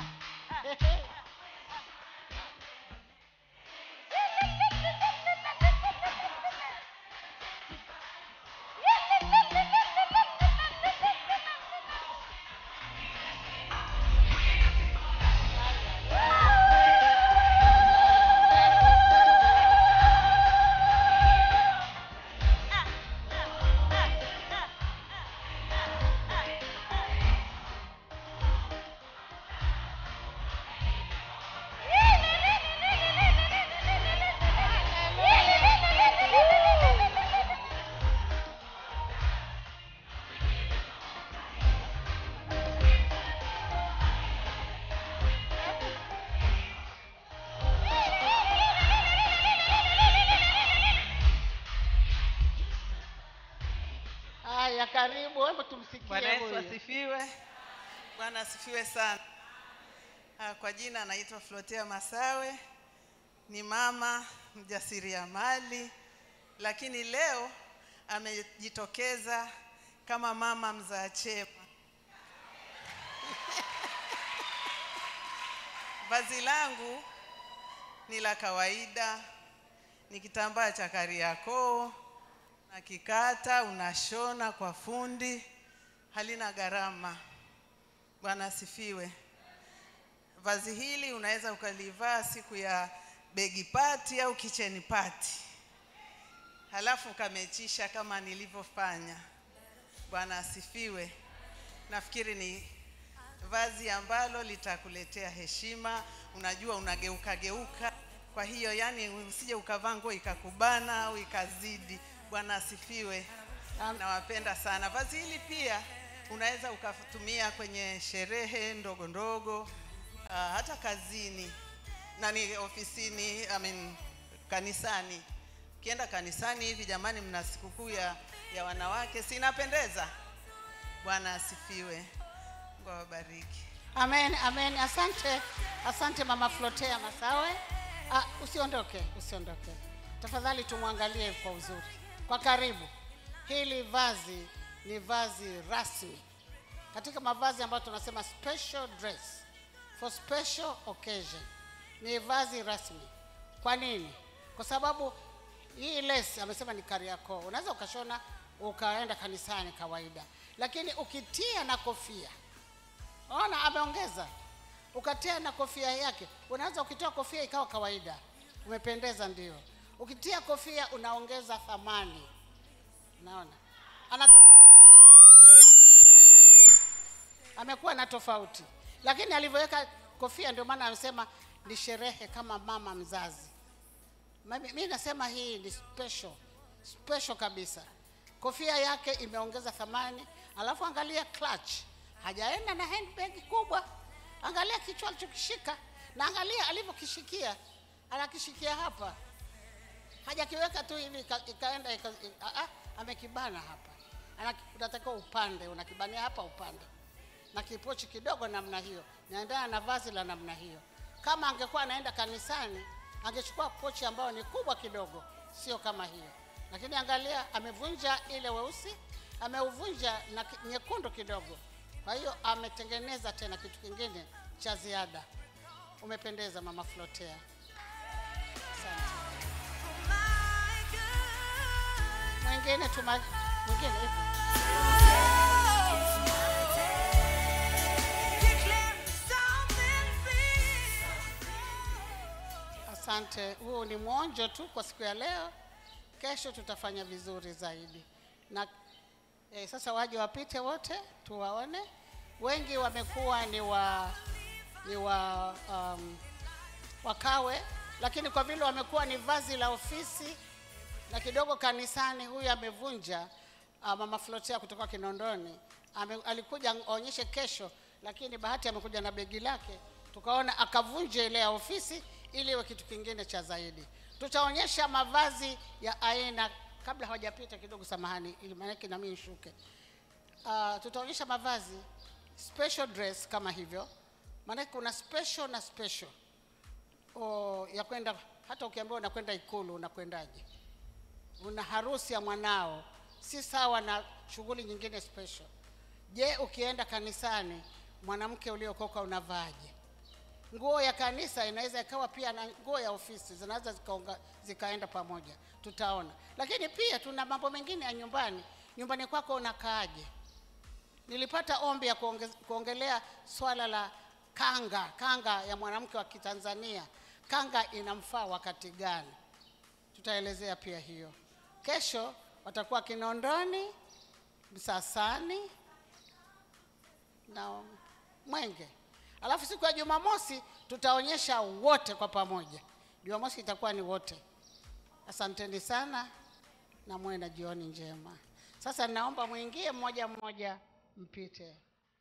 Karibu, hebu tumsikie. Bwana Yesu asifiwe. Bwana asifiwe sana. Kwa jina anaitwa Flotea Masawe. Ni mama mjasiriamali, lakini leo amejitokeza kama mama mzaa chema. Vazi langu ni la kawaida, ni kitambaa cha Kariakoo. Nakikata, unashona kwa fundi, halina gharama. Bwana asifiwe. Vazi hili unaweza ukalivaa siku ya begi party au kitchen party. Halafu ukamechisha kama nilivyofanya. Bwana asifiwe. Nafikiri ni vazi ambalo litakuletea heshima. Unajua unageuka. Kwa hiyo yani usije ukavaa nguo ikakubana au ikazidi. Bwana asifiwe. Nawapenda sana. Vazi hili pia unaweza ukatumia kwenye sherehe ndogo, hata kazini, ofisini, kanisani. Ukienda kanisani hivi jamani, mna sikukuu ya wanawake, si inapendeza? Bwana asifiwe. Mungu awabariki. Amen, amen. Asante Mama Flotea Masawe. Usiondoke. Tafadhali tumwangalie kwa uzuri. Kwa karibu. Hili vazi ni vazi rasmi. Katika mavazi ambayo tunasema special dress for special occasion. Ni vazi rasmi. Kwa nini? Kwa sababu hii lace amesema ni Kariakoo. Unaweza ukashona ukaenda kanisani kawaida. Lakini ukitia na kofia. Ona ameongeza. Ukatia na kofia yake. Unaweza ukitoa kofia ikawa kawaida. Umependeza ndio. Ukitia kofia unaongeza thamani. Naona. Ana tofauti. Amekuwa na tofauti. Lakini alivyoweka kofia ndio maana anasema ni sherehe kama mama mzazi. Mimi nasema hii ni special kabisa. kofia yake imeongeza thamani. Alafu angalia clutch, hajaenda na handbag kubwa. Angalia kichwa alichokishika na angalia alivyokishikia. Anakishikia hapa, hajakiweka tu hivi ikaenda amekibana hapa. Unatakiwa upande, unakibania hapa upande, na kipochi kidogo namna hiyo, naendana na vazi la namna hiyo. Kama angekuwa anaenda kanisani, angechukua pochi ambayo ni kubwa kidogo, sio kama hiyo. Lakini angalia, amevunja ile weusi, ameuvunja na nyekundu kidogo. Kwa hiyo ametengeneza tena kitu kingine cha ziada. Umependeza Mama Flotea. Asante. Mwingine hivi. Asante. Huu ni mwonjo tu kwa siku ya leo. Kesho tutafanya vizuri zaidi. Na sasa waje wapite wote tuwaone. Wengi wamekuwa ni wakawe, lakini kwa vile wamekuwa ni vazi la ofisi na kidogo kanisani, huyu amevunja. Mama Flotea kutoka Kinondoni alikuja aonyeshe kesho, lakini bahati amekuja na begi lake, tukaona akavunje ile ya ofisi ili iwe kitu kingine cha zaidi. Tutaonyesha mavazi ya aina kabla hawajapita kidogo, samahani, ili maana na mimi nishuke. Tutaonyesha mavazi special dress kama hivyo, maana kuna special na special. Ya kwenda, hata ukiambiwa unakwenda Ikulu unakwendaje? Una harusi ya mwanao, si sawa na shughuli nyingine special. Je, ukienda kanisani, mwanamke uliokoka unavaaje? Nguo ya kanisa inaweza ikawa pia na nguo ya ofisi, zinaweza zikaenda pamoja, tutaona. Lakini pia tuna mambo mengine ya nyumbani. Nyumbani kwako unakaaje? Nilipata ombi ya kuongelea swala la kanga ya mwanamke wa Kitanzania. Kanga inamfaa wakati gani? Tutaelezea pia hiyo. Kesho watakuwa Kinondoni, Msasani na Mwenge. Alafu siku ya Jumamosi tutaonyesha wote kwa pamoja. Jumamosi itakuwa ni wote. Asanteni sana na muwe na jioni njema. Sasa naomba muingie mmoja mmoja mpite.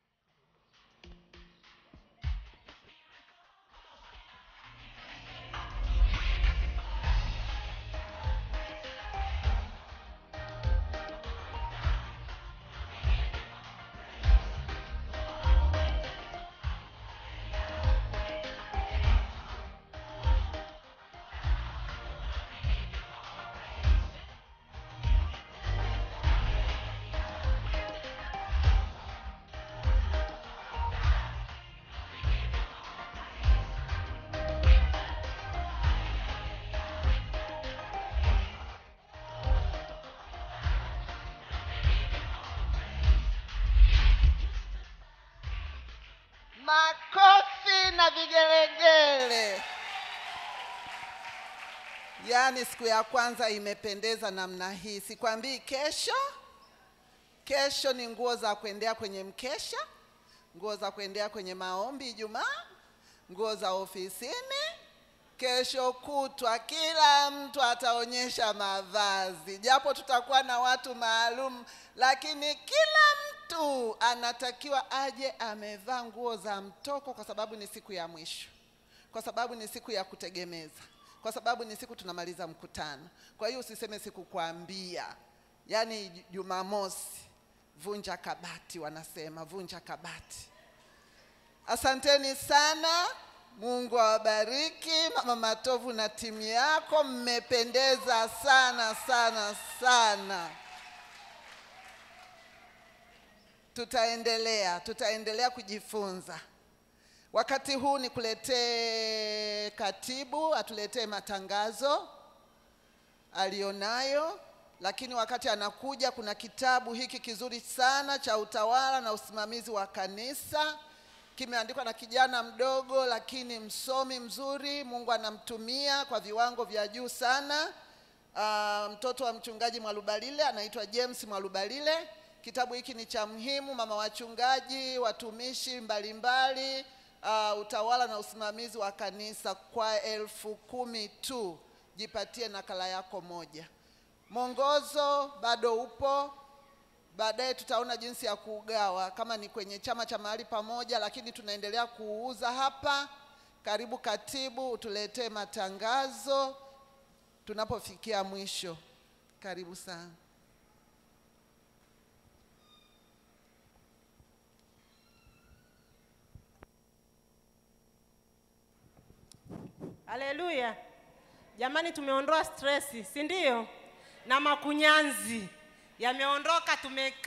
Makofi na vigelegele. Yaani siku ya kwanza imependeza namna hii. Sikwambii kesho ni nguo za kuendea kwenye mkesha, nguo za kuendea kwenye maombi Ijumaa, nguo za ofisini. Kesho kutwa kila mtu ataonyesha mavazi. Japo tutakuwa na watu maalum, lakini kila mtu anatakiwa aje amevaa nguo za mtoko, kwa sababu ni siku ya mwisho. Kwa sababu ni siku ya kutegemeza. Kwa sababu ni siku tunamaliza mkutano. Kwa hiyo usiseme sikukwambia. Yaani Jumamosi, vunja kabati, wanasema vunja kabati. Asanteni sana. Mungu awabariki Mama Matovu na timu yako, mmependeza sana sana sana. Tutaendelea kujifunza. Wakati huu nikuletee katibu atuletee matangazo alionayo, lakini wakati anakuja kuna kitabu hiki kizuri sana cha utawala na usimamizi wa kanisa. Kimeandikwa na kijana mdogo lakini msomi mzuri. Mungu anamtumia kwa viwango vya juu sana. Mtoto wa mchungaji Mwalubalile, anaitwa James Mwalubalile. Kitabu hiki ni cha muhimu, mama wachungaji, watumishi mbalimbali, utawala na usimamizi wa kanisa, kwa 10,000 tu. Jipatie nakala yako moja. Mwongozo bado upo. Baadaye tutaona jinsi ya kuugawa kama ni kwenye chama cha mahali pamoja, lakini tunaendelea kuuza hapa. Karibu katibu, utuletee matangazo tunapofikia mwisho. Karibu sana. Haleluya. Jamani, tumeondoa stress, si ndio? Na makunyanzi yameondoka.